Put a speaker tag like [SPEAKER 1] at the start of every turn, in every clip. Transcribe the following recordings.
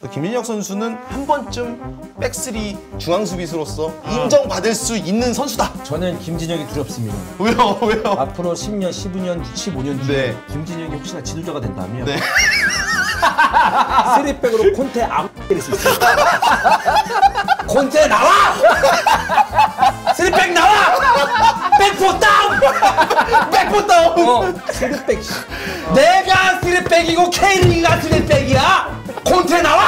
[SPEAKER 1] 김진혁 선수는 한 번쯤 백스리 중앙 수비수로서 인정받을 수 있는 선수다.
[SPEAKER 2] 저는 김진혁이 두렵습니다.
[SPEAKER 1] 왜요?
[SPEAKER 2] 앞으로 10년, 15년 뒤에
[SPEAKER 1] 네.
[SPEAKER 2] 김진혁이 혹시나 지도자가 된다면
[SPEAKER 1] 네.
[SPEAKER 2] 3백으로 콘테 아무 때릴 수 있어요. 콘테 나와! 3백 나와! 백포 다운!
[SPEAKER 1] 백포 다운!
[SPEAKER 2] 3백. 내가 3백이고 K리그가 3백이야! 콘테 나와!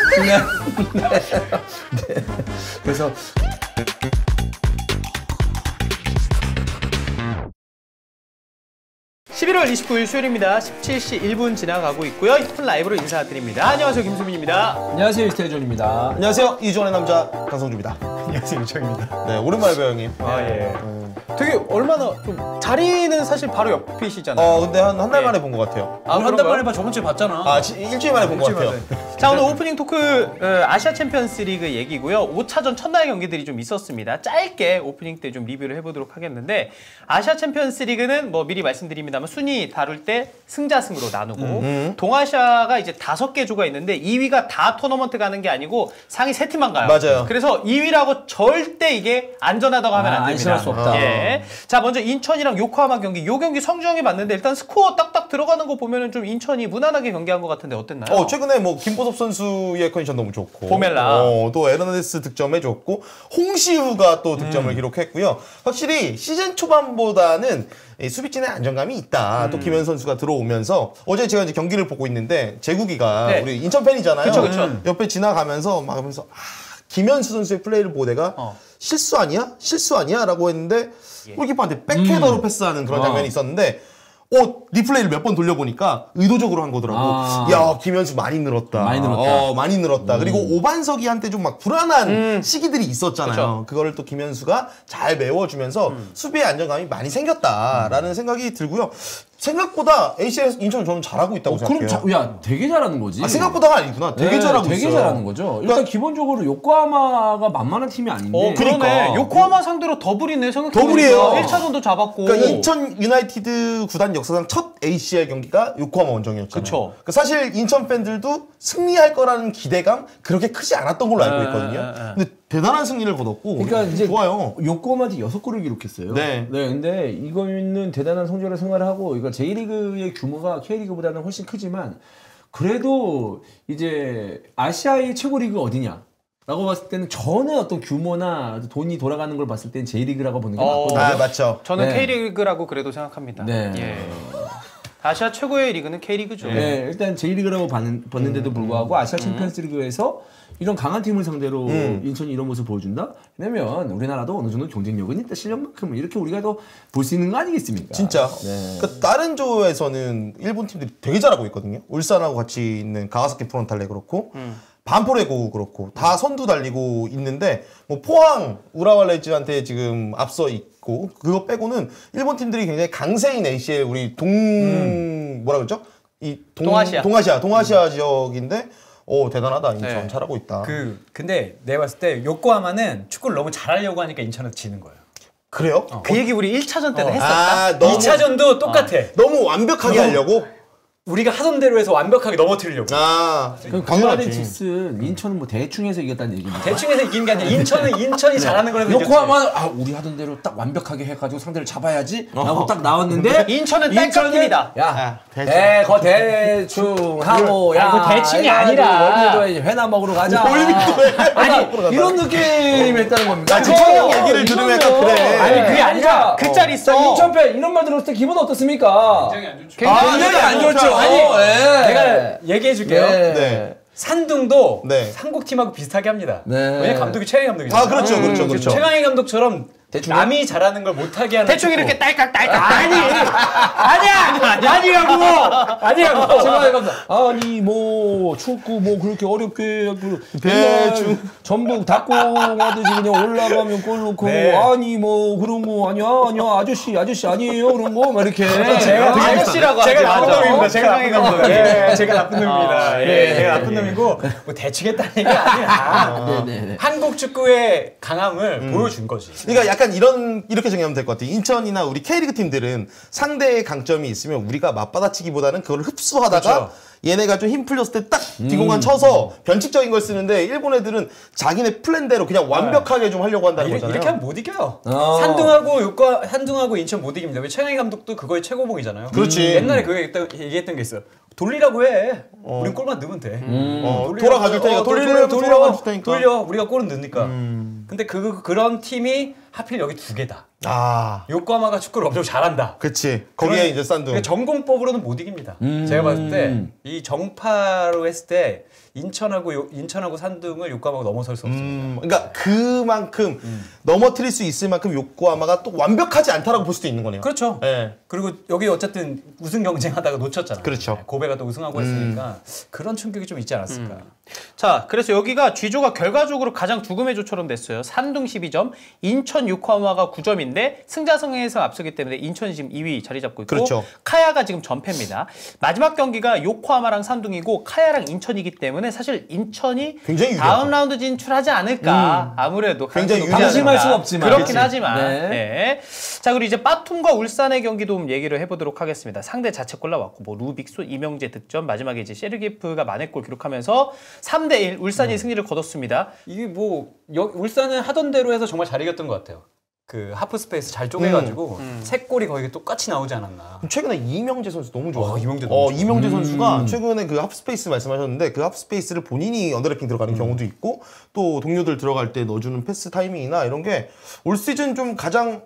[SPEAKER 2] 네. 그래서
[SPEAKER 3] 11월 29일 수요일입니다. 17시 1분 지나가고 있고요. 10분 라이브로 인사드립니다. 안녕하세요, 김수민입니다.
[SPEAKER 2] 안녕하세요, 이스테이존입니다.
[SPEAKER 1] 안녕하세요, 이주원의 남자 강성주입니다.
[SPEAKER 3] 안녕하세요, 유창입니다.
[SPEAKER 1] 네, 오랜만에 봬요, 형님.
[SPEAKER 3] 아, 예. 되게 얼마나 좀 자리는 사실 바로 옆이시잖아요.
[SPEAKER 1] 근데 한 달 만에 본 것 같아요.
[SPEAKER 3] 아,
[SPEAKER 4] 한 달 만에 봐. 저번 주에 봤잖아.
[SPEAKER 1] 일주일 만에 본 것 같아요.
[SPEAKER 3] 자, 오늘 오프닝 토크 아시아 챔피언스 리그 얘기고요. 5차전 첫날 경기들이 좀 있었습니다. 짧게 오프닝 때 좀 리뷰를 해보도록 하겠는데, 아시아 챔피언스 리그는 뭐 미리 말씀드립니다만 순위 다룰 때 승자승으로 나누고 동아시아가 이제 5개 조가 있는데 2위가 다 토너먼트 가는 게 아니고 상위 3팀만 가요.
[SPEAKER 1] 맞아요.
[SPEAKER 3] 그래서 2위라고 절대 이게 안전하다고 하면 안 됩니다.
[SPEAKER 2] 안심할 수 없다.
[SPEAKER 3] 예. 자, 먼저 인천이랑 요코하마 경기. 요 경기 성주형이 봤는데 일단 스코어 딱딱 들어가는 거 보면은 좀 인천이 무난하게 경기한 것 같은데 어땠나요?
[SPEAKER 1] 최근에 뭐 김보섭 선수의 컨디션 너무 좋고,
[SPEAKER 3] 보멜라.
[SPEAKER 1] 또 에르난데스 득점해줬고, 홍시우가 또 득점을 기록했고요. 확실히 시즌 초반보다는 수비진의 안정감이 있다. 또 김현 선수가 들어오면서 어제 제가 이제 경기를 보고 있는데 재국이가
[SPEAKER 3] 네.
[SPEAKER 1] 우리 인천 팬이잖아요.
[SPEAKER 3] 그쵸.
[SPEAKER 1] 옆에 지나가면서 막 하면서 김현수 선수의 플레이를 보고 내가 실수 아니야? 실수 아니야? 라고 했는데 골키퍼한테 백헤더로 패스하는 그런 장면이 있었는데 리플레이를 몇 번 돌려보니까 의도적으로 한 거더라고. 야, 김현수 많이 늘었다. 많이 늘었다. 그리고 오반석이 한때 좀 막 불안한 시기들이 있었잖아요.
[SPEAKER 3] 그쵸.
[SPEAKER 1] 그거를 또 김현수가 잘 메워주면서 수비의 안정감이 많이 생겼다라는 생각이 들고요. 생각보다 ACL 인천 저는 잘하고 있다고 생각해요.
[SPEAKER 2] 그럼 되게 잘하는 거지.
[SPEAKER 1] 생각보다가 아니구나. 되게 잘하고
[SPEAKER 2] 되게
[SPEAKER 1] 있어요.
[SPEAKER 2] 잘하는 거죠. 일단 기본적으로 요코하마가 만만한 팀이 아닌데.
[SPEAKER 3] 그러네. 요코하마 상대로 더블이네.
[SPEAKER 1] 더블이에요.
[SPEAKER 3] 1차전도 잡았고.
[SPEAKER 1] 그러니까 인천 유나이티드 구단 역사상 첫 ACL 경기가 요코하마 원정이었잖아요.
[SPEAKER 3] 그쵸.
[SPEAKER 1] 그러니까 사실 인천 팬들도 승리할 거라는 기대감 그렇게 크지 않았던 걸로 알고 있거든요. 근데 대단한 승리를 거뒀고.
[SPEAKER 2] 그러니까 이제
[SPEAKER 1] 좋아요.
[SPEAKER 2] 요코하마한테 6골을 기록했어요.
[SPEAKER 1] 네.
[SPEAKER 2] 근데 이거는 대단한 성적을 생활을 하고, 이거 J리그의 규모가 K리그보다는 훨씬 크지만 그래도 이제 아시아의 최고 리그 어디냐? 라고 봤을 때는 저는 어떤 규모나 돈이 돌아가는 걸 봤을 때는 J리그라고 보는 게 맞거든요.
[SPEAKER 1] 맞죠.
[SPEAKER 3] 저는
[SPEAKER 2] 네.
[SPEAKER 3] K리그라고 그래도 생각합니다.
[SPEAKER 2] 네.
[SPEAKER 3] 예. 아시아 최고의 리그는 K리그죠.
[SPEAKER 2] 네, 일단 J리그라고 봤는데도 불구하고 아시아 챔피언스 리그에서 이런 강한 팀을 상대로 인천이 이런 모습을 보여준다? 왜냐면 우리나라도 어느 정도 경쟁력은 있다. 실력만큼은 이렇게 우리가 더 볼 수 있는 거 아니겠습니까?
[SPEAKER 1] 진짜.
[SPEAKER 2] 네.
[SPEAKER 1] 그러니까 다른 조에서는 일본 팀들이 되게 잘하고 있거든요. 울산하고 같이 있는 가와사키 프론탈레 그렇고 반포레고 그렇고 다 선두 달리고 있는데 뭐 포항 우라와 레즈한테 지금 앞서 있고, 그거 빼고는 일본 팀들이 굉장히 강세인 ACL 우리 뭐라 그러죠? 동아시아 지역인데 대단하다. 인천
[SPEAKER 3] 네.
[SPEAKER 1] 잘하고 있다.
[SPEAKER 4] 근데 내가 봤을 때 요코하마는 축구를 너무 잘하려고 하니까 인천한테 지는 거예요.
[SPEAKER 1] 그래요?
[SPEAKER 3] 그 얘기 우리 1차전 때도 했었다.
[SPEAKER 4] 2차전도 똑같아.
[SPEAKER 1] 너무 완벽하게 하려고?
[SPEAKER 4] 우리가 하던 대로 해서 완벽하게 넘어뜨리려고.
[SPEAKER 2] 그럼 그말인 즉슨 인천은 뭐 대충 해서 이겼다는 얘기입니다.
[SPEAKER 4] 대충해서 이긴 게 아니라 인천이 잘하는 거라서 이겼지.
[SPEAKER 2] 요코하마는 우리 하던 대로 딱 완벽하게 해가지고 상대를 잡아야지 라고 딱 나왔는데
[SPEAKER 3] 인천은 딸깍팀이다.
[SPEAKER 2] 거 대충 하고
[SPEAKER 3] 그거 대충이 아니라
[SPEAKER 2] 월미도에 회나 먹으러 가자.
[SPEAKER 1] 월미도에
[SPEAKER 2] 아니 이런 느낌이었다는 겁니다.
[SPEAKER 1] 형 얘기를 들으면 약간 그래.
[SPEAKER 3] 아니 그게 아니라 그 짤 있어.
[SPEAKER 2] 인천 팬 이런 말 들었을 때 기분 어떻습니까? 굉장히 안 좋죠.
[SPEAKER 4] 아니, 내가 얘기해 줄게요.
[SPEAKER 1] 네.
[SPEAKER 4] 산둥도
[SPEAKER 1] 네.
[SPEAKER 4] 한국팀하고 비슷하게 합니다.
[SPEAKER 2] 네.
[SPEAKER 4] 왜냐면 감독이 최강희 감독이잖아요.
[SPEAKER 1] 그렇죠.
[SPEAKER 4] 최강희 감독처럼
[SPEAKER 2] 대충
[SPEAKER 4] 남이 잘하는 걸 못하게 하는
[SPEAKER 3] 대충
[SPEAKER 4] 축구.
[SPEAKER 3] 이렇게 딸깍딸깍. 아니라고.
[SPEAKER 2] 아니 뭐 축구 뭐 그렇게 어렵게
[SPEAKER 1] 대충
[SPEAKER 2] 전북 닭공하듯이 그냥 올라가면 골 넣고
[SPEAKER 4] 네.
[SPEAKER 2] 아니 뭐 그런 거 아니야 아저씨 아니에요 그런 거 막 이렇게
[SPEAKER 4] 제가
[SPEAKER 3] 아저씨라고
[SPEAKER 4] 제가
[SPEAKER 3] 하지,
[SPEAKER 4] 나쁜
[SPEAKER 3] 맞아.
[SPEAKER 4] 놈입니다. 최강희 감독. 제가 나쁜 놈입니다.
[SPEAKER 2] 네.
[SPEAKER 4] 제가 나쁜 놈이고 뭐 대충 했다는 게 아니라
[SPEAKER 2] 네.
[SPEAKER 4] 한국 축구의 강함을 보여준 거지.
[SPEAKER 1] 그러니까 약간 이렇게 정리하면 될 것 같아요. 인천이나 우리 K리그 팀들은 상대의 강점이 있으면 우리가 맞받아치기보다는 그걸 흡수하다가
[SPEAKER 4] 그렇죠.
[SPEAKER 1] 얘네가 좀 힘 풀렸을 때 딱 뒷공간 쳐서 변칙적인 걸 쓰는데 일본 애들은 자기네 플랜대로 그냥 완벽하게 좀 하려고 한다는 거잖아요.
[SPEAKER 4] 이렇게 하면 못 이겨요. 산둥하고 인천 못 이깁니다. 왜 최강희 감독도 그거의 최고봉이잖아요.
[SPEAKER 1] 그렇지.
[SPEAKER 4] 옛날에 얘기했던 게 있어요. 돌리라고 해. 우린 골만 넣으면 돼.
[SPEAKER 1] 돌아가 줄 테니까 돌아가 줄 테니까.
[SPEAKER 4] 돌려. 우리가 골은 넣으니까. 근데 그런 팀이 하필 여기 두 개다.
[SPEAKER 1] 아,
[SPEAKER 4] 요코하마가 축구를 엄청 잘한다.
[SPEAKER 1] 그치. 거기에 이제 싼둥.
[SPEAKER 4] 그러니까 전공법으로는 못 이깁니다. 제가 봤을 때 이 정파로 했을 때 인천하고 산둥을 요코하마가 넘어설 수 없습니다.
[SPEAKER 1] 그러니까 그만큼 넘어뜨릴 수 있을 만큼 요코하마가 또 완벽하지 않다라고 볼 수도 있는 거네요.
[SPEAKER 4] 그렇죠.
[SPEAKER 1] 네.
[SPEAKER 4] 그리고 여기 어쨌든 우승 경쟁하다가 놓쳤잖아요.
[SPEAKER 1] 그렇죠.
[SPEAKER 4] 고베가 또 우승하고 했으니까 그런 충격이 좀 있지 않았을까.
[SPEAKER 3] 자, 그래서 여기가 G조가 결과적으로 가장 죽음의 조처럼 됐어요. 산둥 12점, 인천 요코하마가 9점인데 승자승에서 앞서기 때문에 인천이 지금 2위 자리 잡고 있고
[SPEAKER 1] 그렇죠.
[SPEAKER 3] 카야가 지금 전패입니다. 마지막 경기가 요코하마랑 산둥이고 카야랑 인천이기 때문에 사실 인천이
[SPEAKER 1] 굉장히
[SPEAKER 3] 다음
[SPEAKER 1] 유리하죠.
[SPEAKER 3] 라운드 진출하지 않을까. 아무래도
[SPEAKER 1] 굉장히
[SPEAKER 3] 가능성이 높지
[SPEAKER 2] 방심할
[SPEAKER 3] 않을까.
[SPEAKER 2] 수는 없지만.
[SPEAKER 3] 그렇긴
[SPEAKER 2] 그치.
[SPEAKER 3] 하지만.
[SPEAKER 2] 네.
[SPEAKER 3] 네. 자, 그리고 이제 빠툼과 울산의 경기도 얘기를 해보도록 하겠습니다. 상대 자책골 나왔고 뭐 루빅손, 이명재 득점, 마지막에 이제 세르게프가 만회골 기록하면서 3대1 울산이 승리를 거뒀습니다.
[SPEAKER 4] 이게 뭐 울산은 하던 대로 해서 정말 잘 이겼던 것 같아요. 그 하프 스페이스 잘 쪼개가지고 세 골이 거의 똑같이 나오지 않았나.
[SPEAKER 1] 최근에 이명재 선수 너무 좋아요.
[SPEAKER 4] 이명재 너무 좋아요.
[SPEAKER 1] 이명재 선수가 최근에 그 하프스페이스 말씀하셨는데 그 하프스페이스를 본인이 언더래핑 들어가는 경우도 있고 또 동료들 들어갈 때 넣어주는 패스 타이밍이나 이런 게 올 시즌 좀 가장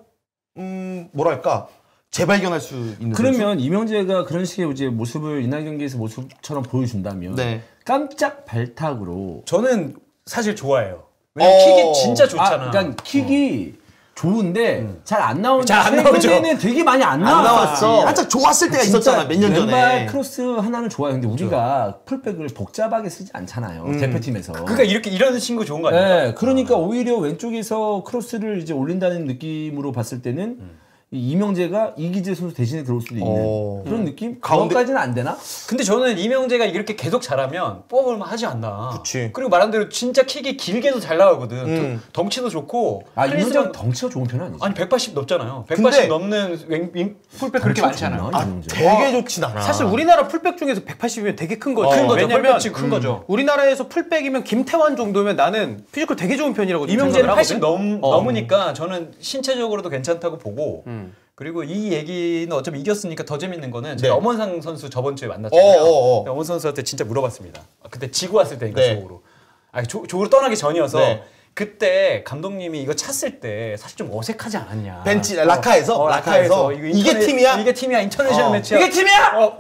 [SPEAKER 1] 뭐랄까 재발견할 수 있는
[SPEAKER 2] 그러면 이명재가 그런 식의 이제 모습을 이날 경기에서 모습처럼 보여준다면
[SPEAKER 1] 네.
[SPEAKER 2] 깜짝 발탁으로
[SPEAKER 4] 저는 사실 좋아해요. 왜냐면 킥이 진짜 좋잖아.
[SPEAKER 2] 그러니까 킥이 좋은데 잘 안 나오는데
[SPEAKER 4] 잘안 나오죠.
[SPEAKER 2] 최근에는 되게 많이 안
[SPEAKER 1] 안 나왔어.
[SPEAKER 2] 나왔지.
[SPEAKER 1] 한참 좋았을 때가 있었잖아 몇 년 전에.
[SPEAKER 2] 왼발 크로스 하나는 좋아요. 근데 우리가 풀백을 복잡하게 쓰지 않잖아요. 대표팀에서.
[SPEAKER 4] 그러니까 이런 친구 좋은 거 아니에요?
[SPEAKER 2] 네, 그러니까 오히려 왼쪽에서 크로스를 이제 올린다는 느낌으로 봤을 때는 이 이명재가 이기재 선수 대신에 들어올 수도 있는 그런 느낌?
[SPEAKER 1] 가운데-
[SPEAKER 2] 가운데까지는 안 되나?
[SPEAKER 4] 근데 저는 이명재가 이렇게 계속 잘하면 뽑을만 하지 않나.
[SPEAKER 1] 그치.
[SPEAKER 4] 그리고 말한 대로 진짜 킥이 길게도 잘 나가거든. 덩치도 좋고.
[SPEAKER 2] 아,
[SPEAKER 4] 카리스마-
[SPEAKER 2] 이명재 덩치가 좋은 편은 아니지.
[SPEAKER 4] 아니 180 넘잖아요. 180
[SPEAKER 1] 근데-
[SPEAKER 4] 넘는 풀백 그렇게 많지 않아요.
[SPEAKER 2] 이명재.
[SPEAKER 1] 되게 좋진 않아.
[SPEAKER 3] 사실 우리나라 풀백 중에서 180이면 되게 큰 거죠.
[SPEAKER 4] 큰 거죠.
[SPEAKER 3] 왜냐면
[SPEAKER 4] 풀백치 큰 거죠.
[SPEAKER 3] 우리나라에서 풀백이면 김태환 정도면 나는 피지컬 되게 좋은 편이라고
[SPEAKER 4] 이명재는
[SPEAKER 3] 생각을
[SPEAKER 4] 80
[SPEAKER 3] 하거든.
[SPEAKER 4] 넘으니까 저는 신체적으로도 괜찮다고 보고 그리고 이 얘기는 어차피 이겼으니까 더 재밌는 거는 제가
[SPEAKER 1] 네.
[SPEAKER 4] 엄원상 선수 저번 주에 만났잖아요.
[SPEAKER 1] 어어어.
[SPEAKER 4] 근데 엄원 선수한테 진짜 물어봤습니다. 그때 지고 왔을 때니까
[SPEAKER 1] 네.
[SPEAKER 4] 조으로. 아니 조으로 떠나기 전이어서
[SPEAKER 1] 네.
[SPEAKER 4] 그때 감독님이 이거 찼을 때 사실 좀 어색하지 않았냐.
[SPEAKER 1] 벤치 라카에서
[SPEAKER 4] 라카에서
[SPEAKER 1] 이게 팀이야?
[SPEAKER 4] 이게 팀이야 인터내셔널 매치야.
[SPEAKER 2] 이게 팀이야?
[SPEAKER 4] 어.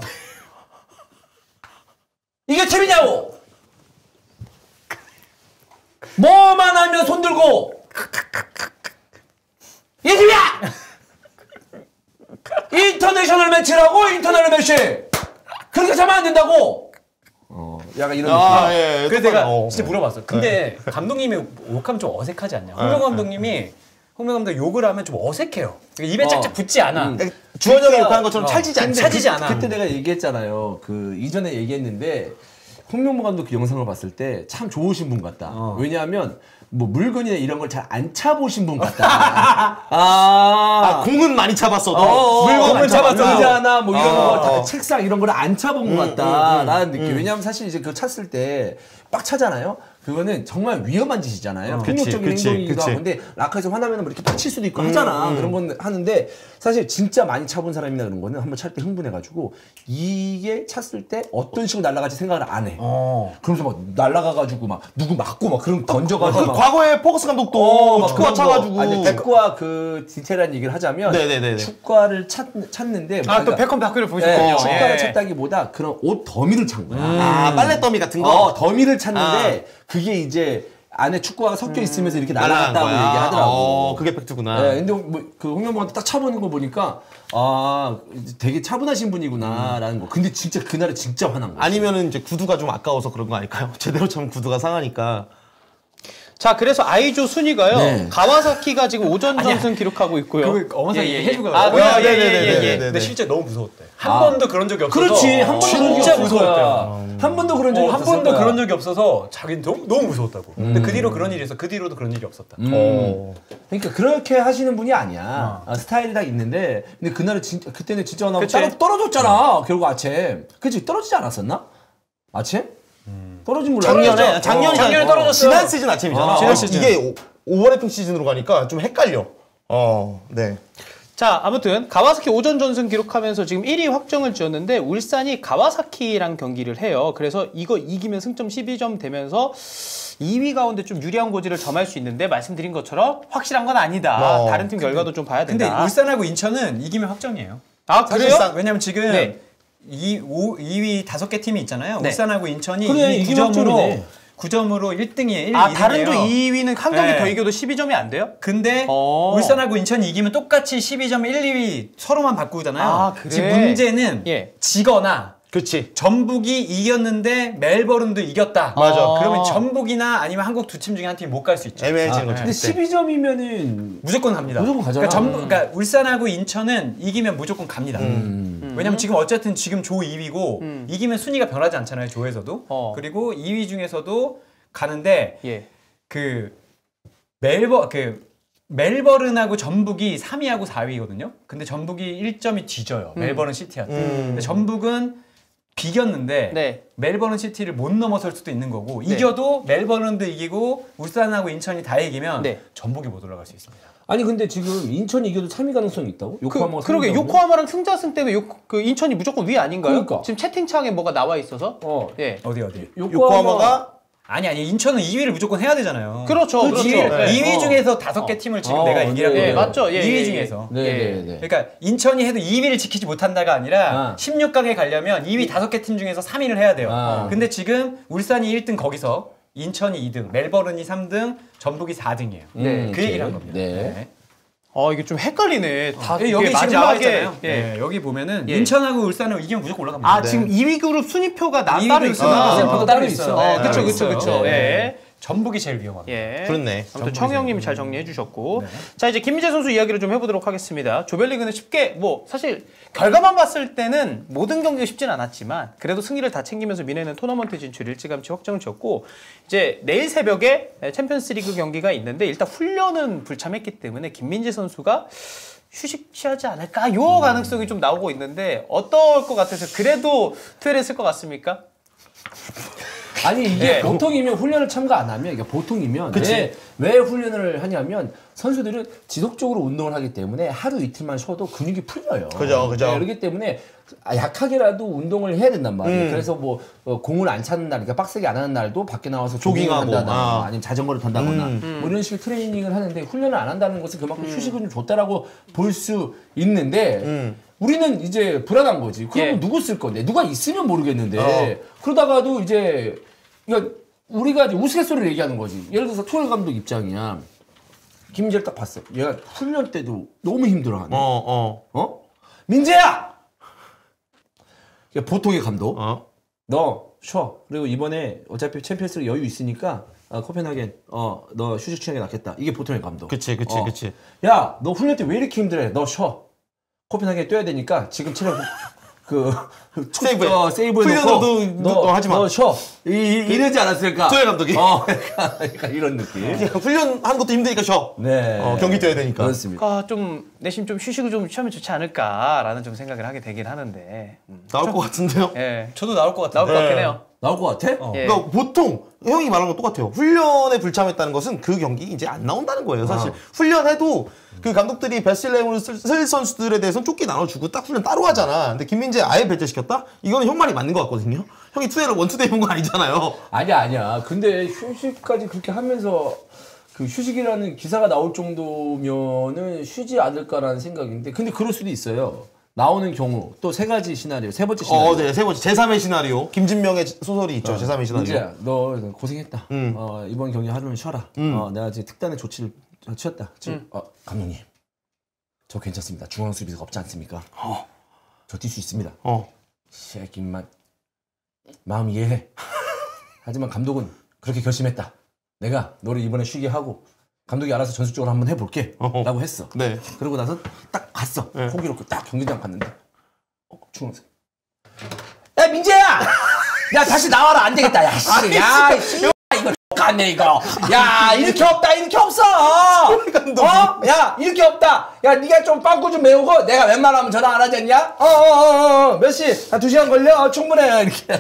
[SPEAKER 2] 이게 팀이냐고! 뭐만 하면 손 들고! 이게 팀이야! 인터내셔널 매치라고, 인터내셔널 매치! 그렇게 하면 안 된다고! 약간 이런 느낌.
[SPEAKER 1] 예.
[SPEAKER 4] 그래서 내가
[SPEAKER 1] 똑같아.
[SPEAKER 4] 진짜 물어봤어. 근데 감독님이 욕하면 좀 어색하지 않냐? 홍명 감독님이 홍명 감독 욕을 하면 좀 어색해요. 입에 짝짝 붙지 않아.
[SPEAKER 1] 주원 형이 욕하는 것처럼 찰지지 않지.
[SPEAKER 4] 차지지 않아.
[SPEAKER 2] 그때 내가 얘기했잖아요. 그 이전에 얘기했는데 홍명보 감독 그 영상을 봤을 때 참 좋으신 분 같다. 왜냐하면 뭐 물건이나 이런 걸 잘 안 차보신 분 같다.
[SPEAKER 1] 공은 많이 차봤어도
[SPEAKER 2] 물건을
[SPEAKER 1] 차봤어도.
[SPEAKER 2] 의자나 뭐 이런 거, 다 책상 이런 거를 안 차본 것 같다라는 느낌. 왜냐하면 사실 이제 그거 찼을 때 빡 차잖아요. 그거는 정말 위험한 짓이잖아요. 폭력적인
[SPEAKER 1] 그치,
[SPEAKER 2] 행동이기도
[SPEAKER 1] 그치.
[SPEAKER 2] 하고. 근데 라카에서 화나면 뭐 이렇게 다칠 수도 있고 하잖아. 그런 건 하는데 사실 진짜 많이 차본 사람이나 그런 거는 한번 찰 때 흥분해가지고 이게 찼을 때 어떤 식으로 날아갈지 생각을 안 해. 그러면서 막 날아가가지고 막 누구 맞고 막 그런 거 던져가지고 막
[SPEAKER 1] 과거에 포커스 감독도
[SPEAKER 2] 막
[SPEAKER 1] 축구화
[SPEAKER 2] 그런 거.
[SPEAKER 1] 차가지고
[SPEAKER 2] 아니, 축구화 그 디테일한 얘기를 하자면
[SPEAKER 1] 네네네네.
[SPEAKER 2] 축구화를 찾는데
[SPEAKER 3] 아, 또 베컴 다큐를 보셨군요.
[SPEAKER 2] 축구화를
[SPEAKER 3] 예.
[SPEAKER 2] 찾다기보다 그런 옷 더미를 찬 거야.
[SPEAKER 1] 빨래 더미 같은 거.
[SPEAKER 2] 더미를 찾는데 그게 이제 안에 축구화가 섞여 있으면서 이렇게
[SPEAKER 1] 날아간
[SPEAKER 2] 날아갔다고
[SPEAKER 1] 거야.
[SPEAKER 2] 얘기하더라고.
[SPEAKER 1] 그게 팩트구나.
[SPEAKER 2] 네, 근데 그 홍명보한테 딱 차보는 거 보니까 되게 차분하신 분이구나라는 거. 근데 진짜 그날에 진짜 화난 거야.
[SPEAKER 1] 아니면은 이제 구두가 좀 아까워서 그런 거 아닐까요? 제대로 차면 구두가 상하니까.
[SPEAKER 3] 자, 그래서 아이조 순위가요.
[SPEAKER 2] 네.
[SPEAKER 3] 가와사키가 지금 오전 전승 기록하고 있고요.
[SPEAKER 4] 그 어머니 해주고
[SPEAKER 3] 아,
[SPEAKER 1] 네네네네.
[SPEAKER 4] 근데 실제 너무 무서웠대. 한 번도 그런 적이 없어서.
[SPEAKER 2] 그렇지. 한 번도 그런 적이
[SPEAKER 4] 진짜
[SPEAKER 2] 없을 거야.
[SPEAKER 4] 무서웠대요.
[SPEAKER 2] 한 번도 그런 적이
[SPEAKER 4] 한
[SPEAKER 2] 없었을
[SPEAKER 4] 번도
[SPEAKER 2] 거야.
[SPEAKER 4] 그런 적이 없어서 자기는 너무 무서웠다고. 근데 그 뒤로 그런 일이 있어. 그 뒤로도 그런 일이 없었다.
[SPEAKER 2] 그러니까 그렇게 하시는 분이 아니야. 스타일이 다 있는데, 근데 그날은 진짜 그때는 진짜 나고
[SPEAKER 3] 그치?
[SPEAKER 2] 따로 떨어졌잖아. 결국 아침. 그치? 떨어지지 않았었나? 아침? 떨어진 몰라.
[SPEAKER 3] 작년에 떨어졌어요.
[SPEAKER 1] 지난 시즌 아침이잖아.
[SPEAKER 2] 지난
[SPEAKER 1] 시즌. 이게 오버래핑 시즌으로 가니까 좀 헷갈려. 네.
[SPEAKER 3] 자, 아무튼 가와사키 오전 전승 기록하면서 지금 1위 확정을 지었는데 울산이 가와사키랑 경기를 해요. 그래서 이거 이기면 승점 12점 되면서 2위 가운데 좀 유리한 고지를 점할 수 있는데 말씀드린 것처럼 확실한 건 아니다. 다른 팀 결과도 좀 봐야 된다.
[SPEAKER 4] 근데 울산하고 인천은 이기면 확정이에요.
[SPEAKER 3] 아, 그래요?
[SPEAKER 4] 사실상 왜냐면 지금
[SPEAKER 3] 네.
[SPEAKER 4] 2위 5개 팀이 있잖아요.
[SPEAKER 3] 네.
[SPEAKER 4] 울산하고 인천이
[SPEAKER 2] 그래,
[SPEAKER 4] 이미
[SPEAKER 2] 이기면 확정이네.
[SPEAKER 4] 9점으로 1등이에요.
[SPEAKER 3] 아, 다른 조 2위는 한 경기
[SPEAKER 4] 네.
[SPEAKER 3] 더 이겨도 12점이 안 돼요?
[SPEAKER 4] 근데 울산하고 인천이 이기면 똑같이 12점 1, 2위 서로만 바꾸잖아요.
[SPEAKER 3] 아, 그래?
[SPEAKER 4] 지금 문제는
[SPEAKER 3] 예.
[SPEAKER 4] 지거나
[SPEAKER 1] 그렇지.
[SPEAKER 4] 전북이 이겼는데 멜버른도 이겼다.
[SPEAKER 1] 맞아.
[SPEAKER 4] 그러면 전북이나 아니면 한국 두 팀 중에 한 팀이 못 갈 수 있죠.
[SPEAKER 1] 애매해지는 거죠.
[SPEAKER 2] 근데 12점이면은
[SPEAKER 4] 무조건 갑니다.
[SPEAKER 2] 무조건 가잖아.
[SPEAKER 4] 그러니까 울산하고 인천은 이기면 무조건 갑니다. 왜냐면 지금 어쨌든 지금 조 2위고 이기면 순위가 변하지 않잖아요. 조에서도. 그리고 2위 중에서도 가는데
[SPEAKER 3] 예.
[SPEAKER 4] 멜버른하고 전북이 3위하고 4위거든요. 근데 전북이 1점이 뒤져요. 멜버른 시티한테. 근데 전북은 비겼는데
[SPEAKER 3] 네.
[SPEAKER 4] 멜버른 시티를 못 넘어설 수도 있는 거고
[SPEAKER 3] 네.
[SPEAKER 4] 이겨도 멜버른도 이기고 울산하고 인천이 다 이기면
[SPEAKER 3] 네.
[SPEAKER 4] 전북이 못 올라갈 수 있습니다.
[SPEAKER 2] 아니 근데 지금 인천이 이겨도 3위 가능성이 있다고? 요코하마가
[SPEAKER 3] 그러게
[SPEAKER 2] 3위라고?
[SPEAKER 3] 요코하마랑 승자승 때문에 그 인천이 무조건 위 아닌가요?
[SPEAKER 2] 그러니까.
[SPEAKER 3] 지금 채팅창에 뭐가 나와 있어서. 예.
[SPEAKER 4] 어디?
[SPEAKER 1] 요코하마가
[SPEAKER 4] 아니 인천은 2위를 무조건 해야 되잖아요.
[SPEAKER 3] 그렇죠. 그렇죠.
[SPEAKER 4] 2위 중에서 5개 팀을 지금 내가 얘기하고
[SPEAKER 3] 예,
[SPEAKER 4] 있는
[SPEAKER 3] 맞죠. 예,
[SPEAKER 4] 2위
[SPEAKER 3] 예,
[SPEAKER 4] 중에서.
[SPEAKER 2] 네네네.
[SPEAKER 4] 그러니까 인천이 해도 2위를 지키지 못한다가 아니라 16강에 가려면 2위 5개 팀 중에서 3위를 해야 돼요. 근데 지금 울산이 1등 거기서 인천이 2등, 멜버른이 3등, 전북이 4등이에요. 그 얘기를 한 겁니다.
[SPEAKER 2] 네.
[SPEAKER 3] 이게 좀 헷갈리네. 다
[SPEAKER 4] 여기
[SPEAKER 3] 이게
[SPEAKER 4] 지금 나와 있잖아요.
[SPEAKER 3] 예.
[SPEAKER 4] 네, 여기 보면은
[SPEAKER 3] 예.
[SPEAKER 4] 인천하고 울산은 이기면 무조건 올라갑니다.
[SPEAKER 3] 아, 지금 2위 그룹 순위표가
[SPEAKER 4] 이
[SPEAKER 3] 따로
[SPEAKER 4] 위도
[SPEAKER 3] 있구나.
[SPEAKER 4] 셀프가 따로 있어요.
[SPEAKER 3] 그쵸,
[SPEAKER 4] 따로
[SPEAKER 3] 그쵸,
[SPEAKER 4] 있어요.
[SPEAKER 3] 그쵸.
[SPEAKER 4] 네.
[SPEAKER 3] 예.
[SPEAKER 4] 전북이 제일 위험합니다.
[SPEAKER 3] 예.
[SPEAKER 1] 그렇네.
[SPEAKER 3] 아무튼 청형님이 잘 정리해 주셨고. 자, 이제 김민재 선수 이야기를 좀 해보도록 하겠습니다. 조별리그는 쉽게, 사실, 결과만 봤을 때는 모든 경기가 쉽진 않았지만, 그래도 승리를 다 챙기면서 미네는 토너먼트 진출 일찌감치 확정을 지었고, 이제 내일 새벽에 챔피언스 리그 경기가 있는데, 일단 훈련은 불참했기 때문에, 김민재 선수가 휴식 취하지 않을까? 요 가능성이 좀 나오고 있는데, 어떨 것 같아서, 그래도 투엘했을 것 같습니까?
[SPEAKER 2] 아니 이게
[SPEAKER 3] 예.
[SPEAKER 2] 보통이면 훈련을 참가 안 하면, 그러니까 보통이면 왜 훈련을 하냐면 선수들은 지속적으로 운동을 하기 때문에 하루 이틀만 쉬어도 근육이 풀려요.
[SPEAKER 1] 그죠.
[SPEAKER 2] 네, 그렇기 때문에 약하게라도 운동을 해야 된단 말이에요. 그래서 공을 안 차는 날, 그러니까 빡세게 안 하는 날도 밖에 나와서 조깅을
[SPEAKER 1] 조깅하고,
[SPEAKER 2] 한다거나 아니면 자전거를 탄다거나 뭐 이런 식의 트레이닝을 하는데 훈련을 안 한다는 것은 그만큼 휴식을 좀 줬다라고 볼 수 있는데 우리는 이제 불안한 거지. 그러면 누구 쓸 건데? 누가 있으면 모르겠는데 그러다가도 이제 그러니까 우리가 이제 우스갯소리를 얘기하는 거지. 예를 들어서 토엘 감독 입장이야. 김민재를 딱 봤어. 얘가 훈련 때도 너무 힘들어하네. 민재야! 보통의 감독. 너 쉬어. 그리고 이번에 어차피 챔피언스리그 여유 있으니까 코펜하겐 너 휴식 취하는 게 낫겠다. 이게 보통의 감독.
[SPEAKER 1] 그치.
[SPEAKER 2] 야, 너 훈련 때 왜 이렇게 힘들어해? 너 쉬어. 코펜하겐 뛰어야 되니까 지금 체력 세이브해
[SPEAKER 1] 훈련도 너 하지 마.
[SPEAKER 2] 너 쉬어. 이러지 않았을까?
[SPEAKER 1] 조엘 감독이.
[SPEAKER 2] 그러니까 이런 느낌.
[SPEAKER 1] 훈련하는 것도 힘드니까 쉬어.
[SPEAKER 2] 네.
[SPEAKER 1] 경기 뛰어야 되니까.
[SPEAKER 2] 그렇습니다.
[SPEAKER 3] 좀 내심 좀 휴식을 좀 취하면 좋지 않을까라는 좀 생각을 하게 되긴 하는데.
[SPEAKER 1] 나올 것 같은데요?
[SPEAKER 3] 예.
[SPEAKER 4] 저도 나올 것 같은데.
[SPEAKER 3] 나올 것 같긴 해요.
[SPEAKER 2] 나올 것 같아?
[SPEAKER 3] 예.
[SPEAKER 1] 그러니까 보통 형이 말한 거 똑같아요. 훈련에 불참했다는 것은 그 경기 이제 안 나온다는 거예요. 사실 훈련해도 그 감독들이 베스트 11을 쓸 선수들에 대해서는 쫓기 나눠주고 딱 훈련 따로 하잖아. 근데 김민재 아예 배제시켰다? 이거는 형 말이 맞는 것 같거든요. 형이 투애를 원투데이 본 거 아니잖아요.
[SPEAKER 2] 아니야. 근데 휴식까지 그렇게 하면서 그 휴식이라는 기사가 나올 정도면은 쉬지 않을까라는 생각인데 근데 그럴 수도 있어요. 나오는 경우 또 세 가지 시나리오, 세 번째 시나리오.
[SPEAKER 1] 네, 세 번째 제3의 시나리오. 김진명의 소설이 있죠. 제3의 시나리오.
[SPEAKER 2] 민재야, 너 고생했다. 이번 경기 하루는 쉬어라. 내가 지금 특단의 조치를 취했다. 지금 감독님, 저 괜찮습니다. 중앙 수비수가 없지 않습니까? 저 뛸 수 있습니다. 새끼만 마음 이해해. 하지만 감독은 그렇게 결심했다. 내가 너를 이번에 쉬게 하고 감독이 알아서 전술적으로 한번 해볼게 라고 했어.
[SPEAKER 1] 네.
[SPEAKER 2] 그러고 나서 딱 갔어. 호기롭게 딱 경기장 갔는데 중앙선 야 민재야! 야 다시 나와라 안 되겠다. 야 씨, 야 씨, 이거 X같네 이거. 야 이렇게 없다 이렇게 없어. 야 이렇게 없다. 야 네가 좀 빵꾸 좀 메우고 내가 웬만하면 전화 안 하지 않냐? 몇 시? 한 2시간 걸려? 충분해 이렇게.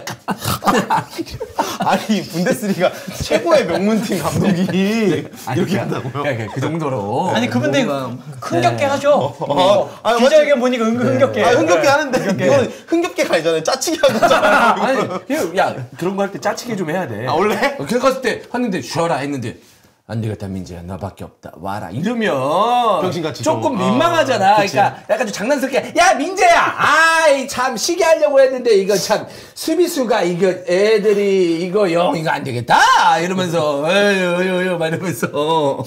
[SPEAKER 1] 아니 분데스리가 최고의 명문팀 감독이 이렇게 한다고요?
[SPEAKER 2] 그 정도로.
[SPEAKER 3] 아니 그분들 흥겹게 하죠.
[SPEAKER 1] 아니,
[SPEAKER 3] 기자회견 보니까 흥겹게.
[SPEAKER 1] 흥겹게 하는데 이건 흥겹게가 아니잖아요. 짜치게 하는 거잖아요.
[SPEAKER 2] 아니 야 그런 거 할 때 짜치게 좀 해야 돼.
[SPEAKER 1] 원래?
[SPEAKER 2] 그래 갔을 때 했는데 쉬어라 했는데 안 되겠다 민재야 너밖에 없다 와라 이러면
[SPEAKER 1] 병신같이
[SPEAKER 2] 조금
[SPEAKER 1] 좀.
[SPEAKER 2] 민망하잖아. 그러니까 약간 좀 장난스럽게 야 민재야 아이 참 쉬게 하려고 했는데 이거 참 수비수가 이거 애들이 이거 이거 안 되겠다 이러면서 어휴 막 이러면서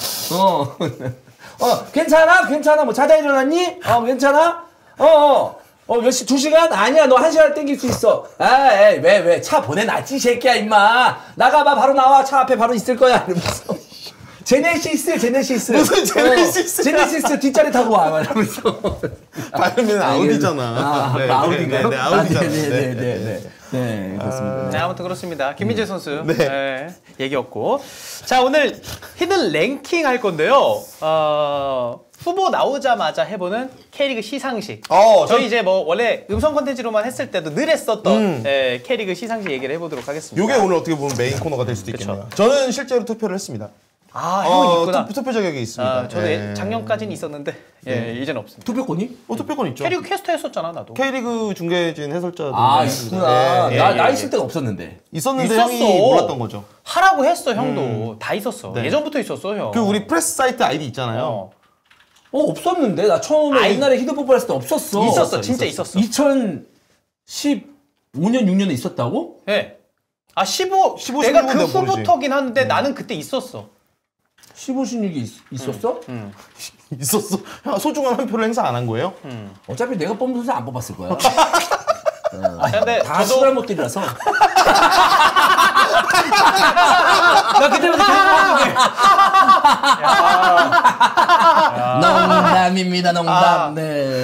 [SPEAKER 2] 괜찮아 뭐 자다 일어났니? 괜찮아? 몇 시? 2시간? 아니야, 너 1시간 땡길 수 있어. 왜? 차 보내놨지, 이 새끼야, 임마. 나가봐, 바로 나와. 차 앞에 바로 있을 거야. 이러면서. 제네시스.
[SPEAKER 1] 무슨 제네시스?
[SPEAKER 2] 제네시스 뒷자리 타고 와. 이러면서.
[SPEAKER 1] 발음은 아우디잖아.
[SPEAKER 2] 아우디인가요?
[SPEAKER 1] 네, 아우디잖아.
[SPEAKER 2] 네, 그렇습니다.
[SPEAKER 3] 네, 아무튼 그렇습니다. 김민재 선수 얘기였고. 자, 오늘 히든 랭킹 할 건데요. 후보 나오자마자 해보는 K리그 시상식. 저희 이제 뭐 원래 음성 컨텐츠로만 했을 때도 늘 했었던 K리그 시상식 얘기를 해보도록 하겠습니다.
[SPEAKER 1] 이게 오늘 어떻게 보면 메인 코너가 될 수도 있겠네요. 저는 실제로 투표를 했습니다.
[SPEAKER 3] 형은 있구나.
[SPEAKER 1] 투표 자격이 있습니다.
[SPEAKER 3] 저도 작년까지는 있었는데 이제는 없습니다.
[SPEAKER 2] 투표권이?
[SPEAKER 1] 투표권 있죠.
[SPEAKER 3] K리그 캐스터 했었잖아 나도.
[SPEAKER 1] K리그 중계진 해설자도
[SPEAKER 2] 있구나. 나 있을 때가 없었는데.
[SPEAKER 1] 있었는데
[SPEAKER 3] 있었어.
[SPEAKER 1] 형이 몰랐던 거죠.
[SPEAKER 3] 하라고 했어 형도. 다 있었어.
[SPEAKER 1] 네.
[SPEAKER 3] 예전부터 있었어 형.
[SPEAKER 1] 그 우리 프레스 사이트 아이디 있잖아요.
[SPEAKER 2] 없었는데 나 처음에 옛날에 히든풋볼 했을 때 없었어.
[SPEAKER 3] 있었어. 진짜 있었어.
[SPEAKER 2] 2015년 6년에 있었다고?
[SPEAKER 3] 네. 15
[SPEAKER 1] 15,
[SPEAKER 3] 내가 그
[SPEAKER 1] 16 인데
[SPEAKER 3] 후부터긴 한데 나는 그때 있었어.
[SPEAKER 2] 15, 16이 있었어?
[SPEAKER 1] 있었어. 형 소중한 한 표를 행사 안 한 거예요?
[SPEAKER 2] 어차피 내가 뽑는 선수 안 뽑았을 거야.
[SPEAKER 3] 근데
[SPEAKER 2] 다
[SPEAKER 3] 저도
[SPEAKER 2] 시발못들이라서.
[SPEAKER 3] 나 그때부터 계속
[SPEAKER 2] 농담입니다, 농담. 네.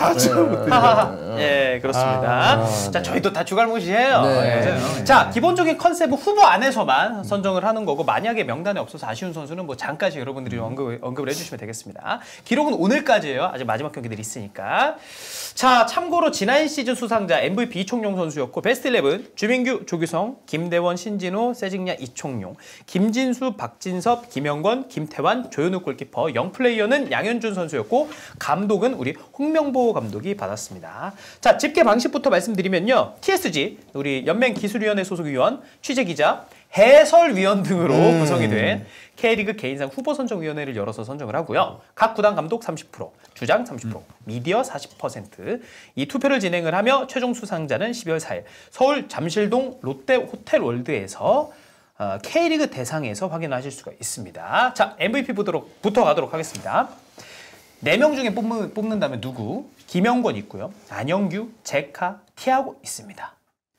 [SPEAKER 3] 예, 그렇습니다. 자, 저희도 다 주갈못이에요. 예. 자, 기본적인 컨셉은 후보 안에서만 선정을 하는 거고 만약에 명단에 없어서 아쉬운 선수는 뭐 잠깐씩 여러분들이 언급을 해주시면 되겠습니다. 기록은 오늘까지예요. 아직 마지막 경기들이 있으니까. 자, 참고로 지난 시즌 수상자 MVP 이청용 선수였고 베스트 11 주민규, 조규성, 김대원, 신진호, 세징야, 이청용, 김진수, 박진섭, 김영권, 김태환, 조현욱 골키퍼, 영플레이어는 양현준 선수였고 감독은 우리 홍명보 감독이 받았습니다. 자, 집계 방식부터 말씀드리면요. TSG, 우리 연맹기술위원회 소속 위원, 취재기자, 해설위원 등으로 구성이 된 K리그 개인상 후보 선정위원회를 열어서 선정을 하고요. 각 구단 감독 30%, 주장 30%, 미디어 40%. 이 투표를 진행을 하며 최종 수상자는 12월 4일 서울 잠실동 롯데 호텔월드에서 K리그 대상에서 확인하실 수가 있습니다. 자, MVP부터 가도록 하겠습니다. 4명 중에 뽑는다면 누구? 김영권 있고요. 안영규, 제카, 티아고 있습니다.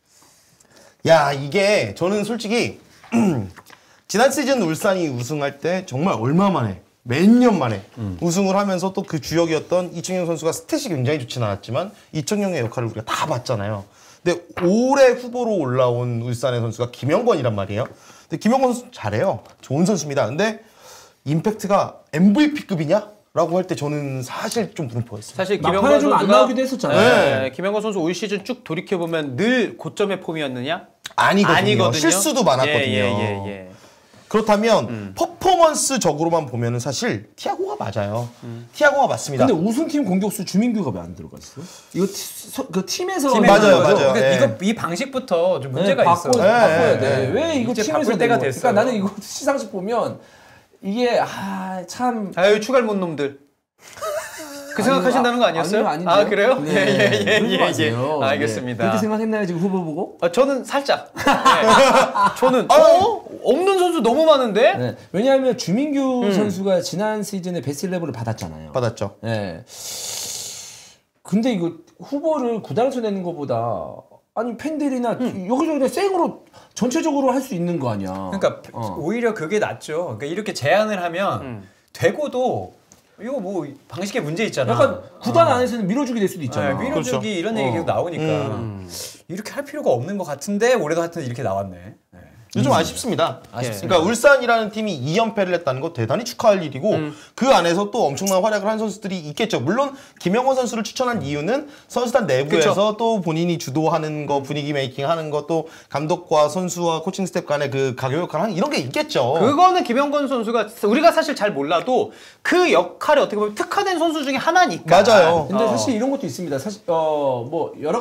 [SPEAKER 1] 야, 이게 저는 솔직히 지난 시즌 울산이 우승할 때 정말 얼마 만에 몇 년 만에 우승을 하면서 또 그 주역이었던 이청용 선수가 스탯이 굉장히 좋진 않았지만 이청용의 역할을 우리가 다 봤잖아요. 근데 올해 후보로 올라온 울산의 선수가 김영권이란 말이에요. 근데 김영권 선수 잘해요. 좋은 선수입니다. 근데 임팩트가 MVP급이냐? 라고 할 때 저는 사실 좀 물음표였어요.
[SPEAKER 3] 사실
[SPEAKER 2] 막판에
[SPEAKER 3] 김영권
[SPEAKER 2] 좀 안
[SPEAKER 3] 선수가
[SPEAKER 2] 나오기도 했었잖아요.
[SPEAKER 3] 네. 김영권 선수 올 시즌 쭉 돌이켜보면 늘 고점의 폼이었느냐?
[SPEAKER 1] 아니거든요. 실수도 많았거든요.
[SPEAKER 3] 예.
[SPEAKER 1] 그렇다면 퍼포먼스적으로만 보면은 사실 티아고가 맞아요. 티아고가 맞습니다.
[SPEAKER 2] 근데 우승팀 공격수 주민규가 왜 안 들어가 있어? 이거 그 팀에서
[SPEAKER 1] 맞아요.
[SPEAKER 4] 그러니까
[SPEAKER 1] 예.
[SPEAKER 4] 이 방식부터 좀 문제가 있어.
[SPEAKER 2] 바꿔야 돼. 왜 이거
[SPEAKER 4] 이제
[SPEAKER 2] 팀에서
[SPEAKER 4] 바꿀 때가
[SPEAKER 2] 그러니까
[SPEAKER 4] 됐어요.
[SPEAKER 2] 나는 이거 시상식 보면 이게 참
[SPEAKER 3] 아유 추갈못 놈들. 그 생각하신다는 거 아니었어요?
[SPEAKER 2] 아니요,
[SPEAKER 3] 아 그래요?
[SPEAKER 2] 네.
[SPEAKER 3] 예.
[SPEAKER 2] 마세요.
[SPEAKER 3] 알겠습니다.
[SPEAKER 2] 그렇게 생각했나요 지금 후보 보고?
[SPEAKER 3] 저는 살짝. 네. 저는 없는 선수 너무 많은데.
[SPEAKER 2] 네. 왜냐하면 주민규 선수가 지난 시즌에 베스트 11을 받았잖아요.
[SPEAKER 1] 받았죠.
[SPEAKER 2] 네. 근데 이거 후보를 구단에서 내는 것보다 아니 팬들이나 여기저기 그냥 생으로 전체적으로 할 수 있는 거 아니야.
[SPEAKER 4] 그러니까 오히려 그게 낫죠. 그러니까 이렇게 제안을 하면 되고도 이거 뭐 방식에 문제 있잖아.
[SPEAKER 2] 약간 구단 안에서는 밀어주게 될 수도 있잖아.
[SPEAKER 4] 네, 밀어주기
[SPEAKER 1] 그렇죠.
[SPEAKER 4] 이런 얘기 계속 나오니까 이렇게 할 필요가 없는 것 같은데 올해도 하여튼 이렇게 나왔네. 네.
[SPEAKER 1] 좀 아쉽습니다.
[SPEAKER 4] 아쉽습니다.
[SPEAKER 1] 그러니까 울산이라는 팀이 2연패를 했다는 거 대단히 축하할 일이고 그 안에서 또 엄청난 활약을 한 선수들이 있겠죠. 물론 김영권 선수를 추천한 이유는 선수단 내부에서
[SPEAKER 3] 그쵸.
[SPEAKER 1] 또 본인이 주도하는 거, 분위기 메이킹하는 거, 또 감독과 선수와 코칭 스텝 간의 그 가교 역할 하는 이런 게 있겠죠.
[SPEAKER 3] 그거는 김영권 선수가 우리가 사실 잘 몰라도 그 역할이 어떻게 보면 특화된 선수 중에 하나니까.
[SPEAKER 1] 맞아요.
[SPEAKER 2] 근데 사실 이런 것도 있습니다. 사실 뭐 여러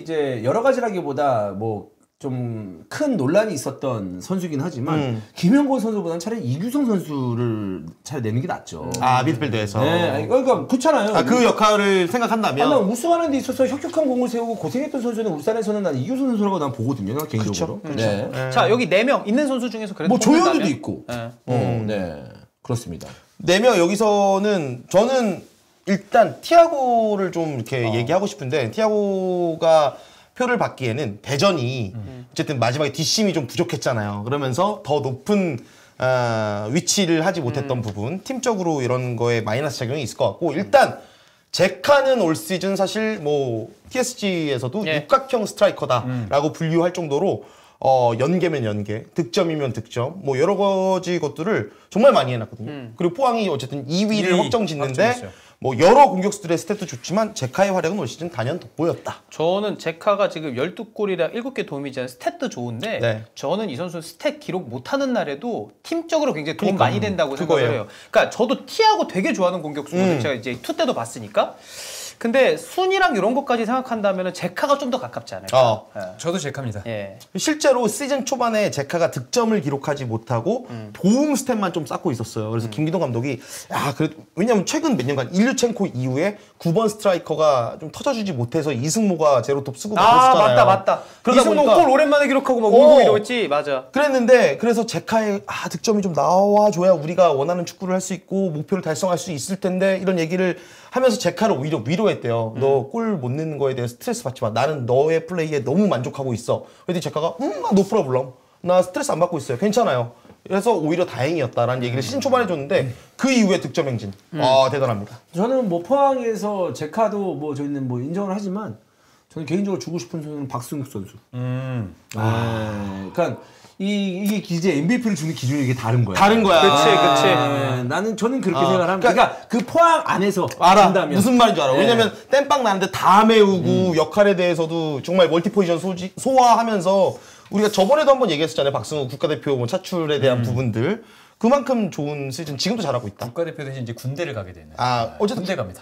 [SPEAKER 2] 가지라기보다 뭐 좀 큰 논란이 있었던 선수긴 하지만 김영권 선수보다는 차라리 이규성 선수를 차라리 내는 게 낫죠.
[SPEAKER 1] 아, 미드필더에서.
[SPEAKER 2] 네, 아니, 그러니까 그렇잖아요.
[SPEAKER 1] 아, 그 역할을 생각한다면.
[SPEAKER 2] 난 우승하는 데 있어서 혁혁한 공을 세우고 고생했던 선수는 울산에서는 난 이규성 선수라고 난 보거든요. 난 개인적으로. 네.
[SPEAKER 3] 자 여기 4명 있는 선수 중에서 그래도
[SPEAKER 2] 뭐 조현우도
[SPEAKER 3] 뽑는다면?
[SPEAKER 2] 있고.
[SPEAKER 3] 네.
[SPEAKER 2] 네. 그렇습니다.
[SPEAKER 1] 4명 여기서는 저는 일단 티아고를 좀 이렇게 얘기하고 싶은데 티아고가 표를 받기에는 대전이 어쨌든 마지막에 뒷심이 좀 부족했잖아요. 그러면서 더 높은 위치를 하지 못했던 부분, 팀적으로 이런 거에 마이너스 작용이 있을 것 같고 일단 제카는 올 시즌 사실 뭐 TSG에서도
[SPEAKER 3] 예.
[SPEAKER 1] 육각형 스트라이커다라고 분류할 정도로 연계면 연계, 득점이면 득점, 뭐 여러 가지 것들을 정말 많이 해놨거든요. 그리고 포항이 어쨌든 2위를
[SPEAKER 4] 2위
[SPEAKER 1] 확정 짓는데
[SPEAKER 4] 확정했죠.
[SPEAKER 1] 뭐 여러 공격수들의 스탯도 좋지만 제카의 활약은 올 시즌 단연 돋보였다.
[SPEAKER 3] 저는 제카가 지금 12골이랑 7개 도움이잖아요. 스탯도 좋은데
[SPEAKER 1] 네.
[SPEAKER 3] 저는 이 선수 스탯 기록 못하는 날에도 팀적으로 굉장히 도움
[SPEAKER 1] 그러니까.
[SPEAKER 3] 많이 된다고 생각을
[SPEAKER 1] 그거예요.
[SPEAKER 3] 해요. 그러니까 저도 티하고 되게 좋아하는 공격수거든요. 제가 이제 투 때도 봤으니까. 근데 순이랑 이런 것까지 생각한다면 제카가 좀 더 가깝지 않을까.
[SPEAKER 4] 저도 제카입니다.
[SPEAKER 3] 예.
[SPEAKER 1] 실제로 시즌 초반에 제카가 득점을 기록하지 못하고 도움 스탯만 좀 쌓고 있었어요. 그래서 김기동 감독이 왜냐면 최근 몇 년간 일류첸코 이후에 9번 스트라이커가 좀 터져주지 못해서 이승모가 제로톱 쓰고 그랬었잖아요.
[SPEAKER 3] 맞다.
[SPEAKER 1] 그러다
[SPEAKER 3] 이승모
[SPEAKER 1] 보니까
[SPEAKER 3] 골 오랜만에 기록하고 막 울고 이러지. 맞아.
[SPEAKER 1] 그랬는데 그래서 제카의 득점이 좀 나와줘야 우리가 원하는 축구를 할 수 있고 목표를 달성할 수 있을 텐데 이런 얘기를 하면서 제카를 오히려 위로했대요. 너 골 못 넣는 거에 대해 스트레스 받지 마. 나는 너의 플레이에 너무 만족하고 있어. 그랬더니 제카가 노 프로블럼. 나 스트레스 안 받고 있어요. 괜찮아요. 그래서 오히려 다행이었다라는 얘기를 시즌 초반에 해줬는데 그 이후에 득점 행진. 대단합니다.
[SPEAKER 2] 저는 뭐 포항에서 제카도 뭐 저희는 뭐 인정을 하지만 저는 개인적으로 주고 싶은 선수는 박승욱 선수. 그러니까 이게 이제 MVP를 주는 기준이 이게 다른 거야.
[SPEAKER 1] 다른 거야.
[SPEAKER 3] 그치.
[SPEAKER 2] 저는 그렇게 생각을 합니다. 그러니까 그 포항 안에서
[SPEAKER 1] 알아.
[SPEAKER 2] 한다면
[SPEAKER 1] 무슨 말인 줄 알아.
[SPEAKER 2] 네.
[SPEAKER 1] 왜냐면 땜빵 나는데 다 메우고 역할에 대해서도 정말 멀티 포지션 소화하면서 우리가 저번에도 한번 얘기했었잖아요. 박승우 국가대표 뭐 차출에 대한 부분들. 그만큼 좋은 시즌 지금도 잘하고 있다.
[SPEAKER 4] 국가대표 대신 이제 군대를 가게 되네.
[SPEAKER 1] 어쨌든
[SPEAKER 4] 군대 갑니다.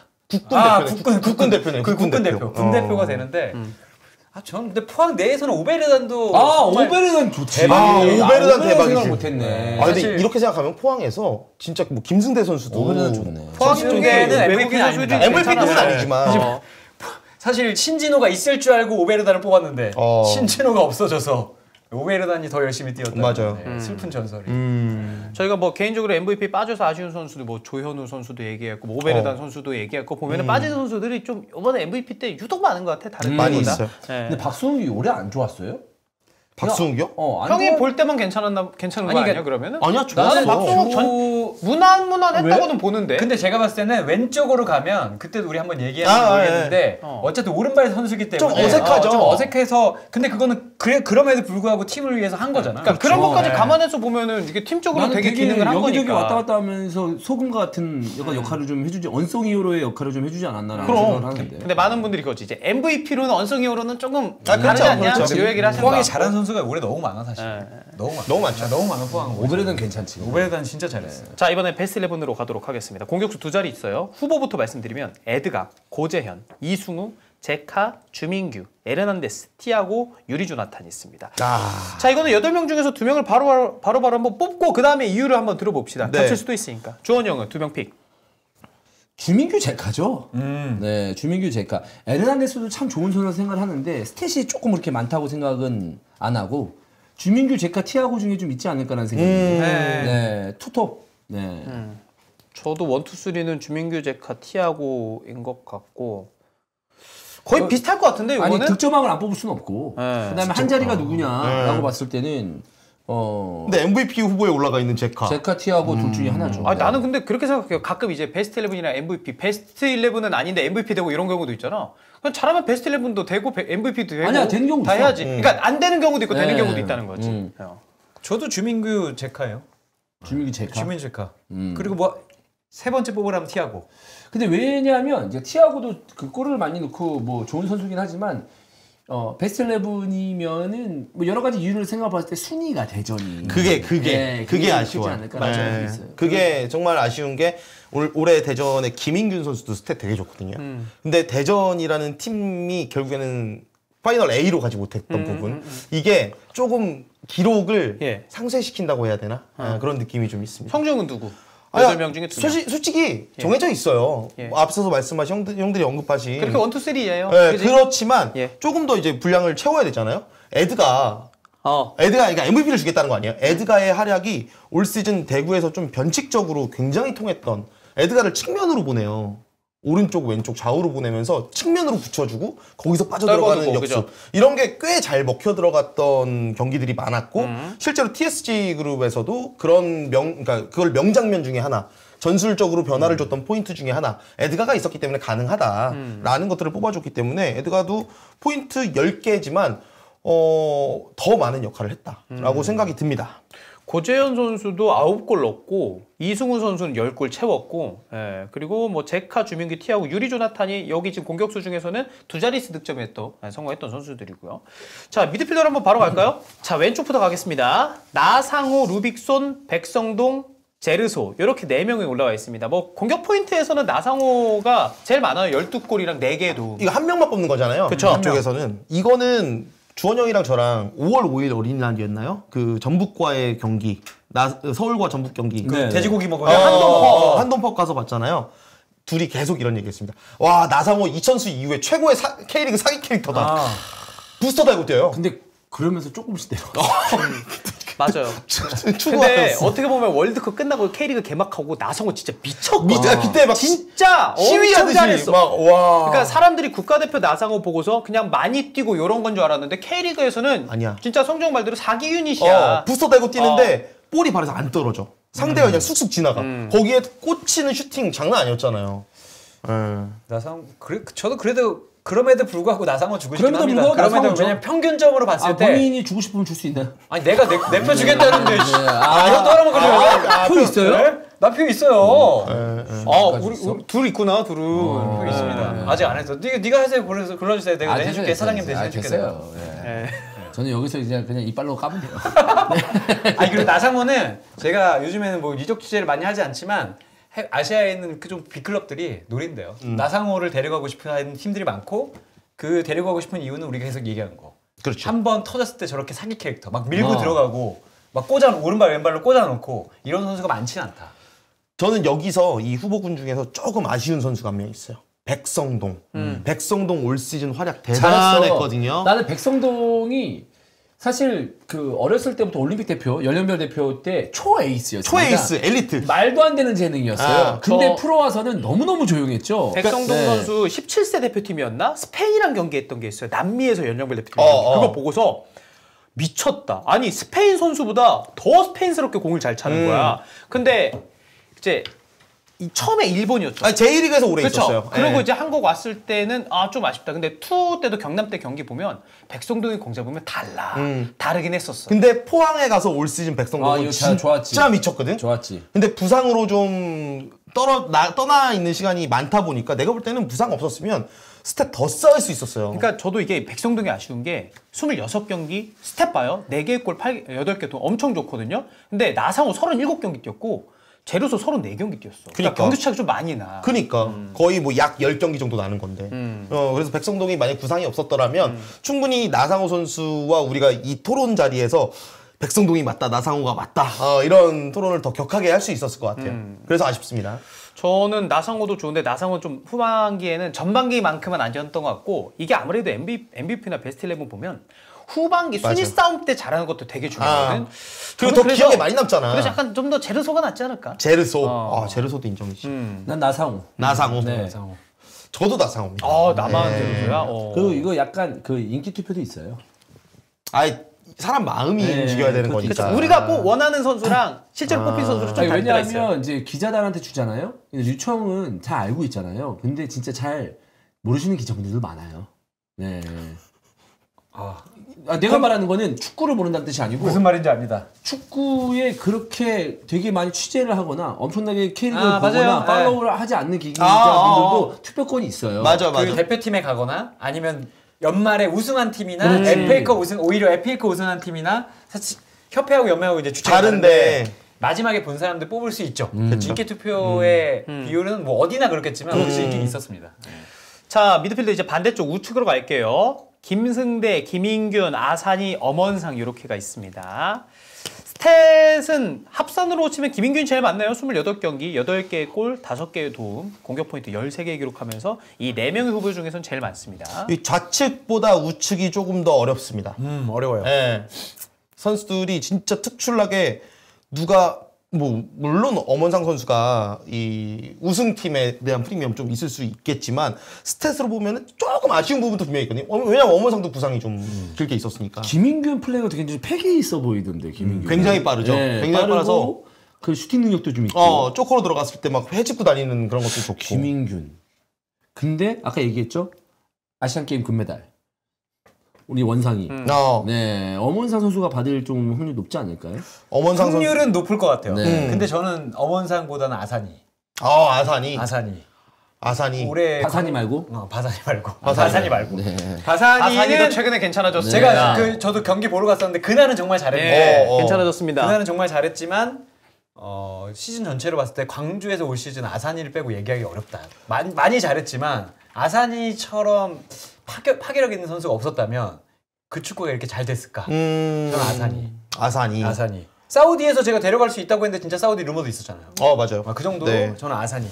[SPEAKER 1] 국군 대표네.
[SPEAKER 4] 국군 대표. 군 대표가 되는데. 저는 근데 포항 내에서는 오베르단도 정말
[SPEAKER 2] 오베르단 좋지.
[SPEAKER 1] 대박이에요. 오베르단 대박이지.
[SPEAKER 2] 생각 못했네.
[SPEAKER 1] 근데
[SPEAKER 4] 사실-
[SPEAKER 1] 이렇게 생각하면 포항에서 진짜 뭐 김승대 선수도
[SPEAKER 2] 오베르단 좋네.
[SPEAKER 3] 포항
[SPEAKER 4] 쪽에는
[SPEAKER 3] 쪽에는
[SPEAKER 4] MVP
[SPEAKER 3] 외국인
[SPEAKER 4] 는
[SPEAKER 3] 선수들이
[SPEAKER 4] 아닙니다.
[SPEAKER 1] MVP급은
[SPEAKER 3] 괜찮아요.
[SPEAKER 1] 아니지만
[SPEAKER 4] 사실 신진호가 있을 줄 알고 오베르단을 뽑았는데
[SPEAKER 1] 어.
[SPEAKER 4] 신진호가 없어져서 오베르단이 더 열심히 뛰었다.
[SPEAKER 1] 맞아요.
[SPEAKER 4] 슬픈 전설이.
[SPEAKER 3] 저희가 뭐 개인적으로 MVP 빠져서 아쉬운 선수들 뭐 조현우 선수도 얘기했고 뭐 오베르단 선수도 얘기했고 보면은 빠진 선수들이 좀 이번에 MVP 때 유독 많은 것 같아. 다른
[SPEAKER 1] 많이
[SPEAKER 3] 때보다.
[SPEAKER 1] 있어요.
[SPEAKER 3] 예.
[SPEAKER 2] 근데 박승욱이 올해 안 좋았어요?
[SPEAKER 1] 박승욱이요?
[SPEAKER 2] 안
[SPEAKER 3] 형이
[SPEAKER 2] 좋아-
[SPEAKER 3] 볼 때만 괜찮은 거
[SPEAKER 4] 아니,
[SPEAKER 3] 아니야 그러면은?
[SPEAKER 1] 아니야
[SPEAKER 3] 나는
[SPEAKER 1] 좋았어.
[SPEAKER 3] 박승욱 무난무난했다고는 보는데.
[SPEAKER 4] 근데 제가 봤을 때는 왼쪽으로 가면 그때도 우리 한번 얘기했는지 모르겠는데 어쨌든 오른발 선수기 때문에
[SPEAKER 1] 좀 어색하죠.
[SPEAKER 4] 좀 어색해서 근데 그거는 그럼에도 불구하고 팀을 위해서 한 거잖아.
[SPEAKER 3] 그러니까 그런 것까지
[SPEAKER 4] 네.
[SPEAKER 3] 감안해서 보면은 이게 팀적으로
[SPEAKER 2] 나는
[SPEAKER 3] 되게 기능을 한
[SPEAKER 2] 여기저기
[SPEAKER 3] 거니까.
[SPEAKER 2] 왔다 갔다 하면서 소금과 같은 약간 역할을 좀 해주지 언성 히어로의 역할을 좀 해주지 않았나라는
[SPEAKER 1] 그럼.
[SPEAKER 2] 생각을 하는데.
[SPEAKER 3] 근데 많은 분들이 그거지 이제 MVP로는 언성이어로는 조금
[SPEAKER 1] 그렇죠.
[SPEAKER 3] 다르지 않냐?
[SPEAKER 1] 그렇죠.
[SPEAKER 3] 이 얘기를 하시는 거.
[SPEAKER 4] 포항이 잘한 선수가 올해 너무 많아 사실. 너무 많아.
[SPEAKER 1] 너무 많죠.
[SPEAKER 4] 너무 많아 포항.
[SPEAKER 2] 오베르단 괜찮지.
[SPEAKER 4] 오베르단 진짜 잘했어.
[SPEAKER 3] 자 이번에 베스트 11으로 가도록 하겠습니다. 공격수 두 자리 있어요. 후보부터 말씀드리면 에드가, 고재현, 이승우, 제카, 주민규, 에르난데스, 티아고, 유리조나탄이 있습니다. 자 이거는 8명 중에서 2명을 바로바로 한번 뽑고 그 다음에 이유를 한번 들어봅시다.
[SPEAKER 1] 네.
[SPEAKER 3] 겹칠 수도 있으니까. 주원 형은 2명 픽.
[SPEAKER 2] 주민규 제카죠. 네, 주민규 제카. 에르난데스도 참 좋은 선수라고 생각을 하는데 스탯이 조금 그렇게 많다고 생각은 안 하고 주민규 제카 티아고 중에 좀 있지 않을까라는 생각입니다. 네, 투톱. 네.
[SPEAKER 3] 저도 1, 2, 3는 주민규, 제카, 티아고인 것 같고 거의 비슷할 것 같은데
[SPEAKER 2] 아니
[SPEAKER 3] 이거는
[SPEAKER 2] 득점왕을 안 뽑을 수는 없고
[SPEAKER 3] 네,
[SPEAKER 2] 그다음에 한 자리가 누구냐라고 봤을 때는
[SPEAKER 1] 근데 MVP 후보에 올라가 있는 제카.
[SPEAKER 2] 제카 티하고 둘 중에 하나죠.
[SPEAKER 3] 아니, 나는 근데 그렇게 생각해요. 가끔 이제 베스트 11이나 MVP, 베스트 11은 아닌데 MVP 되고 이런 경우도 있잖아. 그냥 잘하면 베스트 11도 되고 MVP도 되고
[SPEAKER 2] 아니야, 되는 경우도
[SPEAKER 3] 다
[SPEAKER 2] 있어.
[SPEAKER 3] 해야지. 그러니까 안 되는 경우도 있고 되는
[SPEAKER 2] 네.
[SPEAKER 3] 경우도 있다는 거지.
[SPEAKER 4] 저도 주민규 제카예요.
[SPEAKER 2] 주민규 제카.
[SPEAKER 4] 주민 제카. 그리고 뭐 세 번째 뽑으라면 티아고.
[SPEAKER 2] 근데 왜냐하면 이제 티아고도 그 골을 많이 넣고 뭐 좋은 선수긴 하지만 베스트 11이면은 뭐 여러 가지 이유를 생각해봤을 때 순위가 대전이
[SPEAKER 1] 그게
[SPEAKER 2] 크지
[SPEAKER 1] 아쉬워요.
[SPEAKER 2] 않을까라는 있어요.
[SPEAKER 1] 그게 정말 아쉬운 게 올해 대전의 김인균 선수도 스탯 되게 좋거든요. 근데 대전이라는 팀이 결국에는 파이널 A로 가지 못했던 부분 이게 조금 기록을
[SPEAKER 3] 예.
[SPEAKER 1] 상쇄시킨다고 해야 되나 그런 느낌이 좀 있습니다.
[SPEAKER 3] 성중은 누구?
[SPEAKER 1] 아니,
[SPEAKER 3] 8명 중에 2명.
[SPEAKER 1] 솔직히 정해져 있어요.
[SPEAKER 3] 예.
[SPEAKER 1] 뭐 앞서서 말씀하신 형들이 언급하신
[SPEAKER 3] 그렇게 1, 2, 3예요.
[SPEAKER 1] 네, 그렇지만
[SPEAKER 3] 예.
[SPEAKER 1] 조금 더 이제 분량을 채워야 되잖아요. 에드가 그러니까 MVP를 주겠다는 거 아니에요? 에드가의 활약이 올 시즌 대구에서 좀 변칙적으로 굉장히 통했던 에드가를 측면으로 보내요. 오른쪽 왼쪽 좌우로 보내면서 측면으로 붙여주고 거기서 빠져들어가는
[SPEAKER 3] 떨궈두고,
[SPEAKER 1] 역습
[SPEAKER 3] 그죠?
[SPEAKER 1] 이런 게 꽤 잘 먹혀 들어갔던 경기들이 많았고 실제로 TSG 그룹에서도 그런 그러니까 그걸 명장면 중에 하나 전술적으로 변화를 줬던 포인트 중에 하나 에드가가 있었기 때문에 가능하다라는 것들을 뽑아줬기 때문에 에드가도 포인트 10개지만 더 많은 역할을 했다라고 생각이 듭니다.
[SPEAKER 3] 고재현 선수도 9골 넣었고 이승우 선수는 10골 채웠고 그리고 뭐 제카, 주민규, 티하고 유리 조나탄이 여기 지금 공격수 중에서는 두 자릿수 득점에 또 성공했던 선수들이고요. 자, 미드필더로 한번 바로 갈까요? 자, 왼쪽부터 가겠습니다. 나상호, 루빅손, 백성동, 제르소 이렇게 4명이 올라와 있습니다. 뭐 공격 포인트에서는 나상호가 제일 많아요. 12골이랑 4개의 도움.
[SPEAKER 1] 이거 한 명만 뽑는 거잖아요.
[SPEAKER 3] 그쵸.
[SPEAKER 1] 이쪽에서는 이거는 주원 형이랑 저랑 5월 5일 어린이날이었나요? 그 전북과의 경기, 서울과 전북 경기.
[SPEAKER 2] 네.
[SPEAKER 4] 돼지고기 먹으러
[SPEAKER 1] 한동퍽 가서 봤잖아요. 둘이 계속 이런 얘기했습니다. 와, 나상호 이천수 이후에 최고의 K리그 사기 캐릭터다. 부스터 달고 뛰어요.
[SPEAKER 2] 근데 그러면서 조금씩 내려.
[SPEAKER 3] 맞아요. 근데 어떻게 보면 월드컵 끝나고 K리그 개막하고 나성호 진짜 미쳤거든.
[SPEAKER 1] 그때 막
[SPEAKER 3] 진짜
[SPEAKER 1] 시위하듯이
[SPEAKER 3] 잘했어.
[SPEAKER 1] 막 와.
[SPEAKER 3] 그러니까 사람들이 국가대표 나상호 보고서 그냥 많이 뛰고 이런 건 줄 알았는데 K리그에서는
[SPEAKER 1] 아니야.
[SPEAKER 3] 진짜 성정 말대로 사기 유닛이야.
[SPEAKER 1] 부스터 달고 뛰는데 볼이 발에서 안 떨어져. 상대가 그냥 쑥쑥 지나가. 거기에 꽂히는 슈팅 장난 아니었잖아요.
[SPEAKER 4] 나상 저도 그래도 그럼에도 불구하고 나상호 주고 싶긴
[SPEAKER 2] 그럼에도
[SPEAKER 4] 합니다.
[SPEAKER 2] 불구하고
[SPEAKER 4] 그럼에도
[SPEAKER 2] 나상호죠.
[SPEAKER 4] 그냥 평균적으로 봤을 때
[SPEAKER 2] 본인이 주고 싶으면 줄 수 있나요?
[SPEAKER 4] 아니 내가 내 표 주겠다는데
[SPEAKER 2] 아,
[SPEAKER 4] 표 떨어먹으려고
[SPEAKER 2] 표 있어요?
[SPEAKER 4] 나 표 있어요.
[SPEAKER 3] 우리 둘 있구나, 둘은.
[SPEAKER 4] 표 있습니다. 아직 안 했어. 네가 하세요. 그래서 불러주세요. 내가 해줄게. 사장님 대신 해줄게.
[SPEAKER 2] 됐어요. 예. 저는 여기서 이제 그냥 이빨로 까면 돼요.
[SPEAKER 4] 아니 그리고 나상호는 제가 요즘에는 뭐 이적 취재를 많이 하지 않지만 아시아에 있는 그 좀 빅클럽들이 노린대요. 나상호를 데려가고 싶은 팀들이 많고 그 데려가고 싶은 이유는 우리가 계속 얘기하는 거.
[SPEAKER 1] 그렇죠.
[SPEAKER 4] 한 번 터졌을 때 저렇게 사기 캐릭터 막 밀고 들어가고 막 오른발 왼발로 꽂아놓고 이런 선수가 많지는 않다.
[SPEAKER 1] 저는 여기서 이 후보군 중에서 조금 아쉬운 선수가 한 명 있어요. 백성동. 백성동 올 시즌 활약 대단했거든요.
[SPEAKER 2] 나는 백성동이 사실 그 어렸을 때부터 올림픽 대표, 연령별 대표 때 초에이스였어요.
[SPEAKER 1] 초에이스, 엘리트.
[SPEAKER 2] 말도 안 되는 재능이었어요. 근데 프로 와서는 너무너무 조용했죠.
[SPEAKER 3] 백성동
[SPEAKER 2] 네.
[SPEAKER 3] 선수 17세 대표팀이었나? 스페인이랑 경기했던 게 있어요. 남미에서 연령별 대표팀. 그거 보고서 미쳤다. 아니 스페인 선수보다 더 스페인스럽게 공을 잘 차는 거야. 근데 이제 처음에 일본이었죠.
[SPEAKER 1] 아니, J리그에서 오래
[SPEAKER 3] 그쵸?
[SPEAKER 1] 있었어요.
[SPEAKER 3] 그리고
[SPEAKER 1] 네.
[SPEAKER 3] 이제 한국 왔을 때는 좀 아쉽다. 근데 투 때도 경남 때 경기 보면 백성동의 공자 보면 달라. 다르긴 했었어.
[SPEAKER 1] 근데 포항에 가서 올 시즌 백성동은
[SPEAKER 2] 이거
[SPEAKER 1] 진짜
[SPEAKER 2] 좋았지.
[SPEAKER 1] 미쳤거든.
[SPEAKER 2] 좋았지.
[SPEAKER 1] 근데 부상으로 좀 떠나 있는 시간이 많다 보니까 내가 볼 때는 부상 없었으면 스탯 더 쌓을 수 있었어요.
[SPEAKER 3] 그러니까 저도 이게 백성동이 아쉬운 게 26경기 스텝 봐요. 4개의 골 8개 돈 엄청 좋거든요. 근데 나상호 37경기 뛰었고 제르소 34경기 뛰었어. 그러니까 경기 차가 좀 많이 나.
[SPEAKER 1] 그러니까 거의 뭐 약 10경기 정도 나는 건데. 그래서 백성동이 만약 부상이 없었더라면 충분히 나상호 선수와 우리가 이 토론 자리에서 백성동이 맞다, 나상호가 맞다 이런 토론을 더 격하게 할 수 있었을 것 같아요. 그래서 아쉽습니다.
[SPEAKER 3] 저는 나상호도 좋은데 나상호 좀 후반기에는 전반기만큼은 아니었던 것 같고 이게 아무래도 MVP나 베스트 11 보면 후반기 순위
[SPEAKER 1] 맞아.
[SPEAKER 3] 싸움 때 잘하는 것도 되게 중요하거든.
[SPEAKER 1] 그리고 더 기억에 많이 남잖아.
[SPEAKER 3] 그래서 약간 좀 더 제르소가 낫지 않을까?
[SPEAKER 1] 제르소. 제르소도 인정이지.
[SPEAKER 2] 난 나상호.
[SPEAKER 1] 나상호.
[SPEAKER 2] 네.
[SPEAKER 4] 나상호.
[SPEAKER 1] 저도 나상호입니다.
[SPEAKER 3] 나만
[SPEAKER 1] 네.
[SPEAKER 3] 대로줘야.
[SPEAKER 2] 그리고 이거 약간 그 인기 투표도 있어요.
[SPEAKER 1] 아니 사람 마음이
[SPEAKER 2] 네,
[SPEAKER 1] 움직여야 되는
[SPEAKER 2] 그것도
[SPEAKER 1] 거니까.
[SPEAKER 3] 그렇죠. 우리가 원하는 선수랑 실제로 뽑힌 선수를 좀 다를 때가 있어요.
[SPEAKER 2] 왜냐하면 이제 기자단한테 주잖아요. 근데 류청은 잘 알고 있잖아요. 근데 진짜 잘 모르시는 기자분들도 많아요. 네. 내가 말하는 거는 축구를 모른다는 뜻이 아니고
[SPEAKER 4] 무슨 말인지 압니다.
[SPEAKER 2] 축구에 그렇게 되게 많이 취재를 하거나 엄청나게 K리그를
[SPEAKER 4] 아,
[SPEAKER 2] 보거나
[SPEAKER 4] 맞아요.
[SPEAKER 2] 팔로우를 하지 않는 기자분들도 투표권이 있어요.
[SPEAKER 1] 맞아.
[SPEAKER 4] 그 대표팀에 가거나 아니면 연말에 우승한 팀이나
[SPEAKER 2] 그렇지.
[SPEAKER 4] FA컵 우승 오히려 FA컵 우승한 팀이나 사실 협회하고 연맹하고 이제 주최가
[SPEAKER 1] 다른데.
[SPEAKER 4] 다른데 마지막에 본 사람들 뽑을 수 있죠. 인기 투표의 비율은 뭐 어디나 그렇겠지만 확실히 있긴 있었습니다.
[SPEAKER 3] 자, 미드필더 이제 반대쪽 우측으로 갈게요. 김승대, 김인균, 아산이, 엄원상 이렇게가 있습니다. 스탯은 합산으로 치면 김인균이 제일 많나요? 28경기, 8개의 골, 5개의 도움, 공격 포인트 13개 기록하면서 이 4명의 후보 중에서는 제일 많습니다.
[SPEAKER 1] 이 좌측보다 우측이 조금 더 어렵습니다.
[SPEAKER 4] 어려워요.
[SPEAKER 1] 예. 선수들이 진짜 특출나게 누가 뭐 물론 엄원상 선수가 이 우승팀에 대한 프리미엄 좀 있을 수 있겠지만 스탯으로 보면은 조금 아쉬운 부분도 분명히 있거든요. 왜냐면 엄원상도 부상이 좀 길게 있었으니까.
[SPEAKER 2] 김인균 플레이가 되게 좀 패기 있어 보이던데 김인균.
[SPEAKER 1] 굉장히 빠르죠. 굉장히 빠라서
[SPEAKER 2] 그 슈팅 능력도 좀 있고.
[SPEAKER 1] 쪼커로 들어갔을 때 막 회집고 다니는 그런 것도 좋고.
[SPEAKER 2] 김인균. 근데 아까 얘기했죠? 아시안 게임 금메달. 우리 원상이. 네, 엄원상 선수가 받을 좀 확률 높지 않을까요?
[SPEAKER 1] 엄원상 선수.
[SPEAKER 4] 확률은 높을 것 같아요.
[SPEAKER 2] 네.
[SPEAKER 4] 근데 저는 엄원상보다는 아산이.
[SPEAKER 1] 아산이.
[SPEAKER 4] 올해
[SPEAKER 2] 바산이 말고.
[SPEAKER 4] 바산이 말고. 바산이 말고.
[SPEAKER 2] 네.
[SPEAKER 3] 아산이도 최근에 괜찮아졌어요.
[SPEAKER 4] 제가 저도 경기 보러 갔었는데 그날은 정말 잘했는데
[SPEAKER 3] 괜찮아졌습니다.
[SPEAKER 4] 그날은 정말 잘했지만 시즌 전체로 봤을 때 광주에서 올 시즌 아산이를 빼고 얘기하기 어렵다. 많이 잘했지만 아산이처럼 파괴력 있는 선수가 없었다면 그 축구가 이렇게 잘 됐을까? 저는 아산이. 사우디에서 제가 데려갈 수 있다고 했는데 진짜 사우디 루머도 있었잖아요.
[SPEAKER 1] 맞아요.
[SPEAKER 4] 그 정도로
[SPEAKER 1] 네.
[SPEAKER 4] 저는 아산이.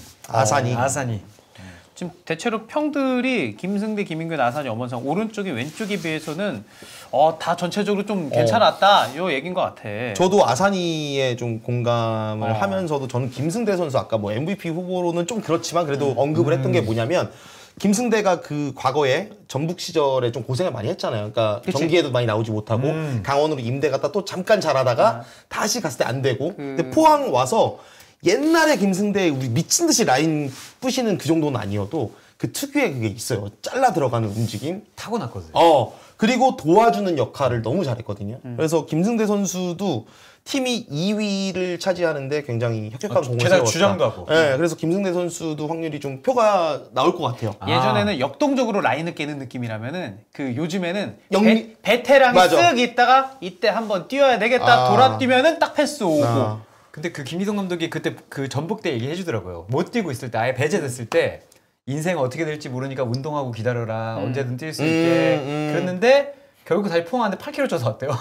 [SPEAKER 3] 지금 대체로 평들이 김승대, 김인균, 아산이, 엄원상 오른쪽이 왼쪽에 비해서는 다 전체적으로 좀 괜찮았다 요 얘기인 것 같아.
[SPEAKER 1] 저도 아산이에 좀 공감을 하면서도 저는 김승대 선수 아까 뭐 MVP 후보로는 좀 그렇지만 그래도 언급을 했던 게 뭐냐면 김승대가 그 과거에 전북 시절에 좀 고생을 많이 했잖아요. 그러니까 경기에도 많이 나오지 못하고 강원으로 임대 갔다 또 잠깐 잘하다가 다시 갔을 때 안 되고 근데 포항 와서 옛날에 김승대 우리 미친 듯이 라인 부시는 그 정도는 아니어도 그 특유의 그게 있어요. 잘라 들어가는 움직임.
[SPEAKER 4] 타고났거든요.
[SPEAKER 1] 그리고 도와주는 역할을 너무 잘했거든요. 그래서 김승대 선수도 팀이 2위를 차지하는데 굉장히 혁혁한 공을
[SPEAKER 4] 게다가
[SPEAKER 1] 세웠다.
[SPEAKER 4] 주장도 하고.
[SPEAKER 1] 네, 그래서 김승대 선수도 확률이 좀 표가 나올 것 같아요.
[SPEAKER 3] 예전에는 역동적으로 라인을 깨는 느낌이라면은 그 요즘에는
[SPEAKER 1] 영리-
[SPEAKER 3] 베테랑이
[SPEAKER 1] 맞아.
[SPEAKER 3] 쓱 있다가 이때 한번 뛰어야 되겠다 돌아 뛰면은 딱 패스 오고.
[SPEAKER 4] 근데 그 김희성 감독이 그때 그 전북 때 얘기해 주더라고요. 못 뛰고 있을 때 아예 배제됐을 때 인생 어떻게 될지 모르니까 운동하고 기다려라. 언제든 뛸 수 있게. 그랬는데 결국 다시 포항한테 8kg 쪄서 왔대요.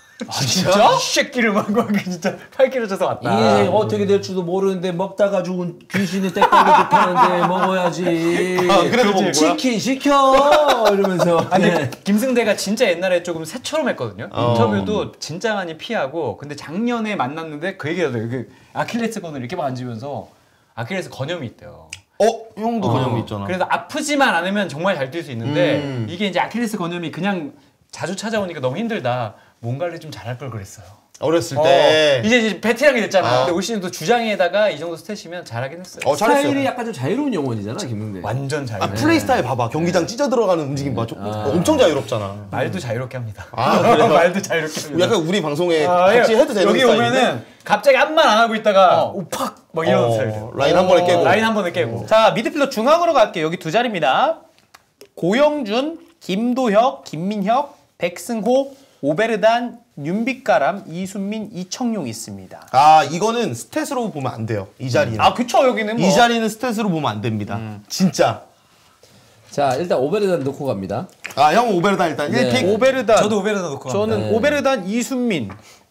[SPEAKER 3] 진짜?
[SPEAKER 4] 이 새끼를 막 진짜 8kg 쪄서 왔다.
[SPEAKER 2] 인생 어떻게 될지도 모르는데 먹다가 죽은 귀신이 때깔도 좋다는데 먹어야지.
[SPEAKER 1] 그래서 먹은 거야?
[SPEAKER 2] 치킨 시켜 이러면서.
[SPEAKER 4] 아니
[SPEAKER 2] 네.
[SPEAKER 4] 김승대가 진짜 옛날에 조금 새처럼 했거든요. 인터뷰도 진짜 많이 피하고 근데 작년에 만났는데 그 얘기하더라고요. 그 아킬레스건을 이렇게 만지면서 아킬레스 건염이 있대요.
[SPEAKER 1] 형도 건염이 있잖아.
[SPEAKER 4] 그래서 아프지만 않으면 정말 잘 뛸 수 있는데 이게 이제 아킬레스 건염이 그냥 자주 찾아오니까 너무 힘들다. 뭔가를 좀 잘할 걸 그랬어요.
[SPEAKER 1] 어렸을 때.
[SPEAKER 4] 이제 베테랑이 됐잖아. 근데 올 시즌도 주장에다가 이 정도 스탯이면 잘하긴 했어요.
[SPEAKER 2] 스타일이
[SPEAKER 1] 잘했어요.
[SPEAKER 2] 약간 좀 자유로운 영혼이잖아 김승대.
[SPEAKER 4] 완전 자유.
[SPEAKER 1] 플레이 스타일 봐봐. 경기장 찢어 들어가는 움직임 봐. 엄청 자유롭잖아.
[SPEAKER 4] 말도 자유롭게 합니다.
[SPEAKER 1] 그래요?
[SPEAKER 4] 말도 자유롭게 합니다.
[SPEAKER 1] 약간 우리 방송에 같이 해도 되는
[SPEAKER 4] 여기
[SPEAKER 1] 스타일인데?
[SPEAKER 4] 오면은 갑자기 아무 말 안 하고 있다가 오팍 막 이런 스타일이에요.
[SPEAKER 1] 라인 한 번에 깨고.
[SPEAKER 4] 라인 한 번에 깨고.
[SPEAKER 3] 자, 미드필더 중앙으로 갈게요. 여기 두 자리입니다. 고영준, 김도혁, 김민혁, 백승호, 오베르단, 윤빛가람, 이순민, 이청용 있습니다.
[SPEAKER 1] 이거는 스탯으로 보면 안 돼요. 이 자리는.
[SPEAKER 3] 그쵸, 여기는 뭐.
[SPEAKER 1] 이 자리는 스탯으로 보면 안 됩니다. 진짜.
[SPEAKER 2] 자 일단 오베르단 넣고 갑니다.
[SPEAKER 1] 형 오베르단 일단
[SPEAKER 2] 네.
[SPEAKER 1] 1픽.
[SPEAKER 3] 오베르단.
[SPEAKER 4] 저도 오베르단 넣고
[SPEAKER 3] 저는
[SPEAKER 2] 네.
[SPEAKER 3] 오베르단, 이순민.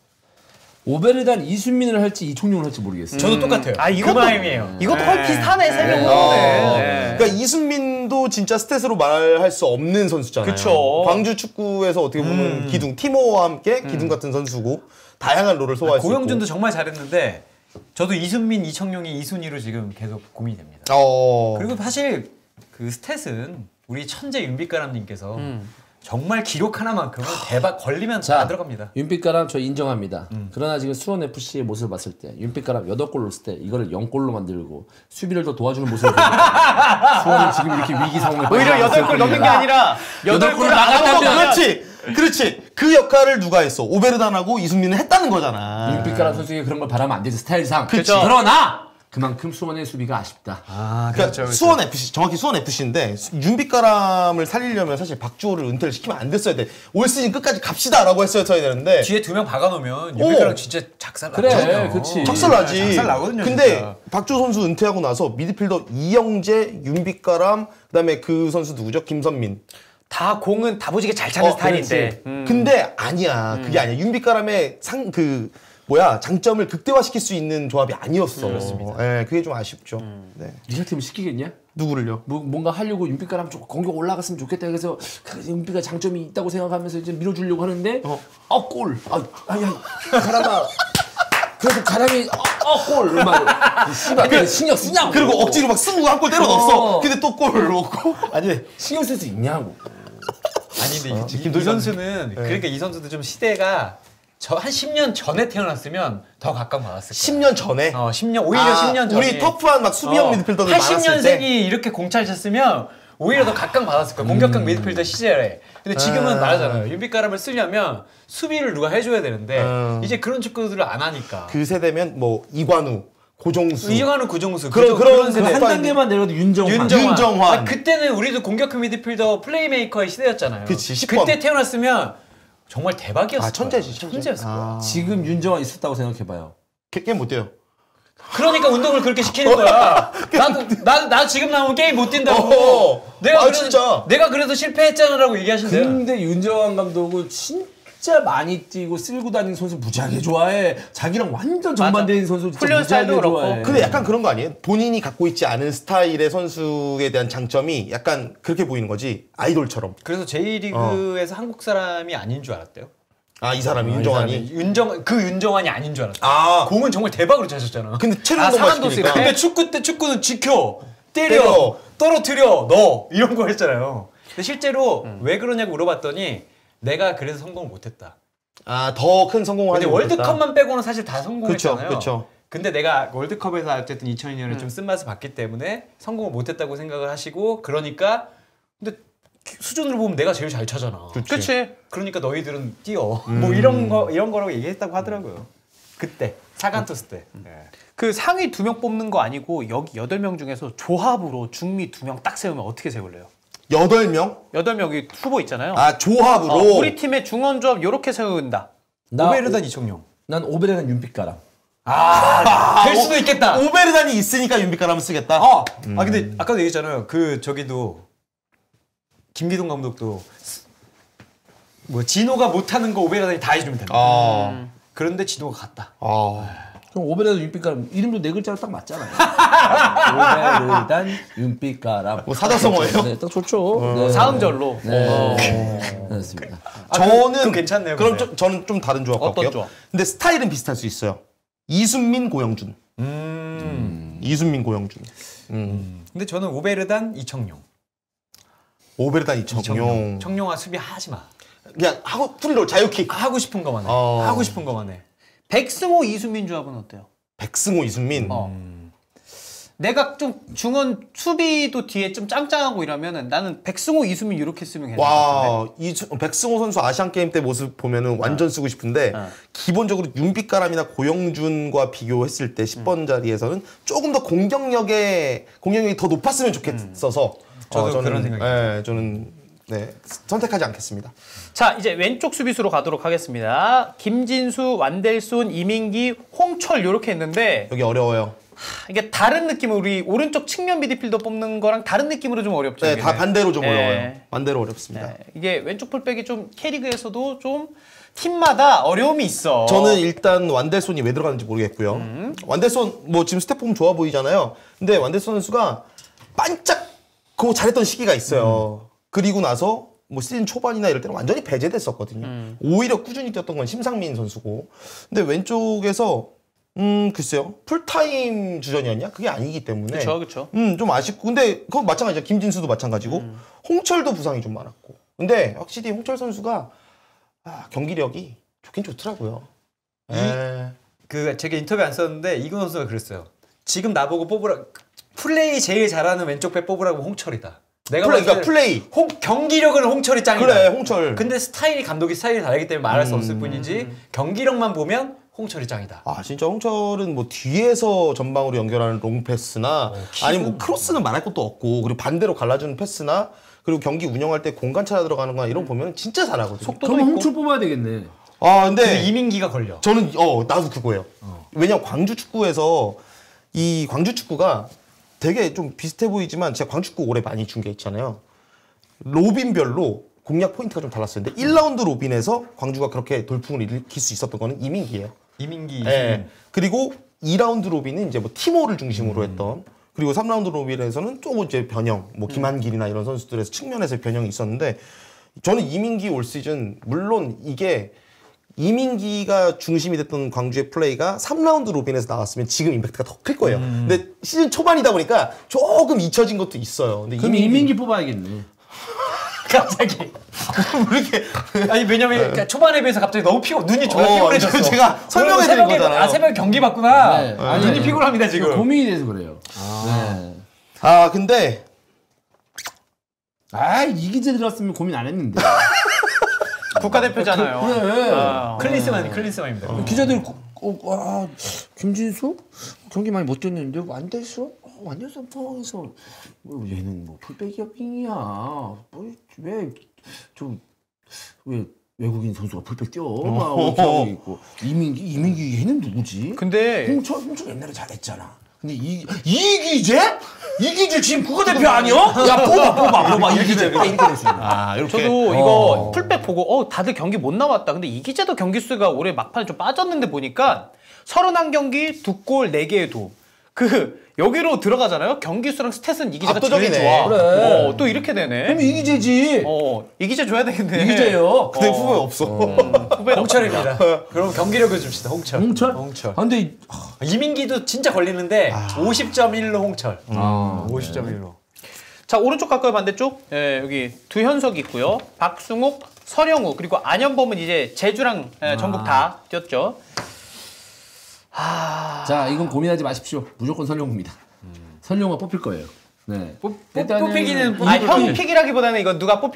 [SPEAKER 2] 오베르단 이순민을 할지 이청용을 할지 모르겠어요.
[SPEAKER 4] 저도 똑같아요.
[SPEAKER 3] 이것도
[SPEAKER 4] 그 마음이에요.
[SPEAKER 3] 이것도 거의 비슷하네, 세 명은.
[SPEAKER 1] 그러니까 이순민도 진짜 스탯으로 말할 수 없는 선수잖아요.
[SPEAKER 3] 그쵸.
[SPEAKER 1] 광주 축구에서 어떻게 보면 기둥, 티모와 함께 기둥 같은 선수고 다양한 롤을 소화할 수 있고.
[SPEAKER 4] 고영준도 정말 잘했는데 저도 이순민, 이청용이 2순위로 지금 계속 고민이 됩니다.
[SPEAKER 1] 어.
[SPEAKER 4] 그리고 사실 그 스탯은 우리 천재 윤빛가람님께서 정말 기록 하나만큼은 대박 걸리면 다 들어갑니다.
[SPEAKER 2] 윤빛가람 저 인정합니다. 그러나 지금 수원 FC의 모습을 봤을 때 윤빛가람 8골 넣었을 때 이거를 0골로 만들고 수비를 더 도와주는 모습을 보니까 수원이 지금 이렇게 위기 상황에
[SPEAKER 3] 오히려 8골 넣는 게 아니라 8골을 나갔다면
[SPEAKER 1] 그렇지. 그 역할을 누가 했어? 오베르단하고 이승민은 했다는 거잖아.
[SPEAKER 2] 윤빛가람 선수에게 그런 걸 바라면 안 되지 스타일상.
[SPEAKER 3] 그쵸.
[SPEAKER 2] 그러나 그만큼 수원의 수비가 아쉽다.
[SPEAKER 1] 그러니까 수원 FC 정확히 수원 FC인데 윤빛가람을 살리려면 사실 박주호를 은퇴를 시키면 안 됐어야 돼. 올 시즌 끝까지 갑시다라고 했어야 되는데
[SPEAKER 4] 뒤에 2명 박아놓으면 윤빛가람 진짜 작살
[SPEAKER 2] 그래,
[SPEAKER 4] 나거든요.
[SPEAKER 2] 그치.
[SPEAKER 1] 작살나지.
[SPEAKER 4] 작살 나거든요.
[SPEAKER 1] 근데
[SPEAKER 4] 진짜.
[SPEAKER 1] 박주호 선수 은퇴하고 나서 미드필더 이영재, 윤빛가람, 그다음에 그 선수 누구죠? 김선민.
[SPEAKER 3] 다 공은 다부지게 잘 차는 스타일인데.
[SPEAKER 1] 근데 아니야. 그게 아니야. 윤빛가람의 장점을 극대화시킬 수 있는 조합이 아니었어. 그렇습니다. 예, 그게 좀 아쉽죠. 네.
[SPEAKER 2] 네가 팀을 시키겠냐?
[SPEAKER 1] 누구를요?
[SPEAKER 2] 뭔가 하려고 윤빛가람 좀 공격 올라갔으면 좋겠다. 그래서 윤빛가 장점이 있다고 생각하면서 이제 밀어주려고 하는데 골. 가람아. 그래도 가람이 골. 막 씨발 신경 쓰냐고.
[SPEAKER 1] 그리고 억지로 막 승부 한 골 때려 넣었어. 근데 또 골 넣고.
[SPEAKER 2] 아니 신경 쓸 수 있냐고.
[SPEAKER 4] 아니 근데 이 선수는 그러니까 이 선수도 좀 시대가 한 10년 전에 태어났으면 더 각광받았을 거야.
[SPEAKER 1] 10년 전에?
[SPEAKER 4] 10년 오히려 10년 전에
[SPEAKER 1] 우리 터프한 막 수비형 미드필더들 많았을 때
[SPEAKER 4] 80년생이 이렇게 공차를 쳤으면 오히려 더 각광받았을 거야. 공격형 미드필더 시절에. 근데 지금은 말하잖아요. 윤빛가람을 쓰려면 수비를 누가 해줘야 되는데 이제 그런 축구들을 안 하니까.
[SPEAKER 1] 그 세대면 뭐 이관우, 고종수.
[SPEAKER 4] 이정환은 구정수.
[SPEAKER 1] 그런
[SPEAKER 2] 한 단계만 내려도
[SPEAKER 1] 윤정환.
[SPEAKER 4] 아, 그때는 우리도 공격형 미드필더 플레이메이커의 시대였잖아요.
[SPEAKER 1] 그치, 10번.
[SPEAKER 4] 그때 태어났으면 정말 대박이었어.
[SPEAKER 1] 천재지.
[SPEAKER 4] 천재였을 거야.
[SPEAKER 2] 지금 윤정환 있었다고 생각해봐요.
[SPEAKER 1] 게임 못 돼요.
[SPEAKER 4] 그러니까 운동을 그렇게 시키는 거야. 나 지금 나오면 게임 못 뛴다고.
[SPEAKER 1] 진짜.
[SPEAKER 4] 내가 그래서 실패했잖아라고 얘기하신대요.
[SPEAKER 2] 근데 윤정환 감독은 진짜 많이 뛰고 쓸고 다니는 선수 무지하게 좋아해. 자기랑 완전 정반대인 선수 진짜
[SPEAKER 3] 훈련 스타일도
[SPEAKER 2] 무지하게
[SPEAKER 3] 그렇고.
[SPEAKER 2] 좋아해.
[SPEAKER 1] 근데 약간 그런 거 아니에요? 본인이 갖고 있지 않은 스타일의 선수에 대한 장점이 약간 그렇게 보이는 거지. 아이돌처럼.
[SPEAKER 4] 그래서 J리그에서 한국 사람이 아닌 줄 알았대요.
[SPEAKER 1] 아, 이 사람이 윤정환이.
[SPEAKER 4] 그 윤정환이 아닌 줄 알았대.
[SPEAKER 1] 아.
[SPEAKER 4] 공은 정말 대박으로 차셨잖아.
[SPEAKER 1] 근데 체력 운동만 시키니까.
[SPEAKER 4] 근데 축구는 지켜, 때려, 떨어뜨려, 넣어 이런 거 했잖아요. 근데 실제로 왜 그러냐고 물어봤더니 내가 그래서 성공을 못했다.
[SPEAKER 1] 아, 더 큰 성공을 하지
[SPEAKER 4] 근데
[SPEAKER 1] 못했다.
[SPEAKER 4] 월드컵만 빼고는 사실 다 성공했잖아요.
[SPEAKER 1] 그쵸.
[SPEAKER 4] 근데 내가 월드컵에서 어쨌든 2002년에 좀 쓴맛을 봤기 때문에 성공을 못했다고 생각을 하시고 그러니까 근데 수준으로 보면 내가 제일 잘 차잖아.
[SPEAKER 3] 그치.
[SPEAKER 4] 그러니까 너희들은 뛰어. 뭐 이런 거라고 얘기했다고 하더라고요. 그때 사간토스 때.
[SPEAKER 3] 그 상위 2명 뽑는 거 아니고 여기 8명 중에서 조합으로 중미 2명 딱 세우면 어떻게 세울래요?
[SPEAKER 1] 8명?
[SPEAKER 3] 8명이 후보 있잖아요.
[SPEAKER 1] 아, 조합으로?
[SPEAKER 3] 우리 팀의 중원 조합 요렇게 세운다.
[SPEAKER 4] 오베르단 이청용.
[SPEAKER 2] 난 오베르단 윤빛가람.
[SPEAKER 4] 될 수도 있겠다.
[SPEAKER 1] 오베르단이 있으니까 윤빛가람을 쓰겠다?
[SPEAKER 4] 근데 아까도 얘기했잖아요. 저기도 김기동 감독도 뭐 진호가 못하는 거 오베르단이 다 해주면 된다. 그런데 진호가 갔다.
[SPEAKER 2] 그럼 오베르단 윤빛가람 이름도 4글자로 딱 맞잖아요. 오베르단 윤빛가람.
[SPEAKER 1] 뭐 사자성어예요?
[SPEAKER 2] 네, 딱 좋죠. 네.
[SPEAKER 3] 사음절로.
[SPEAKER 2] 네. 그렇습니다.
[SPEAKER 1] 저는
[SPEAKER 4] 괜찮네요.
[SPEAKER 1] 그럼
[SPEAKER 4] 근데.
[SPEAKER 1] 저는 좀 다른 조합
[SPEAKER 3] 어떤
[SPEAKER 1] 갈게요.
[SPEAKER 3] 조합?
[SPEAKER 1] 근데 스타일은 비슷할 수 있어요. 이순민, 고영준. 이순민, 고영준.
[SPEAKER 4] 근데 저는 오베르단 이청용.
[SPEAKER 1] 오베르단 이청용.
[SPEAKER 4] 청용아 수비하지 마.
[SPEAKER 1] 그냥 하고 프리로 자유킥.
[SPEAKER 4] 하고 싶은 거만 해.
[SPEAKER 1] 어.
[SPEAKER 4] 하고 싶은 거만 해.
[SPEAKER 3] 백승호, 이수민 조합은 어때요?
[SPEAKER 1] 백승호, 이순민.
[SPEAKER 3] 내가 좀 중원 수비도 뒤에 좀 짱짱하고 이러면은 나는 백승호, 이수민 이렇게 쓰면 괜찮을 것 같은데.
[SPEAKER 1] 백승호 선수 아시안 게임 때 모습 보면은 완전 쓰고 싶은데 기본적으로 윤빛가람이나 고영준과 비교했을 때 10번 자리에서는 조금 더 공격력이 더 높았으면 좋겠어서
[SPEAKER 4] 저도 그런 생각이에요.
[SPEAKER 1] 네, 저는 선택하지 않겠습니다.
[SPEAKER 3] 자, 이제 왼쪽 수비수로 가도록 하겠습니다. 김진수, 완델손, 이민기, 홍철 이렇게 했는데
[SPEAKER 1] 여기 어려워요.
[SPEAKER 3] 이게 다른 느낌으로 우리 오른쪽 측면 미드필더 뽑는 거랑 다른 느낌으로 좀 어렵죠.
[SPEAKER 1] 네,
[SPEAKER 3] 이게.
[SPEAKER 1] 다 반대로 좀
[SPEAKER 3] 네.
[SPEAKER 1] 어려워요. 반대로 어렵습니다.
[SPEAKER 3] 네, 이게 왼쪽 풀백이 좀 K리그에서도 좀 팀마다 어려움이 있어.
[SPEAKER 1] 저는 일단 완델손이 왜 들어가는지 모르겠고요. 완델손 뭐 지금 스텝 보면 좋아 보이잖아요. 근데 완델손 선수가 반짝고 잘했던 시기가 있어요. 그리고 나서 뭐 시즌 초반이나 이럴 때는 완전히 배제됐었거든요. 오히려 꾸준히 뛰었던 건 심상민 선수고. 근데 왼쪽에서 글쎄요. 풀타임 주전이었냐? 그게 아니기 때문에.
[SPEAKER 3] 그렇죠.
[SPEAKER 1] 좀 아쉽고. 근데 그건 마찬가지죠. 김진수도 마찬가지고. 홍철도 부상이 좀 많았고. 근데 확실히 홍철 선수가 경기력이 좋긴 좋더라고요.
[SPEAKER 4] 제가 인터뷰 안 썼는데 이근 선수가 그랬어요. 지금 나보고 뽑으라 플레이 제일 잘하는 왼쪽 백 뽑으라고 홍철이다. 내가
[SPEAKER 1] 플레이.
[SPEAKER 4] 경기력은 홍철이 짱이다.
[SPEAKER 1] 그래, 홍철.
[SPEAKER 4] 근데 감독이 스타일이 다르기 때문에 말할 수 없을 뿐이지 경기력만 보면 홍철이 짱이다.
[SPEAKER 1] 진짜 홍철은 뭐 뒤에서 전방으로 연결하는 롱 패스나 아니면 뭐 크로스는 말할 것도 없고 그리고 반대로 갈라주는 패스나 그리고 경기 운영할 때 공간 찾아 들어가는 거나 이런 거 보면 진짜 잘하거든요.
[SPEAKER 3] 속도도
[SPEAKER 2] 그럼
[SPEAKER 3] 있고.
[SPEAKER 2] 홍철 뽑아야 되겠네.
[SPEAKER 1] 근데
[SPEAKER 4] 이민기가 걸려.
[SPEAKER 1] 저는 나도 그거예요. 왜냐면 광주 축구에서 이 광주 축구가 되게 좀 비슷해 보이지만 제가 광주 축구 올해 많이 중계했잖아요. 로빈별로 공략 포인트가 좀 달랐어요. 근데 1라운드 로빈에서 광주가 그렇게 돌풍을 일으킬 수 있었던 거는 이민기예요.
[SPEAKER 4] 이민기.
[SPEAKER 1] 네. 그리고 2라운드 로빈은 이제 뭐 티모를 중심으로 했던 그리고 3라운드 로빈에서는 조금 이제 변형, 뭐 김한길이나 이런 선수들에서 측면에서 변형이 있었는데 저는 이민기 올 시즌 물론 이게 이민기가 중심이 됐던 광주의 플레이가 3라운드 로빈에서 나왔으면 지금 임팩트가 더 클 거예요. 근데 시즌 초반이다 보니까 조금 잊혀진 것도 있어요. 근데
[SPEAKER 2] 그럼 이민기 뽑아야겠네.
[SPEAKER 4] 갑자기.
[SPEAKER 1] 왜 이렇게
[SPEAKER 4] 아니 왜냐면 초반에 비해서 갑자기 너무 눈이 졸라 피곤해졌어.
[SPEAKER 1] 제가 설명해드린 거잖아요.
[SPEAKER 4] 새벽 경기 봤구나.
[SPEAKER 2] 네.
[SPEAKER 4] 눈이 피곤합니다 지금.
[SPEAKER 2] 고민이 돼서 그래요. 네.
[SPEAKER 1] 근데
[SPEAKER 2] 이기재 들었으면 고민 안 했는데.
[SPEAKER 3] 국가대표잖아요.
[SPEAKER 2] 그래.
[SPEAKER 4] 클린스만입니다.
[SPEAKER 2] 기자들 김진수 경기 많이 못 뛰었는데 완대수 완대수 포항에서 얘는 뭐 풀백이야 빙이야 왜 외국인 선수가 풀백 뛰어 막 이렇게 하고 있고 이민기 얘는 누구지?
[SPEAKER 3] 근데
[SPEAKER 2] 홍철 옛날에 잘했잖아. 근데 이기재 지금 국가대표 아니야? 야 뽑아 이기재 이렇게 될 수 있나?
[SPEAKER 1] 이렇게.
[SPEAKER 3] 저도 이거 풀백 보고 다들 경기 못 나왔다. 근데 이기재도 경기 수가 올해 막판에 좀 빠졌는데 보니까 31경기 2골 4개의 도. 여기로 들어가잖아요. 경기 수랑 스탯은 이기재가 제일 좋아.
[SPEAKER 2] 그래.
[SPEAKER 3] 또 이렇게 되네.
[SPEAKER 2] 그럼 이기재지.
[SPEAKER 3] 이기재 줘야 되겠네.
[SPEAKER 2] 이기재요.
[SPEAKER 1] 근데 후배 없어.
[SPEAKER 3] 후배
[SPEAKER 4] 홍철입니다. 그럼 경기력을 줍시다. 홍철.
[SPEAKER 2] 근데
[SPEAKER 4] 이민기도 진짜 걸리는데 50.1로 홍철. 50.1로.
[SPEAKER 3] 자, 오른쪽 갈까요? 반대쪽? 여기 두현석 있고요. 박승욱, 서령우, 그리고 안현범은 이제 제주랑 전북 다 뛰었죠.
[SPEAKER 2] 자, 이건 고민하지 마십시오. 무조건 설령우입니다. 설령우가 뽑힐 거예요. 네.
[SPEAKER 4] 뽑히기는
[SPEAKER 3] 형 픽이라기보다는 이건 누가 뽑힐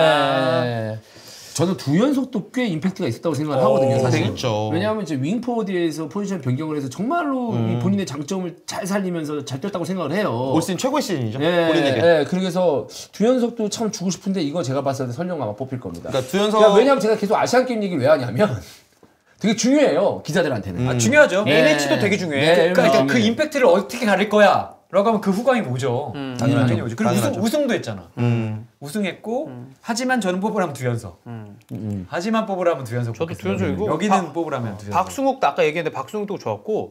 [SPEAKER 3] 거다.
[SPEAKER 2] 저는 두현석도 꽤 임팩트가 있었다고 생각을 하거든요. 사실.
[SPEAKER 1] 되겠죠.
[SPEAKER 2] 왜냐하면 이제 윙포워드에서 포지션 변경을 해서 정말로 이 본인의 장점을 잘 살리면서 잘 뛰었다고 생각을 해요.
[SPEAKER 1] 올 시즌 최고의 시즌이죠. 본인에게.
[SPEAKER 2] 그래서 두현석도 참 주고 싶은데 이거 제가 봤을 때 설령 아마 뽑힐 겁니다.
[SPEAKER 1] 그러니까 두현석
[SPEAKER 2] 왜냐하면 제가 계속 아시안 게임 얘기를 왜 하냐면 되게 중요해요. 기자들한테는.
[SPEAKER 4] 중요하죠.
[SPEAKER 3] NH도 되게 중요해.
[SPEAKER 4] 그러니까 그 임팩트를 어떻게 가릴 거야? 라고 하면 그 후광이 뭐죠. 당연히 오죠. 그리고 우승도 했잖아. 우승했고 하지만 저는 뽑으라면 두현석. 하지만 뽑으라면 두현석.
[SPEAKER 3] 저도 두현석이고
[SPEAKER 4] 여기는 뽑으라면 두현석.
[SPEAKER 3] 박승욱도 아까 얘기했는데 박승욱도 좋았고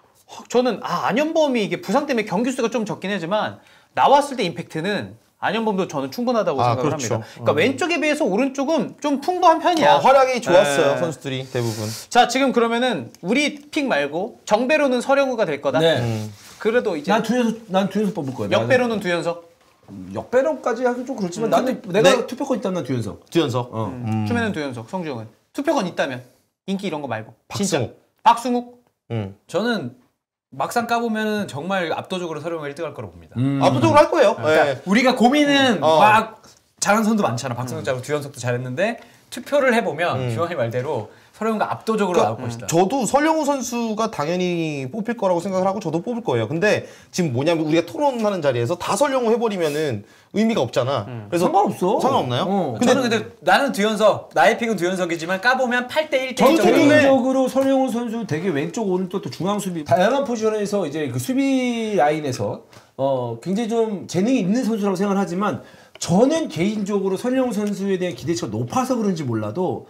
[SPEAKER 3] 저는 안현범이 이게 부상 때문에 경기 수가 좀 적긴 하지만 나왔을 때 임팩트는 안현범도 저는 충분하다고 생각을
[SPEAKER 1] 그렇죠.
[SPEAKER 3] 합니다. 그러니까 왼쪽에 비해서 오른쪽은 좀 풍부한 편이야.
[SPEAKER 1] 활약이 좋았어요. 선수들이 대부분.
[SPEAKER 3] 자, 지금 그러면은 우리 픽 말고 정배로는 서령우가 될 거다.
[SPEAKER 2] 네.
[SPEAKER 3] 그래도 이제
[SPEAKER 2] 난 두현석 뽑을 거야.
[SPEAKER 3] 역배로는 두현석.
[SPEAKER 2] 역배로까지 하기 좀 그렇지만 나는 내가 투표권 있다면 두현석.
[SPEAKER 1] 두현석.
[SPEAKER 3] 춤에는 두현석, 성주영은 투표권 있다면 인기 이런 거 말고.
[SPEAKER 1] 박승욱.
[SPEAKER 3] 진짜. 박승욱.
[SPEAKER 4] 저는 막상 까보면 정말 압도적으로 서령우가 1등할 거라고 봅니다.
[SPEAKER 1] 압도적으로 할 거예요.
[SPEAKER 4] 그러니까 우리가 고민은 막 잘하는 선수 많잖아. 박승욱 잘하고 두현석도 잘했는데 투표를 해보면 규환이 말대로 서령우가 압도적으로 나올 것이다.
[SPEAKER 1] 저도 설령우 선수가 당연히 뽑힐 거라고 생각을 하고 저도 뽑을 거예요. 근데 지금 뭐냐면 우리가 토론하는 자리에서 다 설령우 해버리면은 의미가 없잖아. 그래서
[SPEAKER 2] 상관없어.
[SPEAKER 1] 상관없나요?
[SPEAKER 4] 근데 나는 두현석, 나의 픽은 두현석이지만 까보면 8대1
[SPEAKER 2] 저는 개인적으로 설영우 선수 되게 왼쪽 오른쪽 또 중앙 수비 다양한 포지션에서 이제 그 수비 라인에서 굉장히 좀 재능이 있는 선수라고 생각을 하지만 저는 개인적으로 설영우 선수에 대한 기대치가 높아서 그런지 몰라도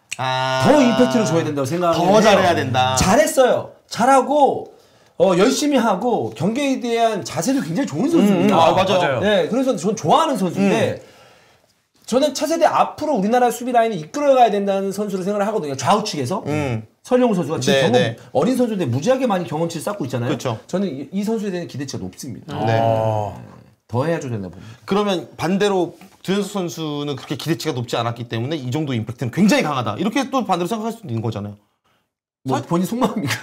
[SPEAKER 2] 더 임팩트를 줘야 된다고 생각해요.
[SPEAKER 1] 더 잘해야 된다.
[SPEAKER 2] 잘했어요. 잘하고 열심히 하고 경기에 대한 자세도 굉장히 좋은 선수입니다.
[SPEAKER 1] 맞아요.
[SPEAKER 2] 네, 그래서 전 좋아하는 선수인데 저는 차세대 앞으로 우리나라 수비 라인을 이끌어가야 된다는 선수로 생각을 하거든요. 좌우측에서. 설영우 선수가 지금
[SPEAKER 1] 네,
[SPEAKER 2] 너무
[SPEAKER 1] 네.
[SPEAKER 2] 어린 선수인데 무지하게 많이 경험치를 쌓고 있잖아요.
[SPEAKER 1] 그렇죠.
[SPEAKER 2] 저는 이 선수에 대한 기대치가 높습니다.
[SPEAKER 1] 네.
[SPEAKER 2] 더 해야죠 된다 봅니다.
[SPEAKER 1] 그러면 반대로 두현석 선수는 그렇게 기대치가 높지 않았기 때문에 이 정도 임팩트는 굉장히 강하다. 이렇게 또 반대로 생각할 수도 있는 거잖아요.
[SPEAKER 2] 뭐 본인 속마음입니까?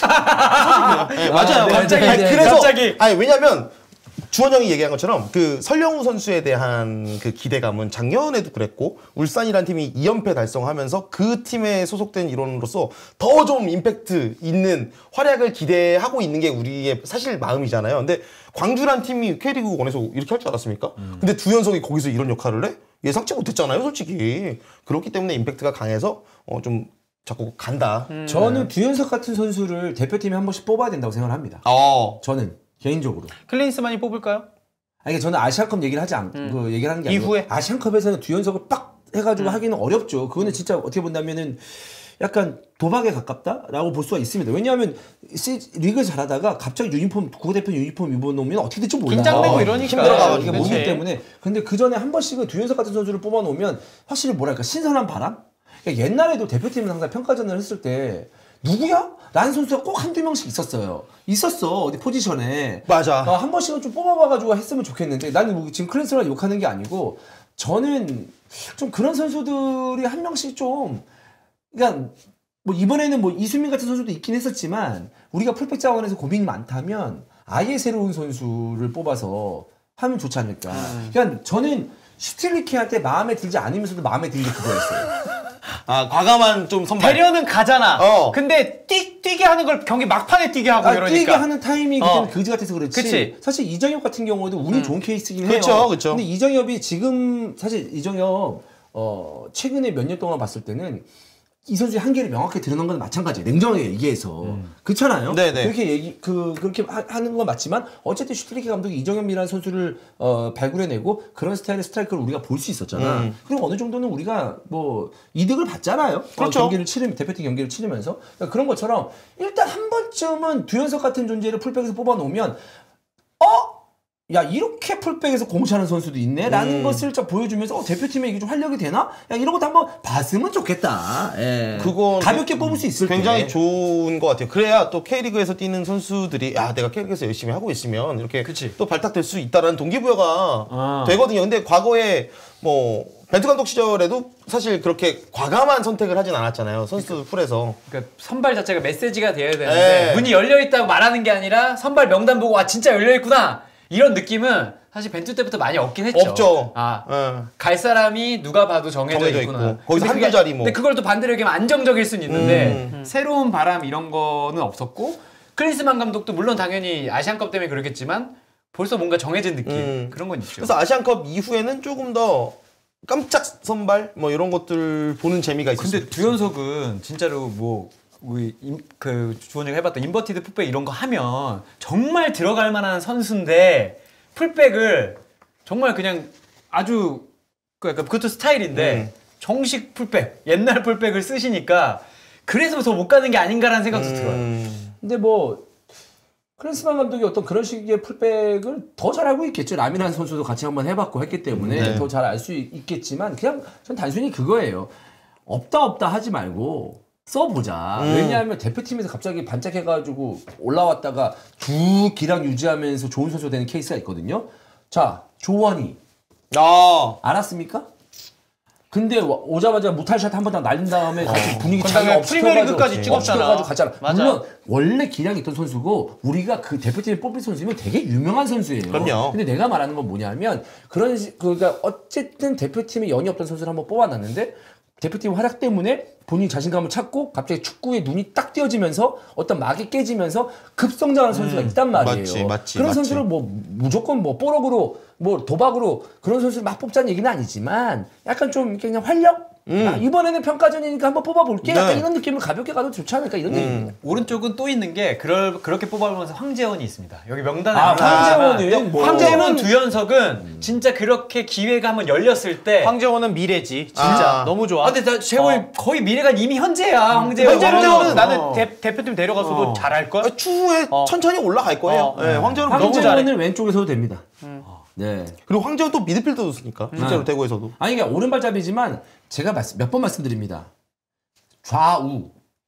[SPEAKER 1] 네, 맞아요.
[SPEAKER 4] 갑자기,
[SPEAKER 1] 아니,
[SPEAKER 2] 네,
[SPEAKER 1] 그래서
[SPEAKER 4] 갑자기.
[SPEAKER 1] 아니 왜냐면 주원 형이 얘기한 것처럼 그 설영우 선수에 대한 그 기대감은 작년에도 그랬고 울산이라는 팀이 2연패 달성하면서 그 팀에 소속된 일원으로서 더 좀 임팩트 있는 활약을 기대하고 있는 게 우리의 사실 마음이잖아요. 근데 광주란 팀이 K리그 1에서 이렇게 할 줄 알았습니까? 근데 두현석이 거기서 이런 역할을 해? 예상치 못했잖아요, 솔직히. 그렇기 때문에 임팩트가 강해서 좀 자꾸 간다.
[SPEAKER 2] 저는 두현석 같은 선수를 대표팀에 한 번씩 뽑아야 된다고 생각을 합니다. 저는 개인적으로.
[SPEAKER 3] 클린스만이 뽑을까요?
[SPEAKER 2] 아니 저는 아시안컵 얘기를 하지 않, 그 얘기를 하는 게 아니고
[SPEAKER 3] 이후에?
[SPEAKER 2] 아시안컵에서는 두현석을 빡 해가지고 하기는 어렵죠. 그거는 진짜 어떻게 본다면은 약간 도박에 가깝다라고 볼 수가 있습니다. 왜냐하면 리그 잘하다가 갑자기 유니폼 국가대표 유니폼 입어놓으면 어떻게 될지 몰라.
[SPEAKER 3] 긴장되고 이러니까.
[SPEAKER 2] 힘들어가지고 이게
[SPEAKER 3] 그치.
[SPEAKER 2] 모르기 때문에. 근데 그 전에 한 번씩은 두현석 같은 선수를 뽑아놓으면 확실히 뭐랄까 신선한 바람. 그러니까 옛날에도 대표팀은 항상 평가전을 했을 때. 누구야? 라는 선수가 꼭 한두 명씩 있었어요. 있었어. 어디 포지션에.
[SPEAKER 1] 맞아.
[SPEAKER 2] 한 번씩은 좀 뽑아봐가지고 했으면 좋겠는데 나는 뭐 지금 클린스를 욕하는 게 아니고 저는 좀 그런 선수들이 한 명씩 좀 그러니까 뭐 이번에는 뭐 이수민 같은 선수도 있긴 했었지만 우리가 풀백 자원에서 고민이 많다면 아예 새로운 선수를 뽑아서 하면 좋지 않을까. 그러니까 저는 슈틸리케한테 마음에 들지 않으면서도 마음에 든 게 그거였어요.
[SPEAKER 1] 과감한 좀 선발.
[SPEAKER 3] 대련은 가잖아.
[SPEAKER 1] 어.
[SPEAKER 3] 근데 뛰게 하는 걸 경기 막판에 뛰게 하고 이러니까.
[SPEAKER 2] 뛰게 하는 타이밍이 그때는 거지 같아서 그렇지.
[SPEAKER 3] 그치.
[SPEAKER 2] 사실 이정엽 같은 경우도 운이 좋은 케이스긴 해요.
[SPEAKER 1] 그쵸, 그쵸.
[SPEAKER 2] 근데 이정엽이 지금 사실 이정엽 최근에 몇 년 동안 봤을 때는 이 선수의 한계를 명확히 드러난 건 마찬가지예요. 냉정하게 얘기해서. 그렇잖아요.
[SPEAKER 1] 네네.
[SPEAKER 2] 그렇게 그렇게 하는 건 맞지만 어쨌든 슈트리케 감독이 이정엽이라는 선수를 발굴해내고 그런 스타일의 스트라이커를 우리가 볼 수 있었잖아. 그리고 어느 정도는 우리가 뭐 이득을 봤잖아요.
[SPEAKER 1] 그렇죠.
[SPEAKER 2] 경기를 대표팀 경기를 치르면서 그러니까 그런 것처럼 일단 한 번쯤은 두현석 같은 존재를 풀백에서 뽑아놓으면 야 이렇게 풀백에서 공차는 선수도 있네 라는 것을 좀 보여주면서 대표팀에 이게 좀 활력이 되나? 야 이런 것도 한번 봤으면 좋겠다. 예.
[SPEAKER 1] 그건
[SPEAKER 2] 가볍게 뽑을 수 있을
[SPEAKER 1] 굉장히
[SPEAKER 2] 때.
[SPEAKER 1] 좋은 것 같아요. 그래야 또 K리그에서 뛰는 선수들이 내가 K리그에서 열심히 하고 있으면 이렇게 또 발탁될 수 있다라는 동기부여가 되거든요. 근데 과거에 뭐 벤투 감독 시절에도 사실 그렇게 과감한 선택을 하진 않았잖아요. 선수 풀에서.
[SPEAKER 4] 그러니까 선발 자체가 메시지가 되어야 되는데
[SPEAKER 1] 네.
[SPEAKER 4] 문이 열려 있다고 말하는 게 아니라 선발 명단 보고 진짜 열려 있구나 이런 느낌은 사실 벤투 때부터 많이 없긴 했죠.
[SPEAKER 1] 없죠.
[SPEAKER 4] 갈 사람이 누가 봐도 정해져 있구나.
[SPEAKER 1] 있고. 거기서
[SPEAKER 4] 근데
[SPEAKER 1] 한두
[SPEAKER 4] 그게-
[SPEAKER 1] 자리 뭐.
[SPEAKER 4] 근데 그걸 또 반대로 얘기하면 안정적일 수는 있는데 새로운 바람 이런 거는 없었고 클린스만 감독도 물론 당연히 아시안컵 때문에 그렇겠지만 벌써 뭔가 정해진 느낌 그런 건 있죠.
[SPEAKER 1] 그래서 아시안컵 이후에는 조금 더 깜짝 선발 뭐 이런 것들 보는 재미가 있었어요.
[SPEAKER 4] 근데 두현석은 진짜로 뭐 우리 그 주원이가 해봤던 인버티드 풀백 이런 거 하면 정말 들어갈 만한 선수인데 풀백을 정말 그냥 아주 약간 그것도 스타일인데 정식 풀백 옛날 풀백을 쓰시니까 그래서 더 못 가는 게 아닌가라는 생각도 들어요.
[SPEAKER 2] 근데 뭐 클린스만 감독이 어떤 그런 식의 풀백을 더 잘 알고 있겠죠. 라미란 선수도 같이 한번 해봤고 했기 때문에 더 잘 알 수 있겠지만 그냥 전 단순히 그거예요. 없다 하지 말고 써보자. 왜냐하면 대표팀에서 갑자기 반짝해가지고 올라왔다가 주 기량 유지하면서 좋은 선수가 되는 케이스가 있거든요. 자, 조원희. 알았습니까? 근데 오자마자 무탈샷 한 번 딱 날린 다음에 같이 분위기
[SPEAKER 3] 그다음에 프리미어리그까지 찍었잖아.
[SPEAKER 2] 가지고 갔잖아.
[SPEAKER 3] 맞아.
[SPEAKER 2] 물론 원래 기량이 있던 선수고 우리가 그 대표팀에 뽑힐 선수면 되게 유명한 선수예요.
[SPEAKER 1] 그럼요.
[SPEAKER 2] 근데 내가 말하는 건 뭐냐면 그러니까 어쨌든 대표팀에 연이 없던 선수를 한번 뽑아놨는데 대표팀 활약 때문에 본인 자신감을 찾고 갑자기 축구에 눈이 딱 띄어지면서 어떤 막이 깨지면서 급성장하는 선수가 있단 말이에요.
[SPEAKER 1] 맞지.
[SPEAKER 2] 그런 선수를 뭐 무조건 뭐 뽀록으로 뭐 도박으로 그런 선수를 막 뽑자는 얘기는 아니지만 약간 좀 그냥 활력? 이번에는 평가전이니까 한번 뽑아볼게. 약간 이런 느낌을 가볍게 가도 좋지 않을까 이런 얘기입니다.
[SPEAKER 4] 오른쪽은 또 있는 게 그렇게 뽑아보면서 황재원이 있습니다. 여기 명단에
[SPEAKER 2] 황재원은 뭐
[SPEAKER 4] 황재원 두현석은 진짜 그렇게 기회가 한번 열렸을 때
[SPEAKER 3] 황재원은 미래지. 진짜 너무 좋아.
[SPEAKER 4] 근데 나 재원이 거의 미래가 이미 현재야. 황재원.
[SPEAKER 3] 황재원은 나는 대표팀 데려가서도 잘할 걸.
[SPEAKER 1] 추후에 천천히 올라갈 거예요. 네, 황재원은 너무 잘해.
[SPEAKER 2] 황재원은 왼쪽에서도 됩니다. 네.
[SPEAKER 1] 그리고 황재원 또 미드필더도 쓰니까 실제로 대구에서도.
[SPEAKER 2] 아니 그러니까 오른발잡이지만 제가 몇 번 말씀드립니다. 좌우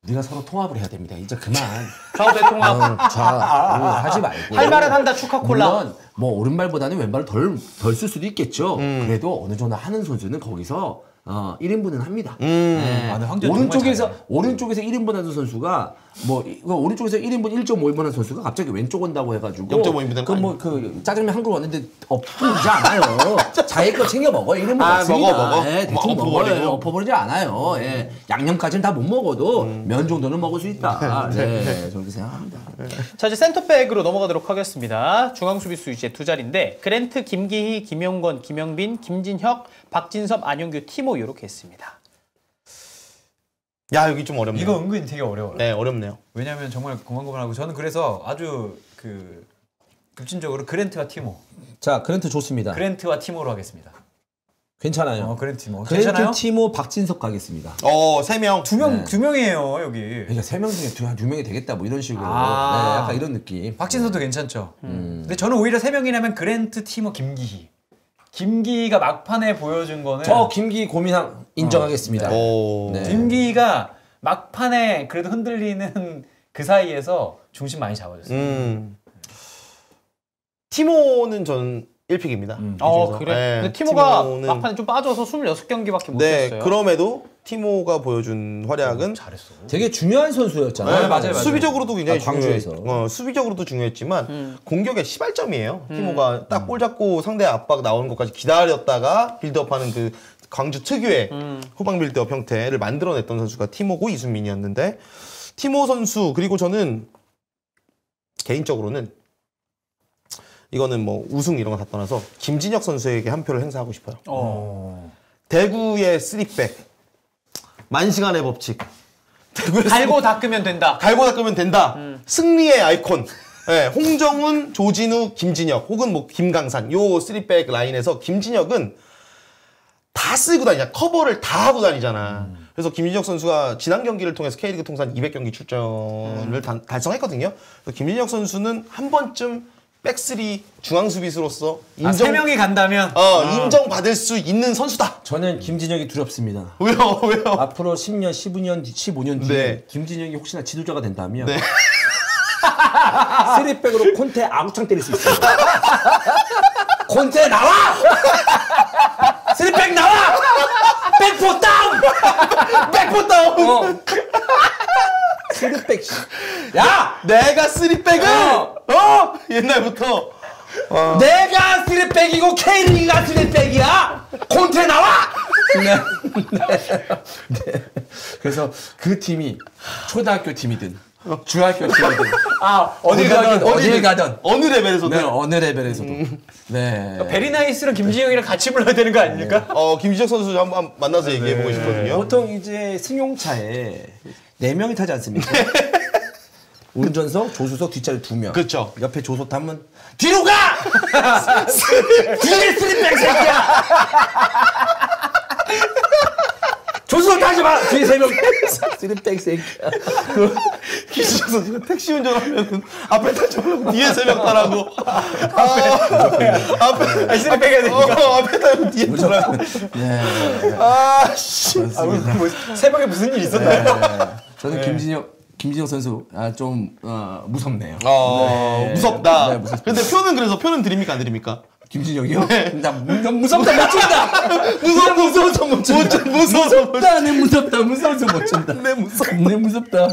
[SPEAKER 2] 우리가 서로 통합을 해야 됩니다. 이제 그만.
[SPEAKER 3] 좌우대 통합.
[SPEAKER 2] 하지 말고.
[SPEAKER 3] 할 말은 한다 추카콜라.
[SPEAKER 2] 물론 뭐 오른발보다는 왼발을 덜 쓸 수도 있겠죠. 그래도 어느 정도 하는 선수는 거기서 1인분은 합니다. 네.
[SPEAKER 4] 아, 근데
[SPEAKER 2] 오른쪽에서 1인분 하는 선수가 뭐 이거 오른쪽에서 1인분 1.5인분 하는 선수가 갑자기 왼쪽 온다고 해가지고
[SPEAKER 1] 0.5인분
[SPEAKER 2] 그 짜장면 한 그릇 왔는데 엎어버리지 않아요. 자기 거 챙겨 먹어요. 1인분 없습니다.
[SPEAKER 1] 먹어.
[SPEAKER 2] 네, 대충 먹어요. 엎어버리지 않아요. 예. 양념까지는 다 못 먹어도 면 정도는 먹을 수 있다. 네, 저렇게 생각합니다.
[SPEAKER 3] 자, 이제 센터백으로 넘어가도록 하겠습니다. 중앙 수비수 이제 두 자리인데 그랜트, 김기희, 김용건, 김영빈, 김진혁, 박진섭, 안용규, 티모 이렇게 했습니다.
[SPEAKER 1] 야, 여기 좀 어렵네요.
[SPEAKER 4] 이거 은근히 되게 어려워요.
[SPEAKER 1] 네, 어렵네요.
[SPEAKER 4] 왜냐면 정말 고만고만하고 저는 그래서 아주 급진적으로 그랜트와 티모.
[SPEAKER 2] 자, 그랜트 좋습니다.
[SPEAKER 4] 그랜트와 티모로 하겠습니다.
[SPEAKER 2] 괜찮아요.
[SPEAKER 4] 그랜트 티모.
[SPEAKER 2] 그랜트,
[SPEAKER 4] 괜찮아요?
[SPEAKER 2] 티모, 박진섭 가겠습니다.
[SPEAKER 1] 3명.
[SPEAKER 4] 두 명이에요 여기.
[SPEAKER 2] 그러니까 3명 중에 두 명이 되겠다 뭐 이런 식으로.
[SPEAKER 4] 아.
[SPEAKER 2] 네, 약간 이런 느낌.
[SPEAKER 4] 박진섭도 괜찮죠. 근데 저는 오히려 3명이라면 그랜트, 티모, 김기희. 김기희가 막판에 보여준 거는
[SPEAKER 2] 저 김기 고민함 인정하겠습니다. 네.
[SPEAKER 4] 김기희가 막판에 그래도 흔들리는 그 사이에서 중심 많이 잡아줬어요.
[SPEAKER 1] 티모는 전 1픽입니다.
[SPEAKER 3] 그래?
[SPEAKER 1] 네,
[SPEAKER 3] 근데 티모가
[SPEAKER 1] 티모는-
[SPEAKER 3] 막판에 좀 빠져서 26경기밖에 못
[SPEAKER 1] 네,
[SPEAKER 3] 했어요.
[SPEAKER 1] 그럼에도 티모가 보여준 활약은
[SPEAKER 4] 잘했어.
[SPEAKER 2] 되게 중요한 선수였잖아요.
[SPEAKER 4] 네, 맞아요.
[SPEAKER 1] 수비적으로도 굉장히
[SPEAKER 2] 광주에서.
[SPEAKER 1] 수비적으로도 중요했지만 공격의 시발점이에요. 티모가 딱 볼 잡고 상대 압박 나오는 것까지 기다렸다가 빌드업하는 그 광주 특유의 후방 빌드업 형태를 만들어냈던 선수가 티모고 이순민이었는데 티모 선수 그리고 저는 개인적으로는 이거는 뭐 우승 이런 거 다 떠나서 김진혁 선수에게 한 표를 행사하고 싶어요. 대구의 3백 만시간의 법칙.
[SPEAKER 3] 갈고 닦으면 된다.
[SPEAKER 1] 갈고 닦으면 된다. 승리의 아이콘. 네, 홍정훈, 조진우, 김진혁 혹은 뭐 김강산 요 3백 라인에서 김진혁은 다 쓰고 다니냐. 커버를 다 하고 다니잖아. 그래서 김진혁 선수가 지난 경기를 통해서 K리그 통산 200경기 출전을 달성했거든요. 그래서 김진혁 선수는 한 번쯤 백스리 중앙 수비수로서 인정
[SPEAKER 4] 3명이 간다면
[SPEAKER 1] 인정받을 수 있는 선수다.
[SPEAKER 2] 저는 김진혁이 두렵습니다.
[SPEAKER 1] 왜요?
[SPEAKER 2] 앞으로 10년, 15년 뒤에
[SPEAKER 1] 네.
[SPEAKER 2] 김진혁이 혹시나 지도자가 된다면
[SPEAKER 1] 네.
[SPEAKER 2] 3백으로 콘테 아구창 때릴 수 있어요. 콘테 나와! 3백 나와! 백포 다운!
[SPEAKER 1] 백포 다운.
[SPEAKER 2] 3백 야!
[SPEAKER 1] 내가 3백을 옛날부터
[SPEAKER 2] 내가 3백이고 K리그가 3백이야! 콘테 나와! 네. 그래서 그 팀이 초등학교 팀이든 중학교 팀이든 어딜 가든
[SPEAKER 1] 어느 레벨에서도
[SPEAKER 2] 네, 어느 레벨에서도 네.
[SPEAKER 4] 베리나이스랑 김진영이랑 같이 불러야 되는 거 아닙니까?
[SPEAKER 1] 김진혁 선수 한번 만나서 얘기해 보고 싶거든요.
[SPEAKER 2] 보통 이제 승용차에 4명이 타지 않습니까? 운전석, 조수석, 뒷자리 2명.
[SPEAKER 1] 그렇죠.
[SPEAKER 2] 옆에 조수 타면 뒤로 가! 뒤에 3백 새끼야! 조수석 타지 마! 뒤에 3명 3백 새끼야.
[SPEAKER 1] 김진혁 선수가 택시 운전하면 앞에 타지 말고 뒤에 3명 타라고. 앞에
[SPEAKER 4] 3백 해야 되니까.
[SPEAKER 1] 앞에 타면 뒤에 타라고.
[SPEAKER 2] 네.
[SPEAKER 1] 씨.
[SPEAKER 4] 새벽에 무슨 일 있었나요?
[SPEAKER 2] 저는 김진혁 선수 좀 무섭네요.
[SPEAKER 1] 무섭다.
[SPEAKER 2] 네, 무섭습니다.
[SPEAKER 1] 근데 표는 드립니까 안 드립니까?
[SPEAKER 2] 김진혁이요? 나 무섭다 못 준다.
[SPEAKER 1] 무서워서 못 준다. 무서워서 못 준다.
[SPEAKER 2] 내 무섭다. 무서워서 못 준다.
[SPEAKER 1] 내 무섭다.
[SPEAKER 2] 내 무섭다.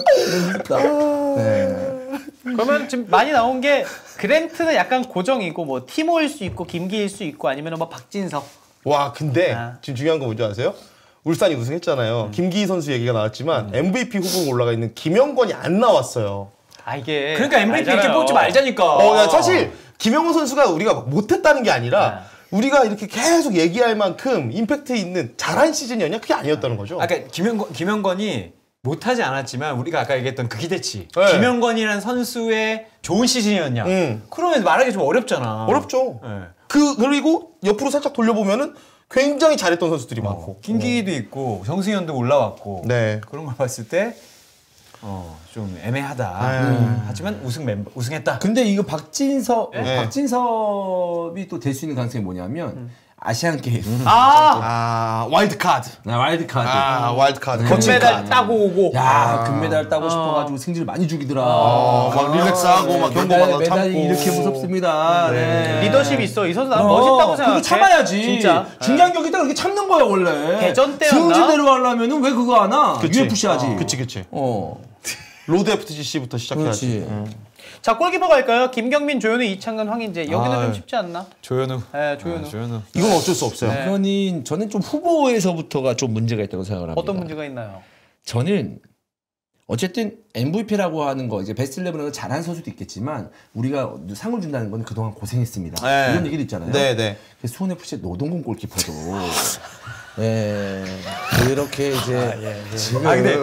[SPEAKER 2] 네.
[SPEAKER 3] 그러면 지금 많이 나온 게 그랜트는 약간 고정이고 뭐 티모일 수 있고 김기일 수 있고 아니면 뭐 박진석.
[SPEAKER 1] 와 근데 지금 중요한 거 뭔지 아세요? 울산이 우승했잖아요. 김기희 선수 얘기가 나왔지만 MVP 후보에 올라가 있는 김영건이 안 나왔어요.
[SPEAKER 3] 이게
[SPEAKER 4] 그러니까 MVP 이렇게
[SPEAKER 3] 알잖아요.
[SPEAKER 4] 뽑지 말자니까.
[SPEAKER 1] 사실 김영건 선수가 우리가 못했다는 게 아니라 우리가 이렇게 계속 얘기할 만큼 임팩트 있는 잘한 시즌이었냐? 그게 아니었다는 거죠.
[SPEAKER 4] 아까 김영건이 못하지 않았지만 우리가 아까 얘기했던 그 기대치.
[SPEAKER 1] 네.
[SPEAKER 4] 김영건이라는 선수의 좋은 시즌이었냐? 그러면 말하기 좀 어렵잖아.
[SPEAKER 1] 어렵죠.
[SPEAKER 4] 네.
[SPEAKER 1] 그리고 옆으로 살짝 돌려보면은 굉장히 잘했던 선수들이 많고.
[SPEAKER 4] 김기희도 있고 정승현도 올라왔고.
[SPEAKER 1] 네.
[SPEAKER 4] 그런 걸 봤을 때 좀 애매하다. 하지만 우승했다.
[SPEAKER 2] 근데 이거 박진섭이 또 될 수 있는 가능성이 뭐냐면 아시안 게임.
[SPEAKER 1] 와일드 카드.
[SPEAKER 2] 와일드 카드.
[SPEAKER 1] 와일드 카드.
[SPEAKER 3] 금메달 따고 오고.
[SPEAKER 2] 야, 금메달 따고 싶어가지고 승질 많이 죽이더라.
[SPEAKER 1] 막 릴렉스하고 막 경고 받아
[SPEAKER 2] 메달이
[SPEAKER 1] 참고.
[SPEAKER 2] 이렇게 무섭습니다. 네.
[SPEAKER 3] 리더십이 있어. 이 선수 난 멋있다고 생각해.
[SPEAKER 2] 그거 참아야지.
[SPEAKER 3] 진짜.
[SPEAKER 2] 중요한 경기 때 그렇게 참는 거야 원래.
[SPEAKER 3] 대전 때였나?
[SPEAKER 2] 승진대로 하려면은 왜 그거 하나?
[SPEAKER 1] 그치.
[SPEAKER 2] UFC 하지.
[SPEAKER 1] 그치.
[SPEAKER 2] 어.
[SPEAKER 1] 로드 FTGC부터 시작해야지.
[SPEAKER 2] 그렇지.
[SPEAKER 3] 자, 골키퍼 갈까요? 김경민, 조현우, 이창근, 황인재. 여기는 좀 쉽지 않나?
[SPEAKER 4] 조현우.
[SPEAKER 3] 네, 조현우.
[SPEAKER 1] 이건 어쩔 수 없어요.
[SPEAKER 3] 네.
[SPEAKER 2] 이거는 저는 좀 후보에서부터가 좀 문제가 있다고 생각을 합니다.
[SPEAKER 3] 어떤 문제가 있나요?
[SPEAKER 2] 저는 어쨌든 MVP라고 하는 거 이제 베스트 11은 잘한 선수도 있겠지만 우리가 상을 준다는 건 그동안 고생했습니다.
[SPEAKER 1] 네.
[SPEAKER 2] 이런 얘기도 있잖아요.
[SPEAKER 1] 네.
[SPEAKER 2] 수원 FC 노동군 골키퍼도 그렇게 이제 지금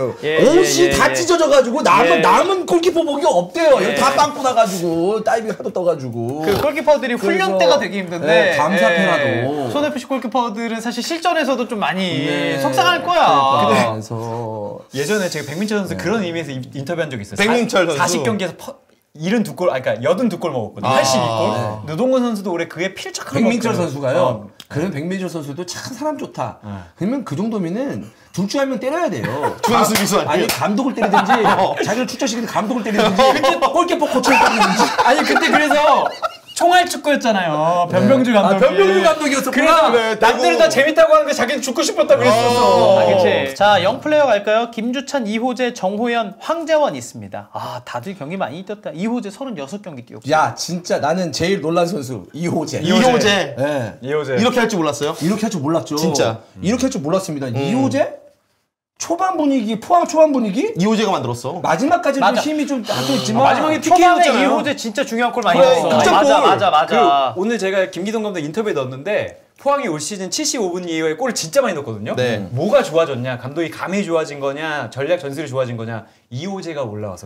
[SPEAKER 2] 옷이 다 찢어져가지고 남은 골키퍼 복이 없대요. 여기 다 빵꾸 나가지고 다이빙 하도 떠가지고.
[SPEAKER 3] 그 골키퍼들이 훈련 때가 되게 힘든데
[SPEAKER 2] 감사패라도.
[SPEAKER 3] 손 FC 골키퍼들은 사실 실전에서도 좀 많이 속상할 거야.
[SPEAKER 2] 그래서
[SPEAKER 4] 예전에 제가 백민철 선수 그런 의미에서 인터뷰한 적이 있어요.
[SPEAKER 1] 백민철 선수.
[SPEAKER 4] 40경기에서 72골, 그러니까 82골 먹었거든요. 82골. 노동근 선수도 올해 그에 필적한
[SPEAKER 2] 백민철 선수가요. 그러면 백민철 선수도 참 사람 좋다. 그러면 그 정도면은 둘 중 한 명 때려야 돼요.
[SPEAKER 1] 중앙 수비수 아니에요?
[SPEAKER 2] 아니 감독을 때리든지 자기를 출전시키는 감독을 때리든지 골키퍼 코치를 때리든지.
[SPEAKER 4] 아니 그때 그래서 총알 축구였잖아요. 변병주 감독이.
[SPEAKER 2] 변병주 감독이었었구나.
[SPEAKER 4] 그래서 남들은 다 재밌다고 하는 거 자기는 죽고 싶었다고 그랬었어.
[SPEAKER 3] 그치. 자, 영플레이어 갈까요? 김주찬, 이호재, 정호연, 황재원 있습니다. 다들 경기 많이 뛰었다. 이호재 36경기 뛰었고.
[SPEAKER 2] 야, 진짜 나는 제일 놀란 선수 이호재.
[SPEAKER 1] 이호재.
[SPEAKER 2] 네.
[SPEAKER 4] 이호재.
[SPEAKER 1] 이렇게 할 줄 몰랐어요?
[SPEAKER 2] 이렇게 할 줄 몰랐죠.
[SPEAKER 1] 진짜.
[SPEAKER 2] 이렇게 할 줄 몰랐습니다. 이호재? 초반 분위기, 포항 초반 분위기?
[SPEAKER 1] 이호재가 만들었어.
[SPEAKER 2] 마지막까지 좀
[SPEAKER 3] 맞아.
[SPEAKER 2] 힘이 좀 하고 있지만
[SPEAKER 4] 마지막에
[SPEAKER 3] 초반에
[SPEAKER 4] PK였잖아요.
[SPEAKER 3] 이호재 진짜 중요한 골 많이
[SPEAKER 1] 그래,
[SPEAKER 3] 넣었어.
[SPEAKER 1] 극장골.
[SPEAKER 3] 맞아.
[SPEAKER 4] 오늘 제가 김기동 감독 인터뷰에 넣었는데 포항이 올 시즌 75분 이후에 골을 진짜 많이 넣었거든요.
[SPEAKER 1] 네.
[SPEAKER 4] 뭐가 좋아졌냐? 감독이 감이 좋아진 거냐? 전략 전술이 좋아진 거냐? 이호재가 올라와서.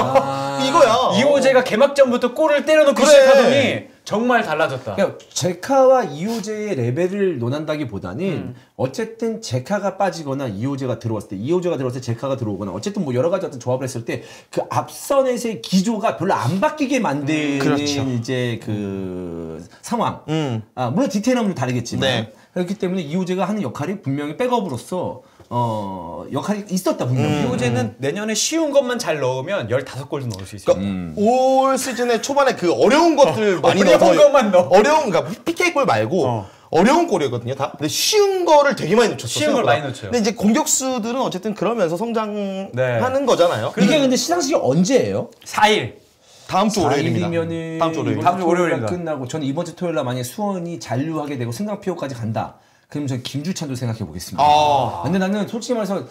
[SPEAKER 1] 이거야.
[SPEAKER 4] 이호재가 개막전부터 골을 때려놓고
[SPEAKER 1] 그래.
[SPEAKER 4] 시작하더니 정말 달라졌다.
[SPEAKER 2] 그러니까 제카와 이호재의 레벨을 논한다기보다는 어쨌든 제카가 빠지거나 이호재가 들어왔을 때 이호재가 들어왔을 때 제카가 들어오거나 어쨌든 뭐 여러 가지 어떤 조합을 했을 때 그 앞선에서의 기조가 별로 안 바뀌게 만드는
[SPEAKER 1] 그렇죠.
[SPEAKER 2] 이제 그 상황. 물론 디테일은 좀 다르겠지만
[SPEAKER 1] 네.
[SPEAKER 2] 그렇기 때문에 이호재가 하는 역할이 분명히 백업으로서 역할이 있었다 분명히.
[SPEAKER 4] 이호재는 내년에 쉬운 것만 잘 넣으면 15골도 넣을 수 있어요.
[SPEAKER 1] 그러니까 올 시즌에 초반에 그 어려운 것들 많이
[SPEAKER 4] 어려운
[SPEAKER 1] 넣어서
[SPEAKER 4] 것만 넣어.
[SPEAKER 1] 어려운 그러니까 PK 골 말고 어려운 골이거든요 다. 근데 쉬운 거를 되게 많이 놓쳤어요.
[SPEAKER 4] 쉬운 걸 많이 놓쳐요.
[SPEAKER 1] 근데 이제 공격수들은 어쨌든 그러면서 성장하는
[SPEAKER 4] 네.
[SPEAKER 1] 거잖아요.
[SPEAKER 2] 이게 근데 시상식이 언제예요?
[SPEAKER 4] 4일.
[SPEAKER 1] 다음 주 월요일입니다.
[SPEAKER 2] 4일이면은
[SPEAKER 1] 다음 주 월요일.
[SPEAKER 4] 다음 주 월요일입니다.
[SPEAKER 2] 끝나고 저는 이번 주 토요일 날 만약에 수원이 잔류하게 되고 승강피오까지 간다. 그럼 저 김주찬도 생각해 보겠습니다. 근데 나는 솔직히 말해서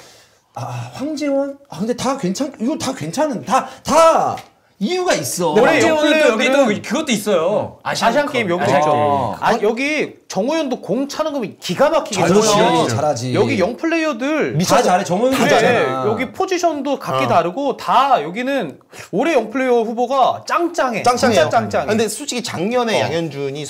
[SPEAKER 2] 황재원? 근데 다 이거 다 괜찮은 다 이유가 있어.
[SPEAKER 4] 올해 황재원은 또
[SPEAKER 3] 영플레이어들은-
[SPEAKER 4] 여기도 그것도 있어요.
[SPEAKER 3] 아시안 게임 여기
[SPEAKER 4] 아시안
[SPEAKER 3] 있죠.
[SPEAKER 4] 게임.
[SPEAKER 3] 여기 정호연도 공 차는 거 기가 막히게
[SPEAKER 2] 잘하지,
[SPEAKER 3] 넣어요.
[SPEAKER 2] 잘하지.
[SPEAKER 3] 여기 영 플레이어들
[SPEAKER 2] 다 잘해. 정호영도
[SPEAKER 3] 그래,
[SPEAKER 2] 잘하잖아.
[SPEAKER 3] 여기 포지션도 각기 다르고 다 여기는 올해 영 플레이어 후보가 짱짱해.
[SPEAKER 1] 짱짱해요.
[SPEAKER 3] 진짜 짱짱해.
[SPEAKER 1] 근데 솔직히 작년에 양현준이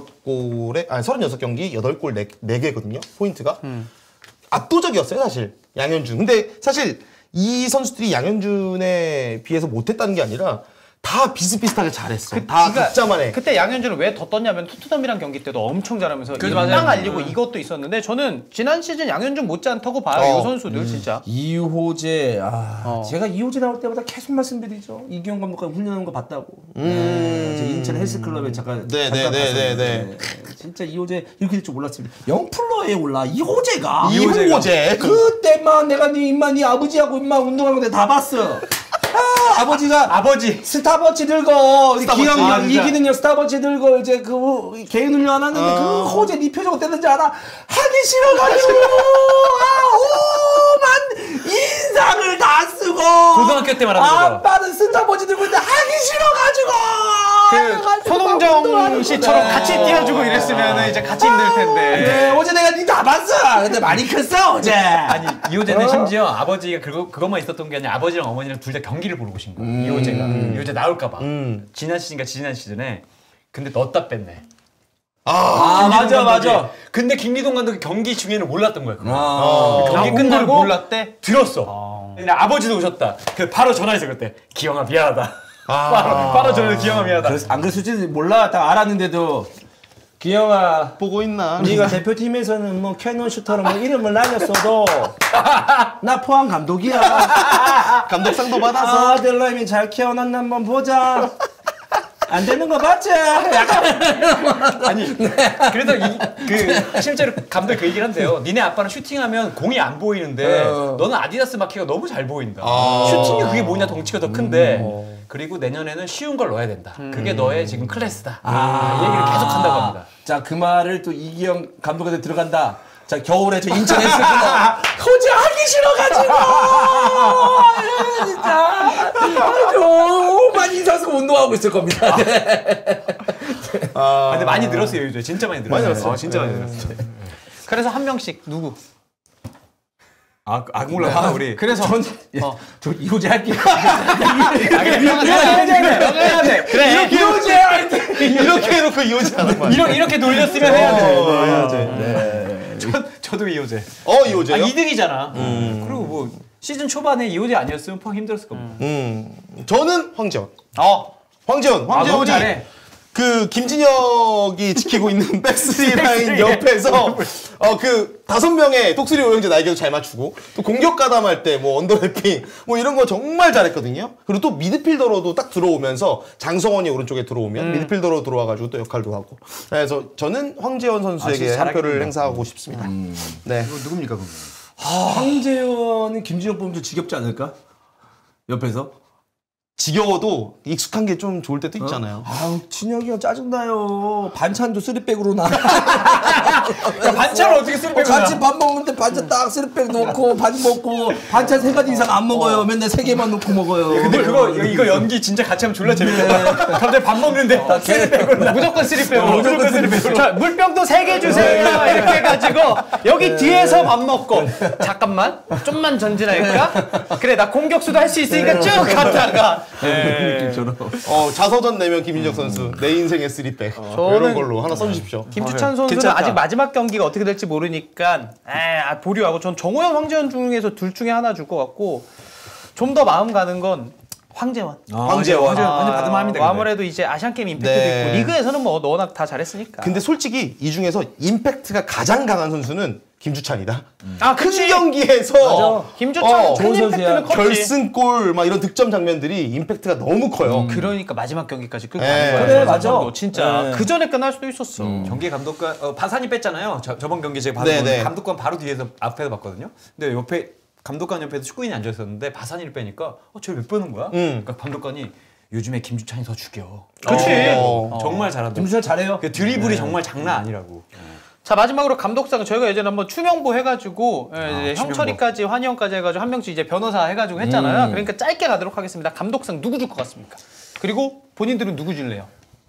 [SPEAKER 1] 36경기 8골 4개거든요. 포인트가. 압도적이었어요, 사실. 양현준. 근데 사실 이 선수들이 양현준에 비해서 못했다는 게 아니라 다 비슷비슷하게 잘했어. 다 각자만의.
[SPEAKER 3] 그때 양현준을 왜 더 떴냐면 토트넘이랑 경기 때도 엄청 잘하면서
[SPEAKER 4] 맞아요.
[SPEAKER 3] 땅 알리고 이것도 있었는데 저는 지난 시즌 양현준 못지않다고 봐요. 이 선수들 진짜.
[SPEAKER 2] 이호재 제가 이호재 나올 때마다 계속 말씀드리죠. 이기영 감독과 훈련하는 거 봤다고. 제 인천 헬스클럽에 잠깐
[SPEAKER 1] 네.
[SPEAKER 2] 진짜 이호재 이렇게 될 줄 몰랐습니다. 영플러에 올라 이호재가
[SPEAKER 1] 이호재.
[SPEAKER 2] 그때만 내가 네 아버지하고 운동하는 거 다 봤어. 아버지가
[SPEAKER 4] 아버지.
[SPEAKER 2] 스타버치 들고 기억 이기는 스타버치 들고 이제 그 개인 훈련 하는데 그 호재 네 표정 어땠는지 알아? 하기 싫어가지고 오만 인상을 다 쓰고
[SPEAKER 4] 고등학교 때 말하는 거죠.
[SPEAKER 2] 아빠는 스타버치 들고 있는데 하기 싫어가지고
[SPEAKER 3] 그 손흥정 씨처럼 같이 뛰어주고 이랬으면 이제 같이 힘들 텐데.
[SPEAKER 2] 네, 어제 내가 니 다 봤어. 근데 많이 컸어 어제.
[SPEAKER 4] 아니 이호재는 심지어 아버지가 그것만 있었던 게 아니라 아버지랑 어머니랑 둘 다 경기를 보러 오신 거야. 이호재 나올까봐. 지난 시즌에 근데 넣었다 뺐네.
[SPEAKER 2] 맞아.
[SPEAKER 4] 근데 김기동 감독이 경기 중에는 몰랐던 거야. 경기
[SPEAKER 3] 홍보를
[SPEAKER 4] 끝나고
[SPEAKER 3] 몰랐대?
[SPEAKER 4] 들었어. 근데 아버지도 오셨다. 그 바로 전화해서 그때 기영아 미안하다. 바로 전화해서 기영아 미안하다.
[SPEAKER 2] 안 그랬을지 몰라. 다 알았는데도 기영아,
[SPEAKER 1] 보고 있나?
[SPEAKER 2] 네가 대표팀에서는 뭐 캐논 슈터로 뭐 이름을 날렸어도 나 포항 감독이야.
[SPEAKER 1] 감독상도 받아서.
[SPEAKER 2] 아들라임이 잘 키워놨나 한번 보자. 안 되는 거 맞지? 약간
[SPEAKER 4] 아니 그래서 그 실제로 감독이 그 얘기를 한대요. 니네 아빠는 슈팅하면 공이 안 보이는데 너는 아디다스 마키가 너무 잘 보인다. 슈팅이 그게 뭐냐, 덩치가 더 큰데. 그리고 내년에는 쉬운 걸 넣어야 된다. 그게 너의 지금 클래스다. 이 얘기를 계속 한다고 합니다.
[SPEAKER 2] 자, 그 말을 또 이기영 감독한테 들어간다. 자, 겨울에 저 인천에 있었구나. 도저히 하기 싫어가지고. 진짜. 아주 많이 사서 운동하고 있을 겁니다. 네.
[SPEAKER 4] 근데 많이 늘었어요, 요즘. 진짜 많이 늘었어요.
[SPEAKER 1] 많이 늘었어요.
[SPEAKER 4] 진짜 많이 늘었어요.
[SPEAKER 3] 그래서 한 명씩 누구?
[SPEAKER 4] 몰라. 우리.
[SPEAKER 3] 그래서
[SPEAKER 2] 저 이호재 할게요.
[SPEAKER 3] 그래.
[SPEAKER 2] 이호재 할게요.
[SPEAKER 1] 이렇게 해놓고 이호재 하는 거야.
[SPEAKER 3] 이렇게 돌렸으면 해야 돼.
[SPEAKER 1] 이호재.
[SPEAKER 2] 네.
[SPEAKER 4] 저도 이호재.
[SPEAKER 1] 이호재요?
[SPEAKER 4] 2등이잖아. 그리고 뭐 시즌 초반에 이호재 아니었으면 포항 힘들었을 겁니다.
[SPEAKER 1] 저는 황재원.
[SPEAKER 3] 너무
[SPEAKER 1] 황재원이
[SPEAKER 3] 잘해.
[SPEAKER 1] 그 김진혁이 지키고 있는 백스리 라인 옆에서 그 5명의 독수리 오영재 날개도 잘 맞추고 또 공격 가담할 때 뭐 언더래핑 뭐 이런 거 정말 잘했거든요. 그리고 또 미드필더로도 딱 들어오면서 장성원이 오른쪽에 들어오면 미드필더로 들어와가지고 또 역할도 하고. 그래서 저는 황재원 선수에게 한 표를 행사하고 싶습니다. 네.
[SPEAKER 4] 누굽니까, 그럼?
[SPEAKER 2] 황재원은 김진혁 보면 좀 지겹지 않을까? 옆에서?
[SPEAKER 1] 지겨워도 익숙한 게 좀 좋을 때도 있잖아요.
[SPEAKER 2] 아우, 진혁이 형 짜증나요. 반찬도 쓰리백으로 나.
[SPEAKER 4] 반찬을 어떻게 쓰리백으로 나?
[SPEAKER 2] 같이 밥 먹는데 반찬 딱 쓰리백 놓고 밥 먹고 반찬 3가지 이상 안 먹어요. 맨날 3개만 놓고 먹어요.
[SPEAKER 4] 근데 이거 연기 진짜 같이 하면 졸라 재밌겠다. 갑자기 밥 먹는데 쓰리백으로 나.
[SPEAKER 3] 무조건 쓰리백으로. 자, 물병도 3개 주세요. 이렇게 해가지고 여기 뒤에서 밥 먹고 잠깐만 좀만 전진할까? 그래, 나 공격수도 할 수 있으니까 쭉 갔다가.
[SPEAKER 2] 느낌처럼.
[SPEAKER 1] 자서전 내면 김민혁 선수 내 인생의 쓰리백 이런 걸로 하나 써주십시오.
[SPEAKER 3] 김주찬 선수는
[SPEAKER 4] 괜찮다.
[SPEAKER 3] 아직 마지막 경기가 어떻게 될지 모르니까 보류하고 전 정호영, 황재원 중에서 둘 중에 하나 줄 것 같고 좀 더 마음 가는 건 황재원.
[SPEAKER 1] 황재원.
[SPEAKER 4] 완전 받을만합니다.
[SPEAKER 3] 아무래도 이제 아시안게임 임팩트도
[SPEAKER 1] 네.
[SPEAKER 3] 있고 리그에서는 뭐 워낙 다 잘했으니까.
[SPEAKER 1] 근데 솔직히 이 중에서 임팩트가 가장 강한 선수는 김주찬이다. 큰
[SPEAKER 3] 그치.
[SPEAKER 1] 경기에서
[SPEAKER 3] 김주찬 큰
[SPEAKER 2] 좋은 선수야.
[SPEAKER 3] 임팩트는 컸지.
[SPEAKER 1] 결승골 막 이런 득점 장면들이 임팩트가 너무 커요.
[SPEAKER 3] 그러니까 마지막 경기까지 끌고
[SPEAKER 1] 네.
[SPEAKER 3] 가는 거야.
[SPEAKER 2] 그래,
[SPEAKER 3] 저
[SPEAKER 2] 맞아.
[SPEAKER 3] 선수도 진짜
[SPEAKER 2] 네.
[SPEAKER 3] 그 전에 끝날 수도 있었어.
[SPEAKER 4] 경기 감독관 바산이 뺐잖아요. 저번 경기 제가
[SPEAKER 1] 네네.
[SPEAKER 4] 봤는데 감독관 바로 뒤에서 앞에서 봤거든요. 근데 옆에 감독관 옆에도 축구인이 앉아 있었는데 바산이를 빼니까 쟤 왜 빼는 거야? 그러니까 감독관이 요즘에 김주찬이 더 죽여.
[SPEAKER 3] 그치.
[SPEAKER 4] 정말 잘한다.
[SPEAKER 2] 김주찬 잘해요.
[SPEAKER 4] 그 드리블이 정말 장난 아니라고.
[SPEAKER 3] 자, 마지막으로 감독상 저희가 예전에 한번 추명보 해가지고 이제
[SPEAKER 4] 추명보.
[SPEAKER 3] 형철이까지 환희형까지 해가지고 한 명씩 이제 변호사 해가지고 했잖아요. 그러니까 짧게 가도록 하겠습니다. 감독상 누구 줄 것 같습니까? 그리고 본인들은 누구 줄래요?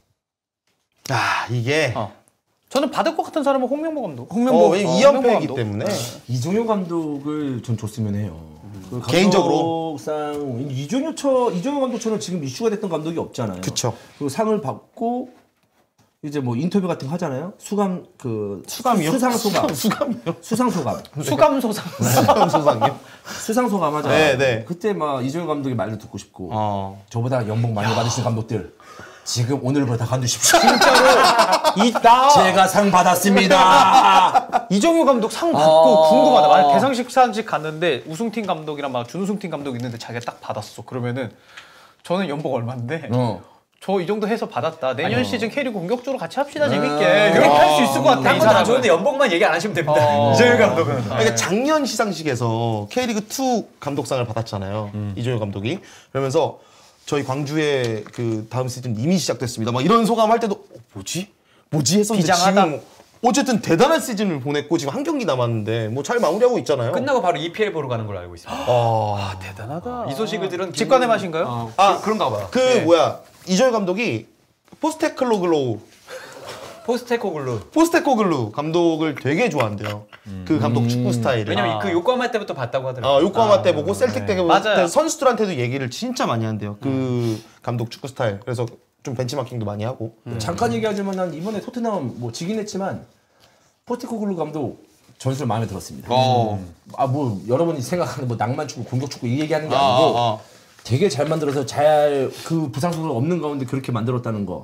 [SPEAKER 1] 이게
[SPEAKER 3] 저는 받을 것 같은 사람은 홍명보 감독.
[SPEAKER 1] 왜냐면 2연패이기 때문에
[SPEAKER 2] 이종효 감독을 전 줬으면 해요. 그
[SPEAKER 1] 개인적으로?
[SPEAKER 2] 감독상 이종효 감독처럼 지금 이슈가 됐던 감독이 없잖아요.
[SPEAKER 1] 그쵸.
[SPEAKER 2] 그리고 상을 받고 이제 뭐 인터뷰 같은 거 하잖아요.
[SPEAKER 1] 수감이요?
[SPEAKER 2] 수상 소감.
[SPEAKER 1] 수감이요?
[SPEAKER 2] 수상 소감.
[SPEAKER 3] 수감소상.
[SPEAKER 1] 수감 소상이요?
[SPEAKER 2] 수상 소감 하잖아요.
[SPEAKER 1] 네.
[SPEAKER 2] 그때 막 이종효 감독의 말도 듣고 싶고 저보다 연봉 많이 받으시는 감독들 지금 오늘부터 다 간두십시오.
[SPEAKER 3] 있다.
[SPEAKER 2] 제가 상 받았습니다.
[SPEAKER 3] 이정효 감독 상 받고 궁금하다. 만약 대상식 갔는데 우승팀 감독이랑 막 준우승팀 감독 있는데 자기가 딱 받았어. 그러면은 저는 연봉 얼마인데 저 이 정도 해서 받았다. 내년 시즌 K리그 공격적으로 같이 합시다. 재밌게. 이렇게 할 수 있을 것 같아. 이
[SPEAKER 4] 다
[SPEAKER 3] 사람은.
[SPEAKER 4] 좋은데 연봉만 얘기 안 하시면 됩니다. 이정효 감독은.
[SPEAKER 1] 그러니까 작년 시상식에서 K리그2 감독상을 받았잖아요. 이종효 감독이. 그러면서 저희 광주의 그 다음 시즌 이미 시작됐습니다. 막 이런 소감 할 때도 뭐지 했었는데
[SPEAKER 3] 비장하다.
[SPEAKER 1] 지금 어쨌든 대단한 시즌을 보냈고 지금 한 경기 남았는데 뭐 잘 마무리하고 있잖아요.
[SPEAKER 4] 끝나고 바로 EPL 보러 가는 걸로 알고 있습니다.
[SPEAKER 3] 대단하다.
[SPEAKER 4] 이 소식을 들은
[SPEAKER 3] 직관의 맛인가요?
[SPEAKER 4] 그런가 봐요.
[SPEAKER 1] 이종효 감독이 포스테코글루 감독을 되게 좋아한대요. 그 감독 축구 스타일을.
[SPEAKER 4] 왜냐면 그 요코하마 때부터 봤다고 하더라고요.
[SPEAKER 1] 요코하마 때 보고 셀틱 때 보고
[SPEAKER 3] 맞아요.
[SPEAKER 1] 선수들한테도 얘기를 진짜 많이 한대요. 그 감독 축구 스타일. 그래서 좀 벤치마킹도 많이 하고.
[SPEAKER 2] 잠깐 얘기하지만 난 이번에 토트넘 뭐 지긴 했지만 포스테코글루 감독 전술 마음에 들었습니다. 뭐 여러분이 생각하는 뭐 낭만 축구, 공격 축구 이 얘기하는 게 아니고 되게 잘 만들어서 그 부상 선수가 없는 가운데 그렇게 만들었다는 거.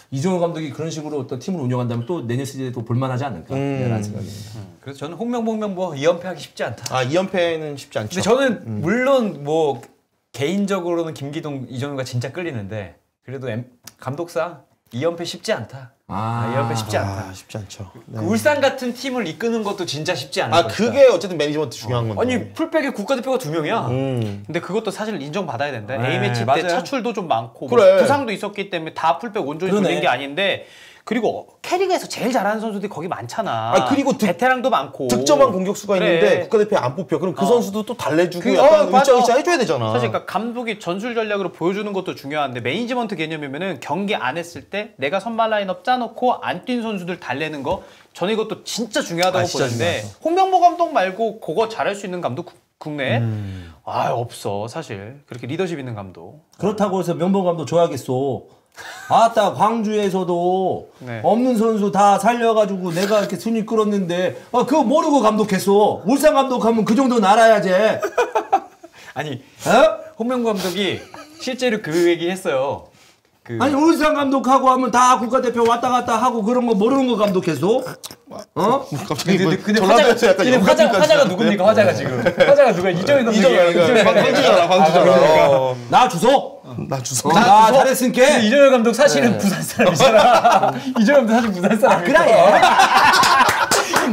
[SPEAKER 2] 이정우 감독이 그런 식으로 어떤 팀을 운영한다면 또 내년 시즌에도 볼만하지 않을까라는 생각입니다.
[SPEAKER 4] 그래서 저는 홍명보 2연패하기 쉽지 않다.
[SPEAKER 1] 2연패는 쉽지 않죠.
[SPEAKER 4] 근데 저는 물론 뭐 개인적으로는 김기동, 이정우가 진짜 끌리는데 그래도 감독상 2연패 쉽지 않다. 2연패 쉽지 않다.
[SPEAKER 1] 쉽지 않죠.
[SPEAKER 4] 그 울산 같은 팀을 이끄는 것도 진짜 쉽지 않을 것이다.
[SPEAKER 1] 그게 어쨌든 매니지먼트 중요한 건데.
[SPEAKER 4] 아니 풀백에 국가대표가 2명이야.
[SPEAKER 3] 근데 그것도 사실 인정받아야 된다.
[SPEAKER 4] 네,
[SPEAKER 3] A매치 때
[SPEAKER 4] 맞아요.
[SPEAKER 3] 차출도 좀 많고
[SPEAKER 1] 그래.
[SPEAKER 3] 뭐 부상도 있었기 때문에 다 풀백 온전히
[SPEAKER 2] 그러네.
[SPEAKER 3] 돌린 게 아닌데 그리고 캐리그에서 제일 잘하는 선수들이 거기 많잖아.
[SPEAKER 1] 그리고
[SPEAKER 3] 베테랑도 많고
[SPEAKER 1] 득점한 공격수가
[SPEAKER 3] 그래.
[SPEAKER 1] 있는데 국가대표에 안 뽑혀. 그럼 그 선수도 또 달래주고
[SPEAKER 3] 그-
[SPEAKER 1] 약간
[SPEAKER 3] 맞아.
[SPEAKER 1] 으쌰으쌰 해줘야 되잖아.
[SPEAKER 3] 사실 그러니까 감독이 전술 전략으로 보여주는 것도 중요한데 매니지먼트 개념이면은 경기 안 했을 때 내가 선발 라인업 짜놓고 안 뛴 선수들 달래는 거 저는 이것도 진짜 중요하다고
[SPEAKER 1] 진짜
[SPEAKER 3] 보는데 홍명보 감독 말고 그거 잘할 수 있는 감독 국내에 없어 사실 그렇게 리더십 있는 감독.
[SPEAKER 2] 그렇다고 해서 명보 감독 좋아하겠어. 아따 광주에서도
[SPEAKER 3] 네.
[SPEAKER 2] 없는 선수 다 살려가지고 내가 이렇게 순위 끌었는데 그거 모르고 감독했어. 울산 감독하면 그 정도는 알아야지.
[SPEAKER 4] 아니
[SPEAKER 2] 어?
[SPEAKER 4] 홍명보 감독이 실제로 그 얘기 했어요.
[SPEAKER 2] 아니 울산 감독하고 하면 다 국가대표 왔다 갔다 하고 그런 거 모르는 거 감독했어? 어?
[SPEAKER 1] 갑자기
[SPEAKER 4] 근데
[SPEAKER 1] 전라도에서 약간
[SPEAKER 4] 근데 화자가 누굽니까? 화자가 지금 화자가 누가 이정현 감독이에요.
[SPEAKER 1] 광주잖아.
[SPEAKER 2] 나 주소?
[SPEAKER 1] 나 주소.
[SPEAKER 2] 나 잘했으니까.
[SPEAKER 4] 이정현 감독 사실은 부산 사람이잖아. 이정현 감독 사실 부산 사람이야.
[SPEAKER 2] 그래.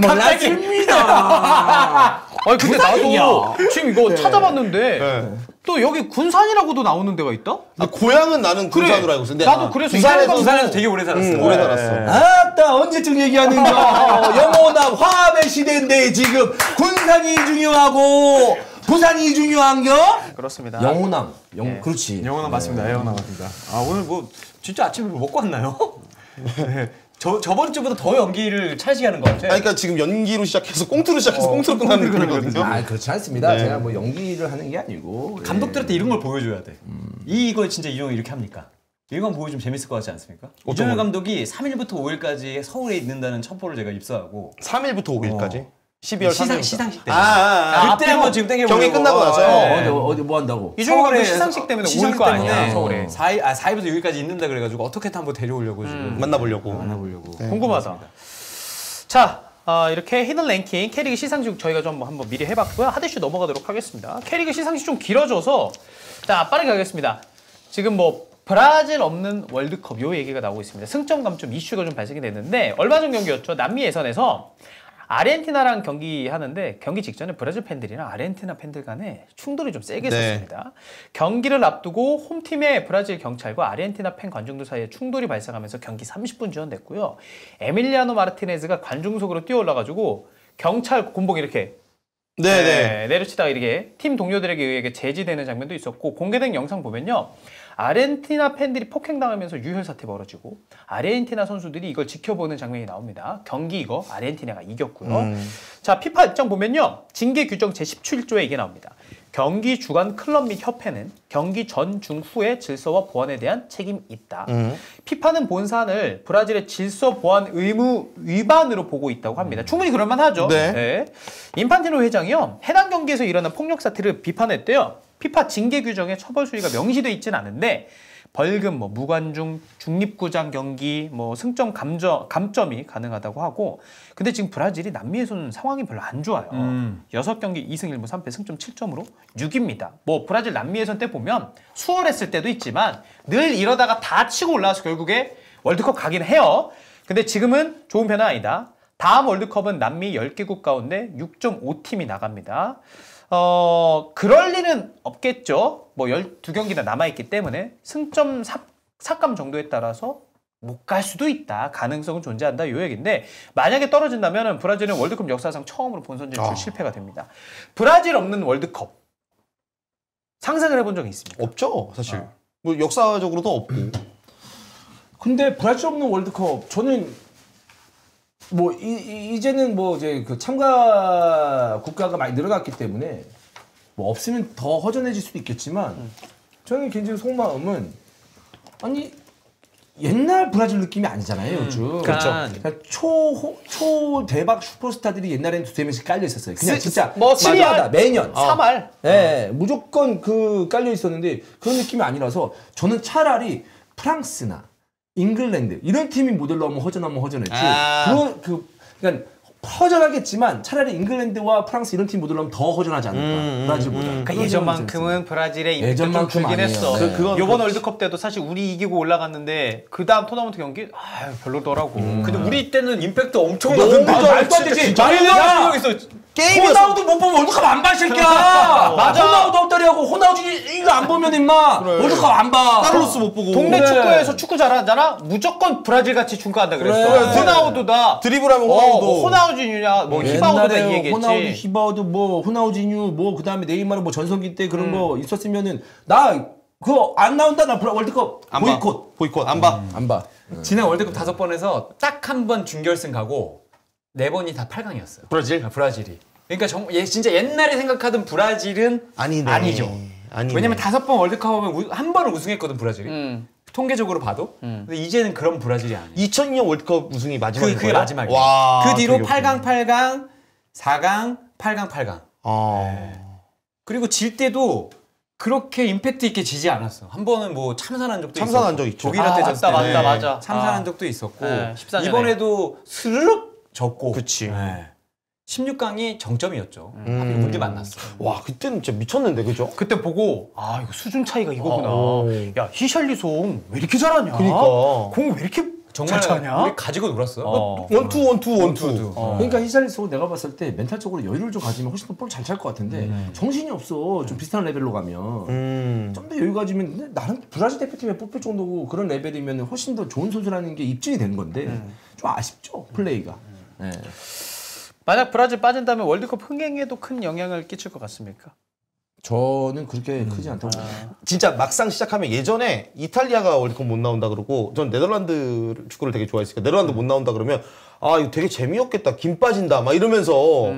[SPEAKER 2] 몰랐습니다.
[SPEAKER 3] 아니 근데
[SPEAKER 2] 부산이야.
[SPEAKER 3] 나도 지금 이거 찾아봤는데 또 여기 군산이라고도 나오는 데가 있다?
[SPEAKER 1] 고향은 나는 군산으로 알고 있어. 근데
[SPEAKER 3] 나도 그래서
[SPEAKER 4] 부산에서 되게 오래 살았어.
[SPEAKER 1] 오래 살았어.
[SPEAKER 2] 아따 언제쯤 얘기하는 거야. 영원한 화합의 시대인데 지금 군산이 중요하고 부산이 중요한겨?
[SPEAKER 3] 그렇습니다.
[SPEAKER 2] 영호남.
[SPEAKER 3] 예.
[SPEAKER 2] 그렇지.
[SPEAKER 4] 영원한 맞습니다. 영원한 맞습니다. 오늘 뭐 진짜 아침에 뭐 먹고 왔나요? 네. 저번 주보다 더 연기를 찰지하는 것 같아.
[SPEAKER 1] 그러니까 지금 연기로 시작해서 꽁트로 시작해서 꽁트로 끝나는 느낌이거든요.
[SPEAKER 2] 그렇지 않습니다. 제가 뭐 연기를 하는 게 아니고.
[SPEAKER 4] 감독들한테 이런 걸 보여줘야 돼. 이걸 진짜 이정현 이렇게 합니까? 이건 보여주면 재밌을 것 같지 않습니까? 이정현 감독이 3일부터 5일까지 서울에 있는다는 첩보를 제가 입수하고
[SPEAKER 1] 3일부터 5일까지? 12월 3일.
[SPEAKER 4] 시상식 때.
[SPEAKER 1] 그때
[SPEAKER 4] 한번 지금 땡겨보려고.
[SPEAKER 1] 경기 끝나고 나서.
[SPEAKER 2] 어디 뭐 한다고?
[SPEAKER 3] 이종호 감독 시상식 때문에 올 거 아니야 서울에.
[SPEAKER 4] 4일부터 6일까지 있는다 그래가지고 어떻게든 한번 데려오려고 지금
[SPEAKER 1] 만나보려고.
[SPEAKER 3] 궁금하다. 자, 이렇게 히든 랭킹 K리그 시상식 저희가 좀 한번 미리 해봤고요. 하대슈 넘어가도록 하겠습니다. K리그 시상식 좀 길어져서 자 빠르게 가겠습니다. 지금 뭐 브라질 없는 월드컵 요 얘기가 나오고 있습니다. 승점 감점 이슈가 좀 발생이 됐는데 얼마 전 경기였죠. 남미 예선에서 아르헨티나랑 경기하는데 경기 직전에 브라질 팬들이랑 아르헨티나 팬들 간에 충돌이 좀 세게 있었습니다. 경기를 앞두고 홈팀의 브라질 경찰과 아르헨티나 팬 관중들 사이에 충돌이 발생하면서 경기 30분 지연됐고요. 에밀리아노 마르티네즈가 관중석으로 뛰어올라가지고 경찰 군복 이렇게 내려치다가 이렇게 팀 동료들에게 의해 제지되는 장면도 있었고 공개된 영상 보면요. 아르헨티나 팬들이 폭행당하면서 유혈 사태 벌어지고 아르헨티나 선수들이 이걸 지켜보는 장면이 나옵니다. 경기 이거 아르헨티나가 이겼고요. 자, 피파 입장 보면요. 징계 규정 제17조에 이게 나옵니다. 경기 주관 클럽 및 협회는 경기 전, 중, 후의 질서와 보안에 대한 책임이 있다. 피파는 본사안을 브라질의 질서 보안 의무 위반으로 보고 있다고 합니다. 충분히 그럴 만하죠. 네. 인판티노 회장이요. 해당 경기에서 일어난 폭력 사태를 비판했대요. 피파 징계 규정에 처벌 수위가 명시되어 있지는 않은데 벌금, 뭐 무관중, 중립구장 경기, 뭐 승점 감점이 가능하다고 하고 근데 지금 브라질이 남미에서는 상황이 별로 안 좋아요. 6경기 2승 1무 3패 승점 7점으로 6위입니다. 뭐 브라질 남미 예선 때 보면 수월했을 때도 있지만 늘 이러다가 다 치고 올라와서 결국에 월드컵 가긴 해요. 근데 지금은 좋은 편은 아니다. 다음 월드컵은 남미 10개국 가운데 6.5팀이 나갑니다. 그럴 리는 없겠죠. 뭐 12경기나 남아있기 때문에 승점 삭감 정도에 따라서 못 갈 수도 있다. 가능성은 존재한다. 요 얘기인데 만약에 떨어진다면 브라질은 월드컵 역사상 처음으로 본선 진출 실패가 됩니다. 브라질 없는 월드컵 상상을 해본 적이 있습니까?
[SPEAKER 1] 없죠, 사실. 뭐 역사적으로도 없고.
[SPEAKER 2] 근데 브라질 없는 월드컵 저는 뭐 이제는 뭐 이제 그 참가 국가가 많이 늘어났기 때문에 뭐 없으면 더 허전해질 수도 있겠지만 저는 개인적인 속마음은 아니 옛날 브라질 느낌이 아니잖아요 요즘.
[SPEAKER 3] 그렇죠.
[SPEAKER 2] 그러니까 초 대박 슈퍼스타들이 옛날에는 두세 명씩 깔려 있었어요. 그냥 진짜
[SPEAKER 3] 뭐
[SPEAKER 2] 마다하다 매년
[SPEAKER 3] 3할.
[SPEAKER 2] 네, 무조건 그 깔려 있었는데 그런 느낌이 아니라서 저는 차라리 프랑스나 잉글랜드 이런 팀이 못 올라오면 허전했지. 그러니까 허전하겠지만 차라리 잉글랜드와 프랑스 이런 팀 못 올라오면 더 허전하지 않을까. 브라질보다.
[SPEAKER 3] 그러니까 예전만큼은 브라질의 임팩트 좀 줄긴 했어. 이번 월드컵 때도 사실 우리 이기고 올라갔는데 그 다음 토너먼트 경기 별로더라고.
[SPEAKER 4] 근데 우리 때는 임팩트 엄청
[SPEAKER 2] 너무
[SPEAKER 4] 나던데.
[SPEAKER 2] 말도 안 되지. 호나우두 못 보면 월드컵 안 봐, 새끼야. 맞아. 호나우두 엎드리하고 호나우두 이거 안 보면 임마 월드컵 안 봐.
[SPEAKER 1] 카를로스 못 보고.
[SPEAKER 3] 동네 축구에서 축구 잘하잖아. 무조건 브라질 같이 축구한다 그랬어. 호나우두다.
[SPEAKER 1] 드리블하면 호나우두.
[SPEAKER 3] 호나우지뉴냐, 뭐 히바우두다 이 얘기했지.
[SPEAKER 2] 호나우두, 히바우두, 뭐 호나우지뉴, 뭐 그다음에 네이마르 뭐 전성기 때 그런 거 있었으면은 나 그거 안 나온다 나 월드컵
[SPEAKER 1] 보이콧 안 봐.
[SPEAKER 2] 안 봐.
[SPEAKER 4] 지난 월드컵 5번에서 딱 한 번 준결승 가고 4번이 다 8강이었어요. 브라질이. 그러니까 진짜 옛날에 생각하던 브라질은 아니죠. 왜냐면 5번 월드컵 하면 한 번은 우승했거든 브라질이. 통계적으로 봐도. 근데 이제는 그런 브라질이 아니에요.
[SPEAKER 1] 2002년 월드컵 우승이 마지막인
[SPEAKER 4] 그게
[SPEAKER 1] 거예요?
[SPEAKER 4] 마지막이에요.
[SPEAKER 1] 와,
[SPEAKER 4] 그 뒤로
[SPEAKER 1] 되게
[SPEAKER 4] 8강, 4강, 8강. 그리고 질 때도 그렇게 임팩트 있게 지지 않았어. 한 번은 뭐 참산한 적도
[SPEAKER 1] 참산한 적 있죠.
[SPEAKER 4] 독일한테 졌을 때
[SPEAKER 3] 맞다.
[SPEAKER 4] 참산한 적도 있었고.
[SPEAKER 3] 14년에.
[SPEAKER 4] 이번에도 스르륵 졌고.
[SPEAKER 1] 그치.
[SPEAKER 4] 16강이 정점이었죠. 하필 우리 만났어.
[SPEAKER 1] 와, 그때는 진짜 미쳤는데, 그죠?
[SPEAKER 3] 그때 보고 이거 수준 차이가 이거구나. 야, 히샬리송 왜 이렇게 잘하냐?
[SPEAKER 1] 그러니까.
[SPEAKER 3] 공 왜 이렇게
[SPEAKER 4] 정말
[SPEAKER 3] 잘 차냐?
[SPEAKER 4] 우리 가지고 놀았어.
[SPEAKER 1] 원투.
[SPEAKER 2] 그러니까 히샬리송 내가 봤을 때 멘탈적으로 여유를 좀 가지면 훨씬 더 볼 잘 찰 것 같은데 정신이 없어. 좀 비슷한 레벨로 가면 좀 더 여유 가지면 나는 브라질 대표팀에 뽑힐 정도고 그런 레벨이면 훨씬 더 좋은 선수라는 게 입증이 되는 건데 좀 아쉽죠 플레이가. 네.
[SPEAKER 3] 만약 브라질 빠진다면 월드컵 흥행에도 큰 영향을 끼칠 것 같습니까?
[SPEAKER 2] 저는 그렇게 크지 않다고 봅니다.
[SPEAKER 1] 진짜 막상 시작하면 예전에 이탈리아가 월드컵 못 나온다 그러고 전 네덜란드 축구를 되게 좋아했으니까 네덜란드 못 나온다 그러면 이거 되게 재미없겠다. 김 빠진다. 막 이러면서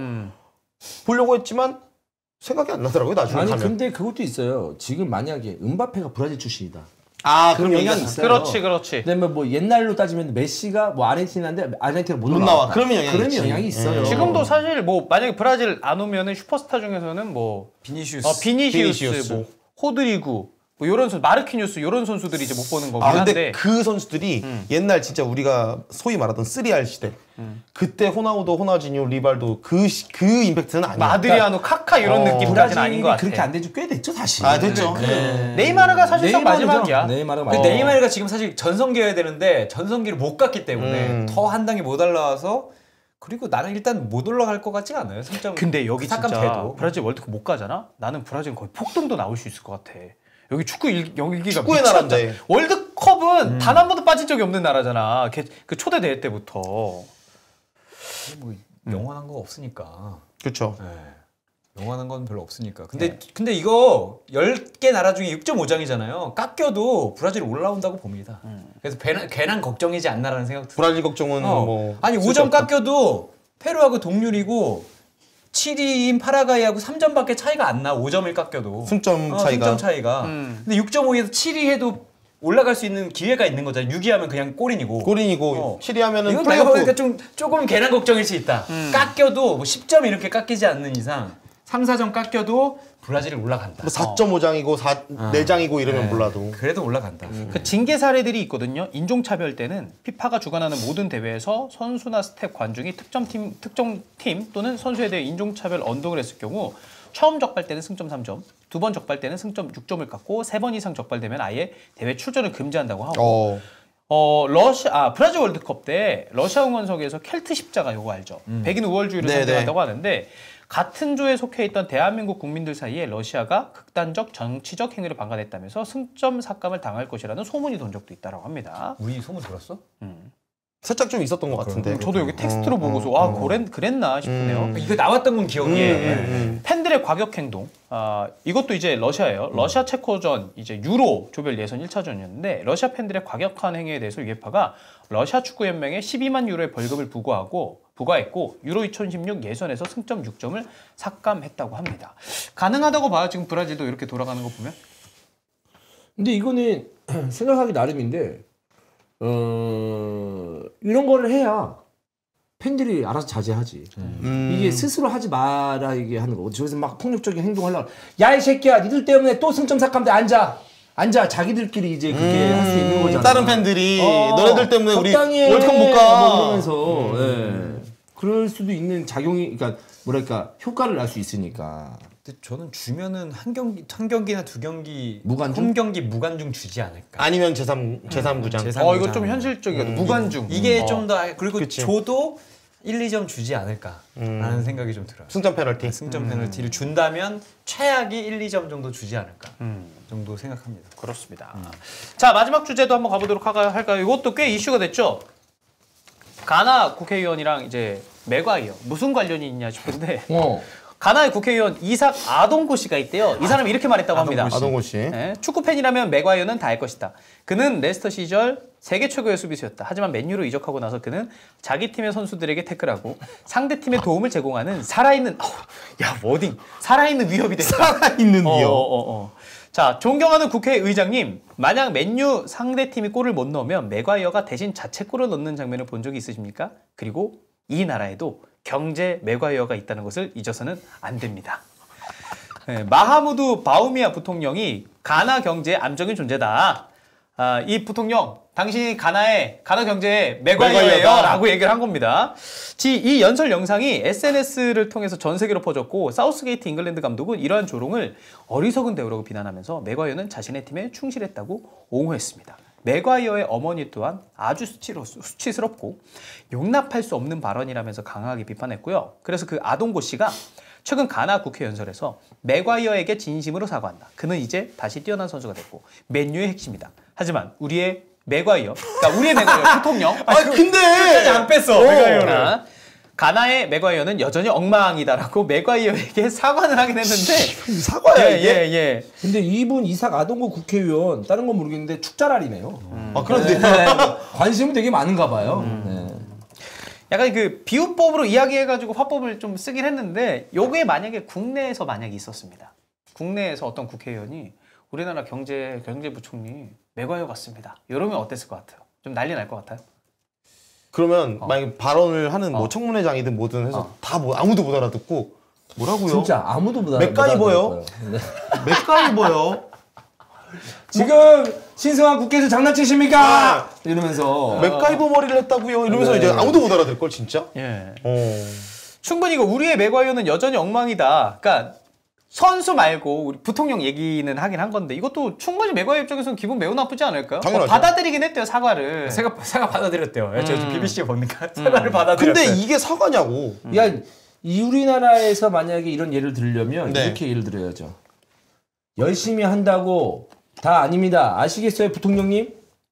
[SPEAKER 1] 보려고 했지만 생각이 안 나더라고요. 나중에
[SPEAKER 2] 아니
[SPEAKER 1] 가면.
[SPEAKER 2] 근데 그것도 있어요. 지금 만약에 음바페가 브라질 출신이다.
[SPEAKER 1] 그럼
[SPEAKER 2] 영향이 있어요.
[SPEAKER 3] 그렇지.
[SPEAKER 2] 그다음에 뭐 옛날로 따지면 메시가 뭐 아르헨티나인데 아르헨티나 못
[SPEAKER 1] 나와.
[SPEAKER 2] 나왔다.
[SPEAKER 1] 그러면 영향이 있지.
[SPEAKER 2] 있어요.
[SPEAKER 3] 지금도 사실 뭐 만약에 브라질 안 오면은 슈퍼스타 중에서는 뭐 비니시우스, 뭐 호드리구, 뭐 요런 선수, 마르키뉴스 요런 선수들이 이제 못 보는 거긴
[SPEAKER 1] 근데
[SPEAKER 3] 한데.
[SPEAKER 1] 그 선수들이 옛날 진짜 우리가 소위 말하던 3R 시대 그때 호나우도, 호나우지뉴, 리발도 그 임팩트는 아니야.
[SPEAKER 3] 마드리아노, 카카 이런 느낌까지는 아닌 것 같아.
[SPEAKER 2] 그렇게 안 된 지 꽤 됐죠 사실.
[SPEAKER 1] 됐죠.
[SPEAKER 3] 네이마르가 사실상 마지막이야.
[SPEAKER 4] 네이마르가 지금 사실 전성기여야 되는데 전성기를 못 갔기 때문에 더 한 단계 못 올라와서 그리고 나는 일단 못 올라갈 것 같지가 않아요. 승점.
[SPEAKER 3] 근데 여기 진짜
[SPEAKER 4] 돼도.
[SPEAKER 3] 브라질 월드컵 못 가잖아? 나는 브라질은 거의 폭등도 나올 수 있을 것 같아. 여기 연기가
[SPEAKER 1] 축구의
[SPEAKER 3] 미쳤다.
[SPEAKER 1] 나라인데.
[SPEAKER 3] 월드컵은 단 한 번도 빠진 적이 없는 나라잖아. 그 초대 대회 때부터.
[SPEAKER 4] 뭐 영원한 거 없으니까.
[SPEAKER 1] 그렇죠.
[SPEAKER 4] 영원한 건 별로 없으니까. 근데 이거 10개 나라 중에 6.5장이잖아요. 깎여도 브라질 올라온다고 봅니다. 그래서 괜한 걱정이지 않나라는 생각 들어요.
[SPEAKER 1] 브라질 걱정은 뭐
[SPEAKER 4] 아니 5점 깎여도 페루하고 동률이고 7위인 파라과이하고 3점밖에 차이가 안 나. 5점을 깎여도.
[SPEAKER 1] 승점 차이가.
[SPEAKER 4] 승점 차이가. 근데 6.5에서 7위 해도 올라갈 수 있는 기회가 있는 거잖아요. 6위 하면 그냥 골인이고.
[SPEAKER 1] 7위 하면은
[SPEAKER 4] 이건 내가
[SPEAKER 1] 플레이오프.
[SPEAKER 4] 보니까 조금 괜한 걱정일 수 있다. 깎여도 뭐 10점 이렇게 깎이지 않는 이상 3, 4점 깎여도 브라질이 올라간다.
[SPEAKER 1] 뭐 4.5장이고 4장이고 이러면 몰라도.
[SPEAKER 4] 그래도 올라간다.
[SPEAKER 3] 그 징계 사례들이 있거든요. 인종차별 때는 피파가 주관하는 모든 대회에서 선수나 스텝 관중이 특정 팀 또는 선수에 대해 인종차별 언동을 했을 경우 처음 적발 때는 승점 3점, 2번 적발 때는 승점 6점을 깎고 3번 이상 적발되면 아예 대회 출전을 금지한다고 하고 브라질 월드컵 때 러시아 응원석에서 켈트 십자가 요거 알죠? 백인 우월주의를 상징한다고 하는데 같은 조에 속해 있던 대한민국 국민들 사이에 러시아가 극단적 정치적 행위를 방관했다면서 승점 삭감을 당할 것이라는 소문이 돈 적도 있다고 합니다.
[SPEAKER 4] 우리 소문 들었어?
[SPEAKER 1] 살짝 좀 있었던 것 같은데.
[SPEAKER 3] 저도 여기 텍스트로 보고서 그랬나 싶네요.
[SPEAKER 4] 이거 나왔던 건 기억이에요.
[SPEAKER 3] 팬들의 과격 행동. 이것도 이제 러시아예요. 러시아 체코전 이제 유로 조별 예선 1차전이었는데 러시아 팬들의 과격한 행위에 대해서 유에파가 러시아 축구 연맹에 12만 유로의 벌금을 부과했고 유로 2016 예선에서 승점 6점을 삭감했다고 합니다. 가능하다고 봐요. 지금 브라질도 이렇게 돌아가는 거 보면.
[SPEAKER 2] 근데 이거는 생각하기 나름인데 이런 거를 해야 팬들이 알아서 자제하지. 이게 스스로 하지 마라 이게 하는 거고. 저기서 막 폭력적인 행동하려고. 야 이 새끼야, 니들 때문에 또 승점 삭감돼 앉아. 앉아 자기들끼리 이제 그게 할 수 있는 거잖아.
[SPEAKER 1] 다른 팬들이 너네들 때문에 우리
[SPEAKER 2] 적당히
[SPEAKER 1] 월드컵 못 가.
[SPEAKER 2] 뭐 그러면서 예. 그럴 수도 있는 작용이 그러니까 뭐랄까 효과를 낼 수 있으니까.
[SPEAKER 4] 근데 저는 주면은 한 경기나 두 경기
[SPEAKER 2] 무관중?
[SPEAKER 4] 홈 경기 무관중 주지 않을까.
[SPEAKER 1] 아니면 제3구장.
[SPEAKER 3] 이거 좀 현실적이다. 무관중.
[SPEAKER 4] 이게 좀 더 그리고
[SPEAKER 1] 그치.
[SPEAKER 4] 줘도 1, 2점 주지 않을까라는 생각이 좀 들어요.
[SPEAKER 1] 승점 페널티.
[SPEAKER 4] 승점 페널티를 준다면 최악이 1, 2점 정도 주지 않을까 정도 생각합니다.
[SPEAKER 3] 그렇습니다. 자, 마지막 주제도 한번 가보도록 할까요? 이것도 꽤 이슈가 됐죠. 가나 국회의원이랑 이제 맥과이어 무슨 관련이 있냐 싶은데 가나의 국회의원 이삭 아동고 씨가 있대요. 이 사람이 이렇게 말했다고 합니다.
[SPEAKER 1] 아동고 씨.
[SPEAKER 3] 네, 축구 팬이라면 맥과이어는 다 할 것이다. 그는 레스터 시절 세계 최고의 수비수였다. 하지만 맨유로 이적하고 나서 그는 자기 팀의 선수들에게 태클하고 상대 팀에 도움을 제공하는 살아있는 워딩 살아있는 위협이 됐다.
[SPEAKER 1] 살아있는 위협.
[SPEAKER 3] 자, 존경하는 국회의장님, 만약 맨유 상대팀이 골을 못 넣으면 맥과이어가 대신 자책골을 넣는 장면을 본 적이 있으십니까? 그리고 이 나라에도 경제 맥과이어가 있다는 것을 잊어서는 안 됩니다. 네, 마하무드 바우미아 부통령이 가나 경제의 암적인 존재다. 이 부통령, 당신이 가나 경제의 맥과이어예요 라고 얘기를 한 겁니다. 이 연설 영상이 SNS를 통해서 전 세계로 퍼졌고 사우스게이트 잉글랜드 감독은 이러한 조롱을 어리석은 대우라고 비난하면서 맥과이어는 자신의 팀에 충실했다고 옹호했습니다. 맥과이어의 어머니 또한 아주 수치스럽고 용납할 수 없는 발언이라면서 강하게 비판했고요. 그래서 그 아동고 씨가 최근 가나 국회 연설에서 맥과이어에게 진심으로 사과한다. 그는 이제 다시 뛰어난 선수가 됐고 맨유의 핵심이다. 하지만 우리의 맥과이어 부통령.
[SPEAKER 1] 근데
[SPEAKER 4] 끝까지 안 뺐어. 맥과이어를.
[SPEAKER 3] 가나의 맥과이어는 여전히 엉망이다라고 맥과이어에게 사과를 하긴 했는데
[SPEAKER 1] 사과야 이게.
[SPEAKER 3] 예.
[SPEAKER 2] 근데 이분 이삭 아동고 국회의원 다른 건 모르겠는데 축자랄이네요.
[SPEAKER 1] 그런데
[SPEAKER 2] 관심은 되게 많은가 봐요. 네.
[SPEAKER 3] 약간 그 비유법으로 이야기해가지고 화법을 좀 쓰긴 했는데 요게 만약에 국내에서 만약에 있었습니다. 국내에서 어떤 국회의원이 우리나라 경제부총리 맥과이어 같습니다. 이러면 어땠을 것 같아요? 좀 난리 날 것 같아요?
[SPEAKER 1] 그러면 만약에 발언을 하는 뭐 청문회장이든 뭐든 해서 다 아무도 못 알아듣고 뭐라고요?
[SPEAKER 2] 진짜 아무도 못
[SPEAKER 1] 맥가이버요?
[SPEAKER 2] 네.
[SPEAKER 1] 맥가이버요?
[SPEAKER 2] 지금 신성한 국회에서 장난치십니까? 이러면서
[SPEAKER 1] 맥가이버 머리를 했다고요? 이러면서
[SPEAKER 2] 네.
[SPEAKER 1] 이제 아무도 못 알아들 걸 진짜.
[SPEAKER 3] 예.
[SPEAKER 1] 어.
[SPEAKER 3] 충분히 이거 우리의 맥과이어는 여전히 엉망이다. 그러니까 선수 말고 우리 부통령 얘기는 하긴 한 건데 이것도 충분히 맥과이어 입장에서는 기분 매우 나쁘지 않을까요?
[SPEAKER 1] 당연하죠.
[SPEAKER 3] 받아들이긴 했대요, 사과를.
[SPEAKER 4] 사과 받아들였대요. 저 지금 BBC에 보니까 사과를 받아들였어요.
[SPEAKER 1] 근데 이게 사과냐고.
[SPEAKER 2] 야, 이 우리나라에서 만약에 이런 예를 들려면
[SPEAKER 1] 네.
[SPEAKER 2] 이렇게 예를 들어야죠. 열심히 한다고 다 아닙니다. 아시겠어요, 부통령님?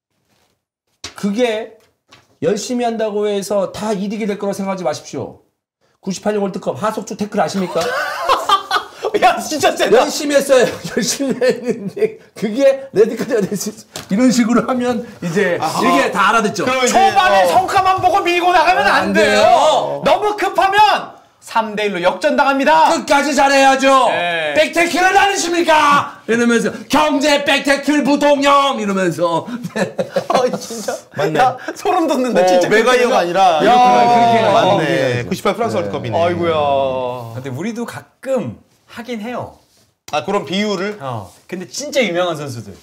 [SPEAKER 2] 그게 열심히 한다고 해서 다 이득이 될 거라고 생각하지 마십시오. 98년 월드컵 하석주 태클 아십니까?
[SPEAKER 3] 야, 진짜 세다.
[SPEAKER 2] 열심히 했어요. 열심히 했는데 그게 레드카드가 될 수 있어. 이런 식으로 하면 이제 이게 다 알아듣죠.
[SPEAKER 3] 초반에 성과만 보고 밀고 나가면 안
[SPEAKER 2] 안
[SPEAKER 3] 돼요.
[SPEAKER 2] 돼요.
[SPEAKER 3] 너무 급하면 3대1로 역전당합니다.
[SPEAKER 2] 끝까지 잘해야죠.
[SPEAKER 3] 네.
[SPEAKER 2] 백태클을 다니십니까? 이러면서 경제 백태클 부통령 이러면서
[SPEAKER 3] 진짜.
[SPEAKER 1] 맞네.
[SPEAKER 3] 야, 소름 돋는다, 진짜.
[SPEAKER 1] 맥가이어가 아니라
[SPEAKER 3] 야,
[SPEAKER 1] 그렇게
[SPEAKER 2] 그렇게
[SPEAKER 1] 맞네. 98 프랑스 월드컵이네.
[SPEAKER 3] 아이고야.
[SPEAKER 4] 근데 우리도 가끔 하긴 해요.
[SPEAKER 1] 그런 비유를
[SPEAKER 4] 근데 진짜 유명한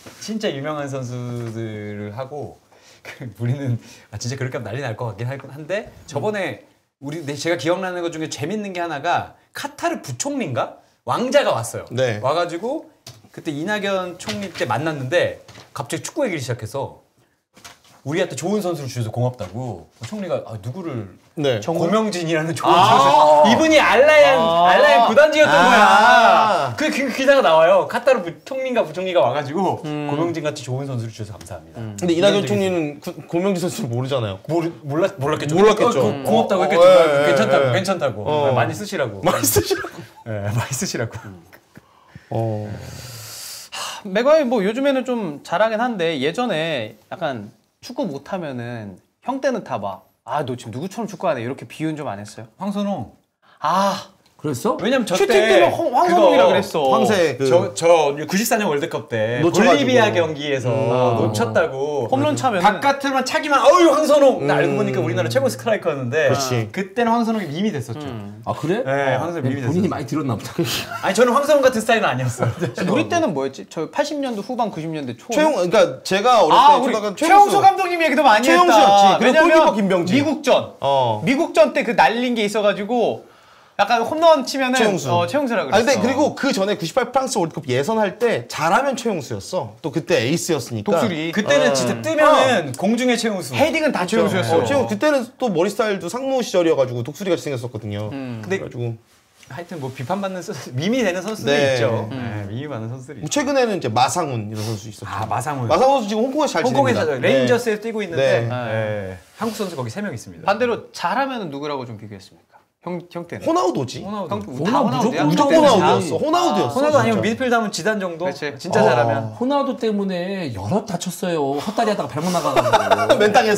[SPEAKER 4] 선수들을 하고 우리는 진짜 그렇게 하면 난리 날 것 같긴 한데 저번에 제가 기억나는 것 중에 재밌는 게 하나가 카타르 부총리인가? 왕자가 왔어요.
[SPEAKER 1] 네.
[SPEAKER 4] 와가지고 그때 이낙연 총리 때 만났는데 갑자기 축구 얘기를 시작해서 우리한테 좋은 선수를 주셔서 고맙다고 총리가 누구를
[SPEAKER 1] 네.
[SPEAKER 4] 고명진이라는 좋은 선수 이분이 알라얀 구단주였던 거야. 그 기사가 나와요. 카타르 부총리가 와가지고 고명진 같이 좋은 선수를 주셔서 감사합니다.
[SPEAKER 1] 근데 이낙연 총리는 고명진 선수를 모르잖아요.
[SPEAKER 4] 몰랐겠죠. 고맙다고 했겠죠.
[SPEAKER 1] 예,
[SPEAKER 4] 괜찮다고. 많이 쓰시라고.
[SPEAKER 1] 많이 쓰시라고.
[SPEAKER 4] 많이 쓰시라고.
[SPEAKER 3] 맥과이어 뭐 요즘에는 좀 잘하긴 한데 예전에 약간 축구 못하면은 형 때는 다 막 너 지금 누구처럼 축구하네 이렇게 비유는 좀 안 했어요?
[SPEAKER 4] 황선홍.
[SPEAKER 2] 그랬어?
[SPEAKER 4] 왜냐면
[SPEAKER 3] 슈팅 때문에 황선홍이라 그랬어.
[SPEAKER 1] 황새
[SPEAKER 4] 저 94년 월드컵 때
[SPEAKER 1] 놓쳐가지고.
[SPEAKER 4] 볼리비아 경기에서 놓쳤다고
[SPEAKER 3] 홈런 차면
[SPEAKER 4] 바깥으로만 차기만 어유 황선홍 나 알고 보니까 우리나라 최고 스트라이커였는데
[SPEAKER 1] 그렇지.
[SPEAKER 4] 그때는 황선홍이 밈이 됐었죠.
[SPEAKER 2] 아 그래?
[SPEAKER 4] 네, 황선홍 밈이
[SPEAKER 2] 본인이
[SPEAKER 4] 됐었어.
[SPEAKER 2] 많이 들었나 보다.
[SPEAKER 4] 아니 저는 황선홍 같은 스타일은 아니었어요.
[SPEAKER 3] 우리 때는 뭐였지? 저 80년대 후반 90년대 초.
[SPEAKER 1] 그러니까 제가 어릴 때
[SPEAKER 3] 우리
[SPEAKER 1] 초등학교
[SPEAKER 3] 최용수 감독님 얘기도 많이
[SPEAKER 1] 최용수였지.
[SPEAKER 3] 했다.
[SPEAKER 1] 그리고
[SPEAKER 3] 왜냐면
[SPEAKER 1] 골키퍼 김병지.
[SPEAKER 3] 미국전. 미국전 때 그 날린 게 있어가지고 약간 홈런 치면은 최용수라 그랬어.
[SPEAKER 1] 근데 그리고 그 전에 98 프랑스 월드컵 예선할 때 잘하면 최용수였어. 또 그때 에이스였으니까.
[SPEAKER 3] 독수리.
[SPEAKER 4] 그때는 진짜 뜨면은 공중의 최용수.
[SPEAKER 3] 헤딩은 다 최용수였어.
[SPEAKER 1] 최용 그때는 또 머리 스타일도 상무 시절이어가지고 독수리 같이 생겼었거든요.
[SPEAKER 4] 근데
[SPEAKER 1] 그래가지고
[SPEAKER 4] 하여튼 뭐 비판받는 밈이 되는 선수들이
[SPEAKER 1] 네.
[SPEAKER 4] 있죠. 네, 밈이 많은 선수들이. 있죠.
[SPEAKER 1] 최근에는 이제 마상훈 이런 선수 있었죠.
[SPEAKER 4] 마상훈.
[SPEAKER 1] 마상훈 선수 지금 홍콩에서 잘 지냅니다.
[SPEAKER 4] 홍콩에서 레인저스에 뛰고 있는데
[SPEAKER 1] 네.
[SPEAKER 4] 네. 한국 선수 거기 3명 있습니다.
[SPEAKER 3] 반대로 잘하면 누구라고 좀 비교했습니까? 형 때는.
[SPEAKER 1] 호나우도지.
[SPEAKER 4] 호나우두.
[SPEAKER 3] 호나우두야?
[SPEAKER 1] 무조건 호나우도였어. 호나우도였어.
[SPEAKER 4] 호나우두 아니면
[SPEAKER 1] 진짜.
[SPEAKER 4] 미드필더 하면 지단 정도?
[SPEAKER 3] 그렇지.
[SPEAKER 4] 진짜 잘하면.
[SPEAKER 2] 호나우두 때문에 여럿 다쳤어요. 헛다리 하다가 발목 나가가지고.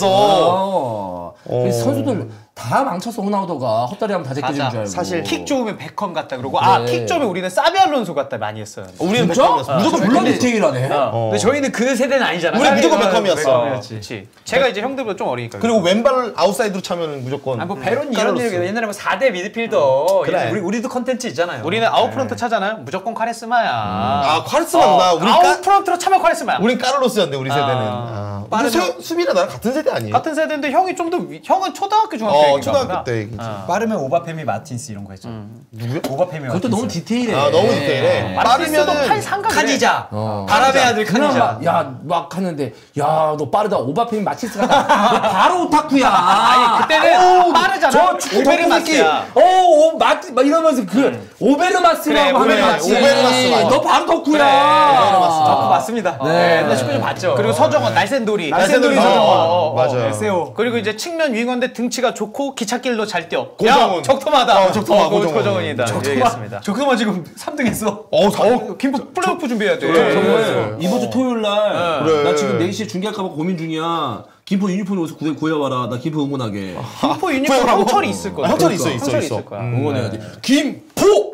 [SPEAKER 1] 맨땅에서.
[SPEAKER 2] 그래서 선수들 다 망쳤어. 호나우두가 헛다리 하면 다 제껴지는 줄 알고.
[SPEAKER 1] 사실
[SPEAKER 3] 킥 좋으면 베컴 같다 그러고
[SPEAKER 2] 네.
[SPEAKER 3] 킥 좋으면 우리는 사비 알론소 같다 많이 했어요.
[SPEAKER 1] 우리는
[SPEAKER 2] 진짜?
[SPEAKER 1] 베컴이었어. 무조건
[SPEAKER 2] 물론
[SPEAKER 1] 베컴이었어.
[SPEAKER 2] 디테일하네.
[SPEAKER 4] 근데 저희는 그 세대는 아니잖아.
[SPEAKER 1] 우리 무조건
[SPEAKER 4] 사비가
[SPEAKER 1] 베컴이었어.
[SPEAKER 4] 베컴이었지.
[SPEAKER 3] 그렇지. 제가 이제 형들보다 좀 어리니까.
[SPEAKER 1] 그리고 왼발 아웃사이드로 차면 무조건.
[SPEAKER 4] 뭐 베론 이런
[SPEAKER 1] 카를로스.
[SPEAKER 4] 얘기 옛날에 뭐 4대 미드필더
[SPEAKER 1] 그래.
[SPEAKER 4] 우리도 컨텐츠 있잖아요.
[SPEAKER 3] 우리는 아웃프런트 차잖아요. 무조건 카리스마야.
[SPEAKER 1] 아 카르스마구나. 우리
[SPEAKER 3] 아웃프런트로 차면 카리스마야.
[SPEAKER 1] 우린 까르로스였는데 우리 세대는.
[SPEAKER 4] 빠르죠.
[SPEAKER 1] 수비랑 나랑 같은 세대 아니에요?
[SPEAKER 3] 같은 세대인데 형이 좀 더 형은 초등학교 중학교 얘기인가
[SPEAKER 1] 초등학교
[SPEAKER 3] 보다.
[SPEAKER 1] 때 얘기지.
[SPEAKER 4] 빠르면 오바페미 마틴스 이런 거 했죠.
[SPEAKER 1] 누구야?
[SPEAKER 4] 오바페미
[SPEAKER 2] 그것도 너무
[SPEAKER 4] 마틴스.
[SPEAKER 2] 디테일해.
[SPEAKER 1] 아 너무 디테일해.
[SPEAKER 3] 마르티스도 팔
[SPEAKER 1] 빠르면은
[SPEAKER 3] 상각.
[SPEAKER 4] 카니자.
[SPEAKER 2] 어.
[SPEAKER 4] 바람의 아들
[SPEAKER 2] 그냥
[SPEAKER 4] 카니자.
[SPEAKER 2] 막 하는데 야 너 빠르다. 오바페인 마티스 같다. 너 바로 오타쿠야.
[SPEAKER 3] 아니 그때는 빠르잖아. 오베르마스야.
[SPEAKER 2] 마티 막 이러면서 오베르마스라고
[SPEAKER 3] 그래,
[SPEAKER 2] 하면
[SPEAKER 1] 오베르마스 맞아.
[SPEAKER 2] 너 바로 덕후야.
[SPEAKER 4] 덕후 맞습니다. 네. 옛날 축구 좀 봤죠.
[SPEAKER 3] 그리고 서정원 날쌘돌이.
[SPEAKER 1] 날쌘돌이 서정원. 맞아요.
[SPEAKER 4] 세오.
[SPEAKER 3] 그리고 이제 측면 윙어인데 등치가 좋고 기찻길로 잘 뛰어.
[SPEAKER 1] 고정훈.
[SPEAKER 3] 야, 적토마다.
[SPEAKER 1] 적토마, 고정훈.
[SPEAKER 3] 고정훈이다. 얘기했습니다.
[SPEAKER 4] 조크만 지금 3등 했어.
[SPEAKER 3] 김포 플레이오프 준비해야 돼.
[SPEAKER 2] 이번 주 토요일 날
[SPEAKER 1] 그래.
[SPEAKER 2] 나 지금 4시에 중계할까 봐 고민 중이야. 김포 유니폼 옷을 구해와라. 나 김포 응원하게.
[SPEAKER 3] 김포 유니폼 형철이 있을 거야.
[SPEAKER 1] 형철이 있어.
[SPEAKER 3] 형철이 있을 거야.
[SPEAKER 2] 응원해야지. 김포!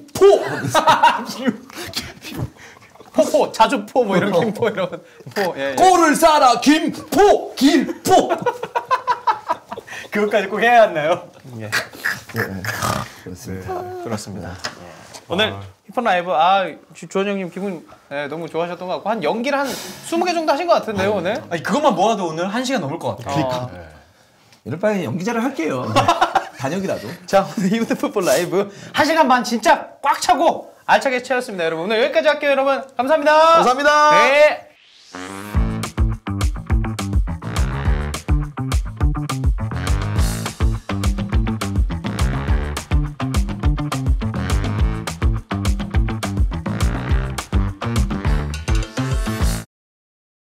[SPEAKER 3] 포, 자주포 뭐 이런 김포 이런 포. 예.
[SPEAKER 2] 골을 쏴라 김포!
[SPEAKER 4] 그것까지 꼭 해야 하나요?
[SPEAKER 3] 그렇습니다. 오늘 힙합 라이브 주원 형님 기분 너무 좋아하셨던 것 같고 한 연기를 한 20개 정도 하신 것 같은데요 오늘?
[SPEAKER 4] 아니 그것만 모아도 오늘 1시간 넘을 것 같아요.
[SPEAKER 2] 이럴 바에 연기자를 할게요. 단역이라도.
[SPEAKER 3] 자 오늘 이브드 풋볼 라이브 1시간 반 진짜 꽉 차고 알차게 채웠습니다 여러분. 오늘 여기까지 할게요 여러분. 감사합니다.
[SPEAKER 1] 감사합니다.
[SPEAKER 3] 네.